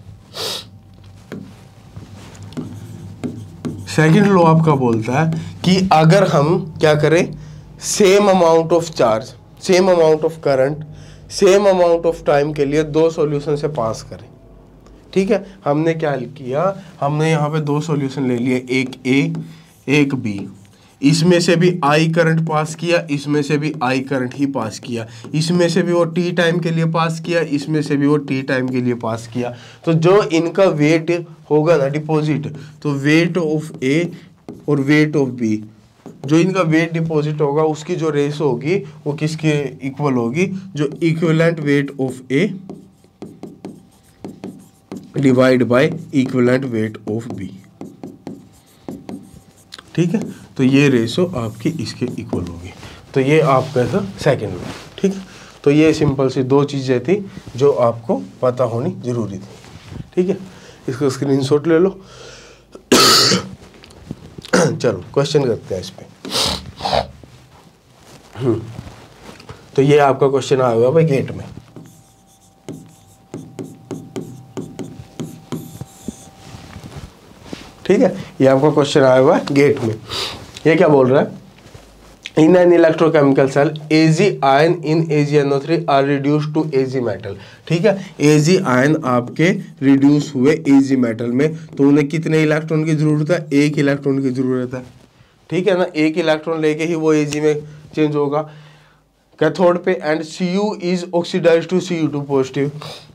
सेकंड लॉ आपका बोलता है कि अगर हम क्या करें, same amount of charge, same amount of current, same amount of time के लिए 2 सॉल्यूशन से पास करें। ठीक है, हमने क्या किया, हमने यहाँ पे 2 सॉल्यूशन ले लिए, एक ए एक बी, इसमें से भी आई करंट पास किया, इसमें से भी आई करंट ही पास किया, इसमें से भी वो टी टाइम के लिए पास किया, इसमें से भी वो टी टाइम के लिए पास किया। तो जो इनका वेट होगा ना डिपॉजिट, तो वेट ऑफ ए और वेट ऑफ बी, जो इनका वेट डिपॉजिट होगा उसकी जो रेशो होगी वो किसके इक्वल होगी, जो equivalent weight of A divide by equivalent weight of B. ठीक है, तो ये रेशो आपकी इसके इक्वल होगी। तो ये आपका था सेकंड लॉ। ठीक है, तो ये सिंपल सी 2 चीज़ें थी जो आपको पता होनी जरूरी थी। ठीक है, इसको स्क्रीनशॉट ले लो। चलो क्वेश्चन करते हैं इस पे। तो ये आपका क्वेश्चन आया हुआ भाई गेट में। ठीक है, ये आपका क्वेश्चन आया हुआ है गेट में। ये क्या बोल रहा है, in an electrochemical cell Ag ion in AgNO3 are reduce to Ag metal. ठीक है, Ag आयन आपके रिड्यूस हुए Ag मेटल में, तो उन्हें कितने इलेक्ट्रॉन की जरूरत है, 1 इलेक्ट्रॉन की जरूरत है। ठीक है ना, 1 इलेक्ट्रॉन लेके ही वो Ag में चेंज होगा कैथोड पे, and Cu is oxidise to Cu2 positive,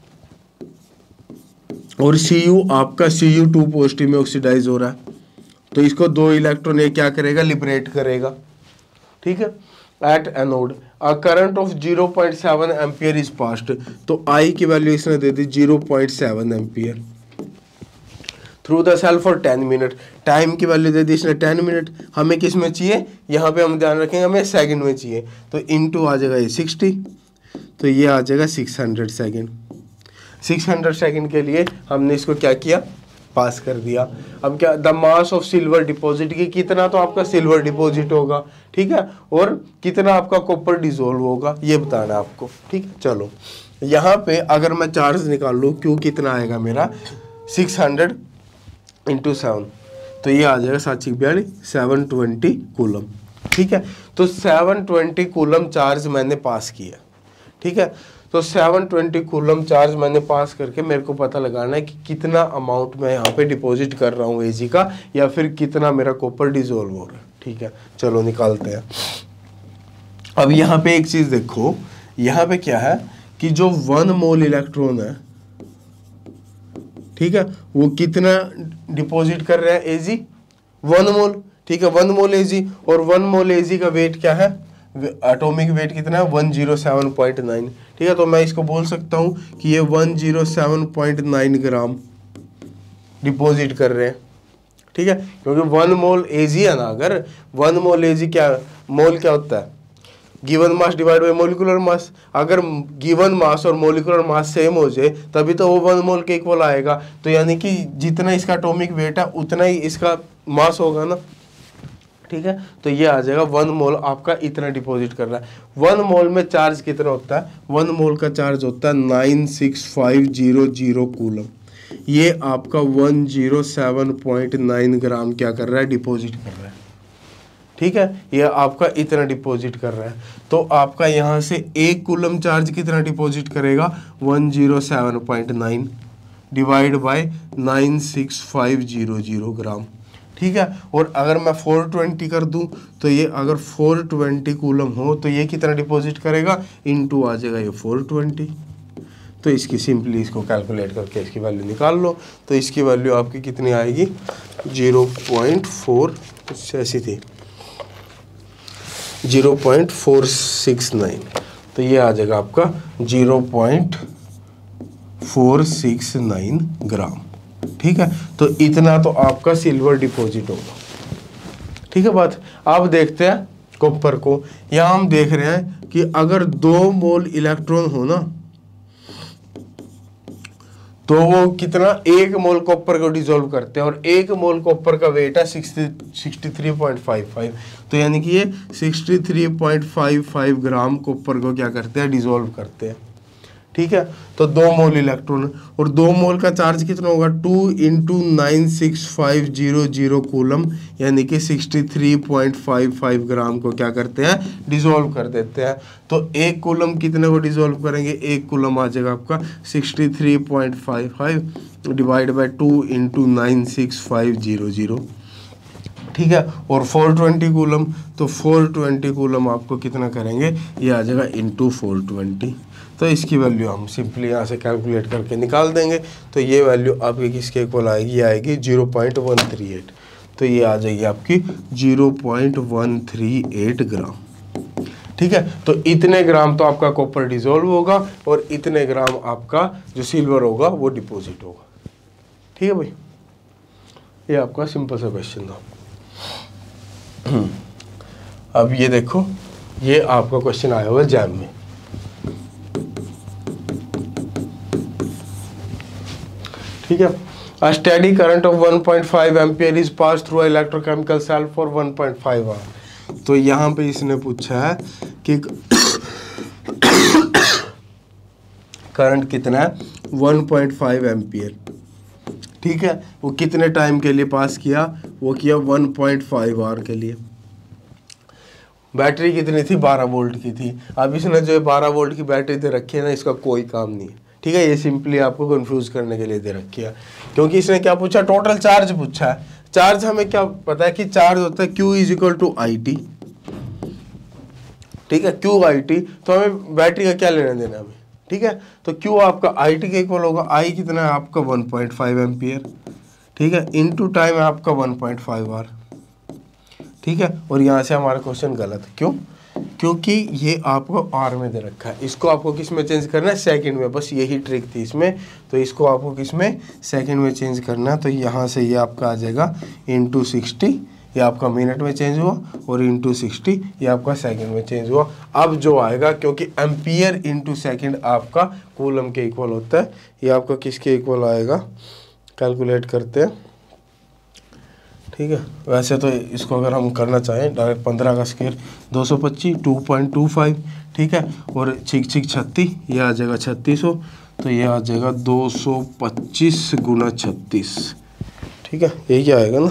और Cu आपका Cu2 पॉजिटिव में ऑक्सीडाइज हो रहा है, तो इसको 2 इलेक्ट्रॉन ये क्या करेगा, लिबरेट करेगा। ठीक है, at anode a current of 0.7 ampere is passed, तो I की वैल्यू इसने दे दी 0.7 ampere through the cell for 10 minute, time की वैल्यू दे दी इसने 10 मिनट, हमें किस में चाहिए, यहाँ पे हम ध्यान रखेंगे हमें सेकंड में चाहिए, तो इनटू आ जाएगा ये 60, तो ये आ जाएगा 600 सेकंड। 600 सेकंड के लिए हमने इसको क्या किया, पास कर दिया। अब क्या, the mass of silver deposit की, कितना तो आपका सिल्वर डिपॉजिट होगा, ठीक है, और कितना आपका कॉपर डिसॉल्व होगा, ये बताना है आपको। ठीक है, चलो यहाँ पे अगर मैं चार्ज निकाल लूँ, क्यों कितना आएगा मेरा 600 इंटू 7, तो ये आ जाएगा 742 720 कूलम। ठीक है, तो 720 कूलम चार्ज मैंने पास किया। ठीक है, तो 720 कूलम चार्ज मैंने पास करके मेरे को पता लगाना है कि कितना अमाउंट मैं यहाँ पे डिपॉजिट कर रहा हूँ Ag का, या फिर कितना मेरा कॉपर डिसॉल्व हो रहा है। ठीक है, चलो निकालते हैं। अब यहाँ पे एक चीज देखो, यहाँ पे क्या है कि जो 1 मोल इलेक्ट्रॉन है, ठीक है, वो कितना डिपॉजिट कर रहा है Ag, 1 मोल। ठीक है, 1 मोल Ag, और 1 मोल Ag का वेट क्या है, एटॉमिक वेट कितना है, 107.9। ठीक है, तो मैं इसको बोल सकता हूँ कि ये 107.9 ग्राम डिपॉजिट कर रहे हैं। ठीक है, क्योंकि 1 मोल Ag है ना, अगर 1 मोल Ag क्या, मोल क्या होता है, given mass divide by molecular mass. अगर गिवन मास और मोलिकुलर मास सेम हो जाए तभी तो वो 1 मोल के इक्वल आएगा, तो यानी कि जितना इसका एटॉमिक वेट है उतना ही इसका मास होगा ना। ठीक है, तो ये आ जाएगा 1 मोल आपका इतना डिपॉजिट कर रहा है। 1 मोल में चार्ज कितना होता है, 1 मोल का चार्ज होता है 96500 कूलम। ये आपका 107.9 ग्राम क्या कर रहा है, डिपॉजिट कर रहा है। ठीक है, ये आपका इतना डिपॉजिट कर रहा है, तो आपका यहाँ से 1 कूलम चार्ज कितना डिपॉजिट करेगा, 107.9 डिवाइड बाय 96500 ग्राम। ठीक है, और अगर मैं 420 कर दूं तो ये अगर 420 कूलम हो तो ये कितना डिपॉजिट करेगा, इनटू आ जाएगा ये 420। तो इसकी सिंपली इसको कैलकुलेट करके इसकी वैल्यू निकाल लो, तो इसकी वैल्यू आपकी कितनी आएगी, 0.4 ऐसी थी 0.469, तो ये आ जाएगा आपका 0.469 ग्राम। ठीक है, तो इतना तो आपका सिल्वर डिपॉजिट होगा। ठीक है बात। अब देखते हैं कॉपर को। यहाँ हम देख रहे हैं कि अगर 2 मोल इलेक्ट्रॉन हो ना, तो वो कितना, 1 मोल कॉपर को डिसॉल्व करते हैं, और 1 मोल कॉपर का वेट है 63.55, तो यानी कि ये 63.55 ग्राम कॉपर को क्या करते हैं, डिसॉल्व करते हैं। ठीक है, तो 2 मोल इलेक्ट्रॉन, और 2 मोल का चार्ज कितना होगा, 2 × 96500 कूलम, यानी कि 63.55 ग्राम को क्या करते हैं, डिसॉल्व कर देते हैं। तो 1 कूलम कितने को डिसॉल्व करेंगे, 1 कूलम आ जाएगा आपका 63.55 डिवाइड बाय 2 × 96500। ठीक है, और 420 कूलम, तो 420 कूलम आपको कितना करेंगे, ये आ जाएगा इंटू 420। तो इसकी वैल्यू हम सिंपली यहाँ से कैलकुलेट करके निकाल देंगे, तो ये वैल्यू आपकी किसके इक्वल आएगी, ये आएगी 0.138, तो ये आ जाएगी आपकी 0.138 ग्राम। ठीक है, तो इतने ग्राम तो आपका कॉपर डिसॉल्व होगा, और इतने ग्राम आपका जो सिल्वर होगा वो डिपॉजिट होगा। ठीक है भाई, ये आपका सिंपल सा क्वेश्चन था। अब ये देखो, ये आपका क्वेश्चन आया हुआ जैम में। ठीक है, a steady current of 1.5 ampere is pass through electrochemical cell for 1.5 hour. तो यहाँ पे इसने पूछा है कि करंट कितना है, 1.5 एम्पियर। ठीक है, वो कितने टाइम के लिए पास किया, वो किया 1.5 आवर के लिए। बैटरी कितनी थी, 12 वोल्ट की थी। अब इसने जो 12 वोल्ट की बैटरी दे रखी है ना, इसका कोई काम नहीं है। ठीक है, ये सिंपली आपको कंफ्यूज करने के लिए दे रखी है, क्योंकि इसने क्या पूछा, टोटल चार्ज पूछा है। चार्ज हमें क्या पता है कि चार्ज होता है Q = IT। ठीक है, Q IT, तो हमें बैटरी का क्या लेना देना हमें। ठीक है, तो Q आपका IT के इक्वल होगा, I कितना है आपका 1.5 एम्पियर। ठीक है, इनटू टाइम है आपका 1.5 आवर। ठीक है, और यहाँ से हमारा क्वेश्चन गलत, क्यों, क्योंकि ये आपको आर में दे रखा है, इसको आपको किस में चेंज करना है, सेकंड में। बस यही ट्रिक थी इसमें, तो इसको आपको किस में, सेकंड में चेंज करना है। तो यहाँ से ये आपका आ जाएगा इंटू 60, ये आपका मिनट में चेंज हुआ, और इंटू 60 ये आपका सेकंड में चेंज हुआ। अब जो आएगा, क्योंकि एम्पियर इंटू सेकेंड आपका कूलम के इक्वल होता है, ये आपका किसके इक्वल आएगा, कैलकुलेट करते हैं। ठीक है, वैसे तो इसको अगर हम करना चाहें डायरेक्ट 15 का स्क्वायर 225 2.25। ठीक है, और 6 ये आ जाएगा 3600, तो ये आ जाएगा 225 × 36। ठीक है, यही क्या आएगा ना,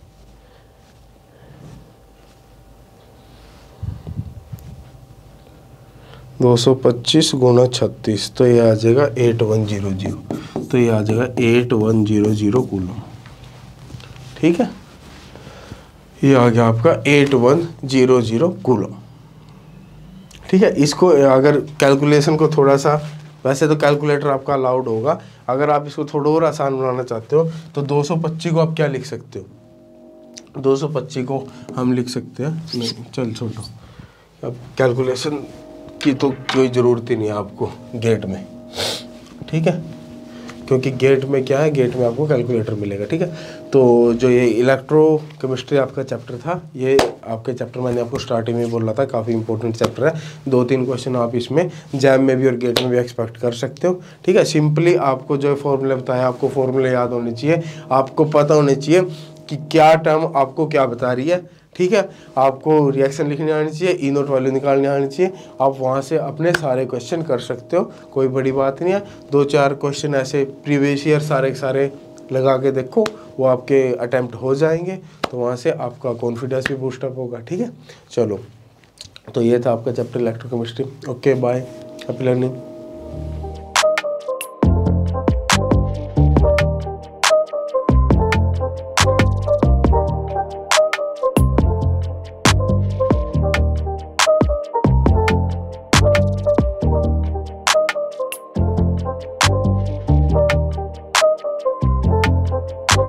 दो 225 × 36, तो ये आ जाएगा 8100, तो ये आ जाएगा 8100 कूलम। ठीक है, ये आ गया आपका 8100 कूलम। ठीक है, इसको अगर कैलकुलेशन को थोड़ा सा, वैसे तो कैलकुलेटर आपका अलाउड होगा, अगर आप इसको थोड़ा और आसान बनाना चाहते हो तो 225 को आप क्या लिख सकते हो, 225 को हम लिख सकते हैं, नहीं चल छोड़ो, अब कैलकुलेशन की तो कोई ज़रूरत ही नहीं है आपको गेट में। ठीक है, क्योंकि गेट में क्या है, गेट में आपको कैलकुलेटर मिलेगा। ठीक है, तो जो ये इलेक्ट्रोकेमिस्ट्री आपका चैप्टर था, ये आपके चैप्टर मैंने आपको स्टार्टिंग में बोल रहा था, काफ़ी इंपॉर्टेंट चैप्टर है। 2-3 क्वेश्चन आप इसमें जैम में भी और गेट में भी एक्सपेक्ट कर सकते हो। ठीक है, सिंपली आपको जो फॉर्मूले बताया, आपको फॉर्मूले याद होने चाहिए, आपको पता होने चाहिए कि क्या टर्म आपको क्या बता रही है। ठीक है। आपको रिएक्शन लिखनी आनी चाहिए, ई नोट वैल्यू निकालनी आनी चाहिए। आप वहाँ से अपने सारे क्वेश्चन कर सकते हो, कोई बड़ी बात नहीं है। 2-4 क्वेश्चन ऐसे प्रीवियस ईयर सारे के सारे लगा के देखो, वो आपके अटेम्प्ट हो जाएंगे, तो वहाँ से आपका कॉन्फिडेंस भी बूस्टअप होगा। ठीक है, चलो, तो ये था आपका chapter electrochemistry. Okay, bye, happy learning.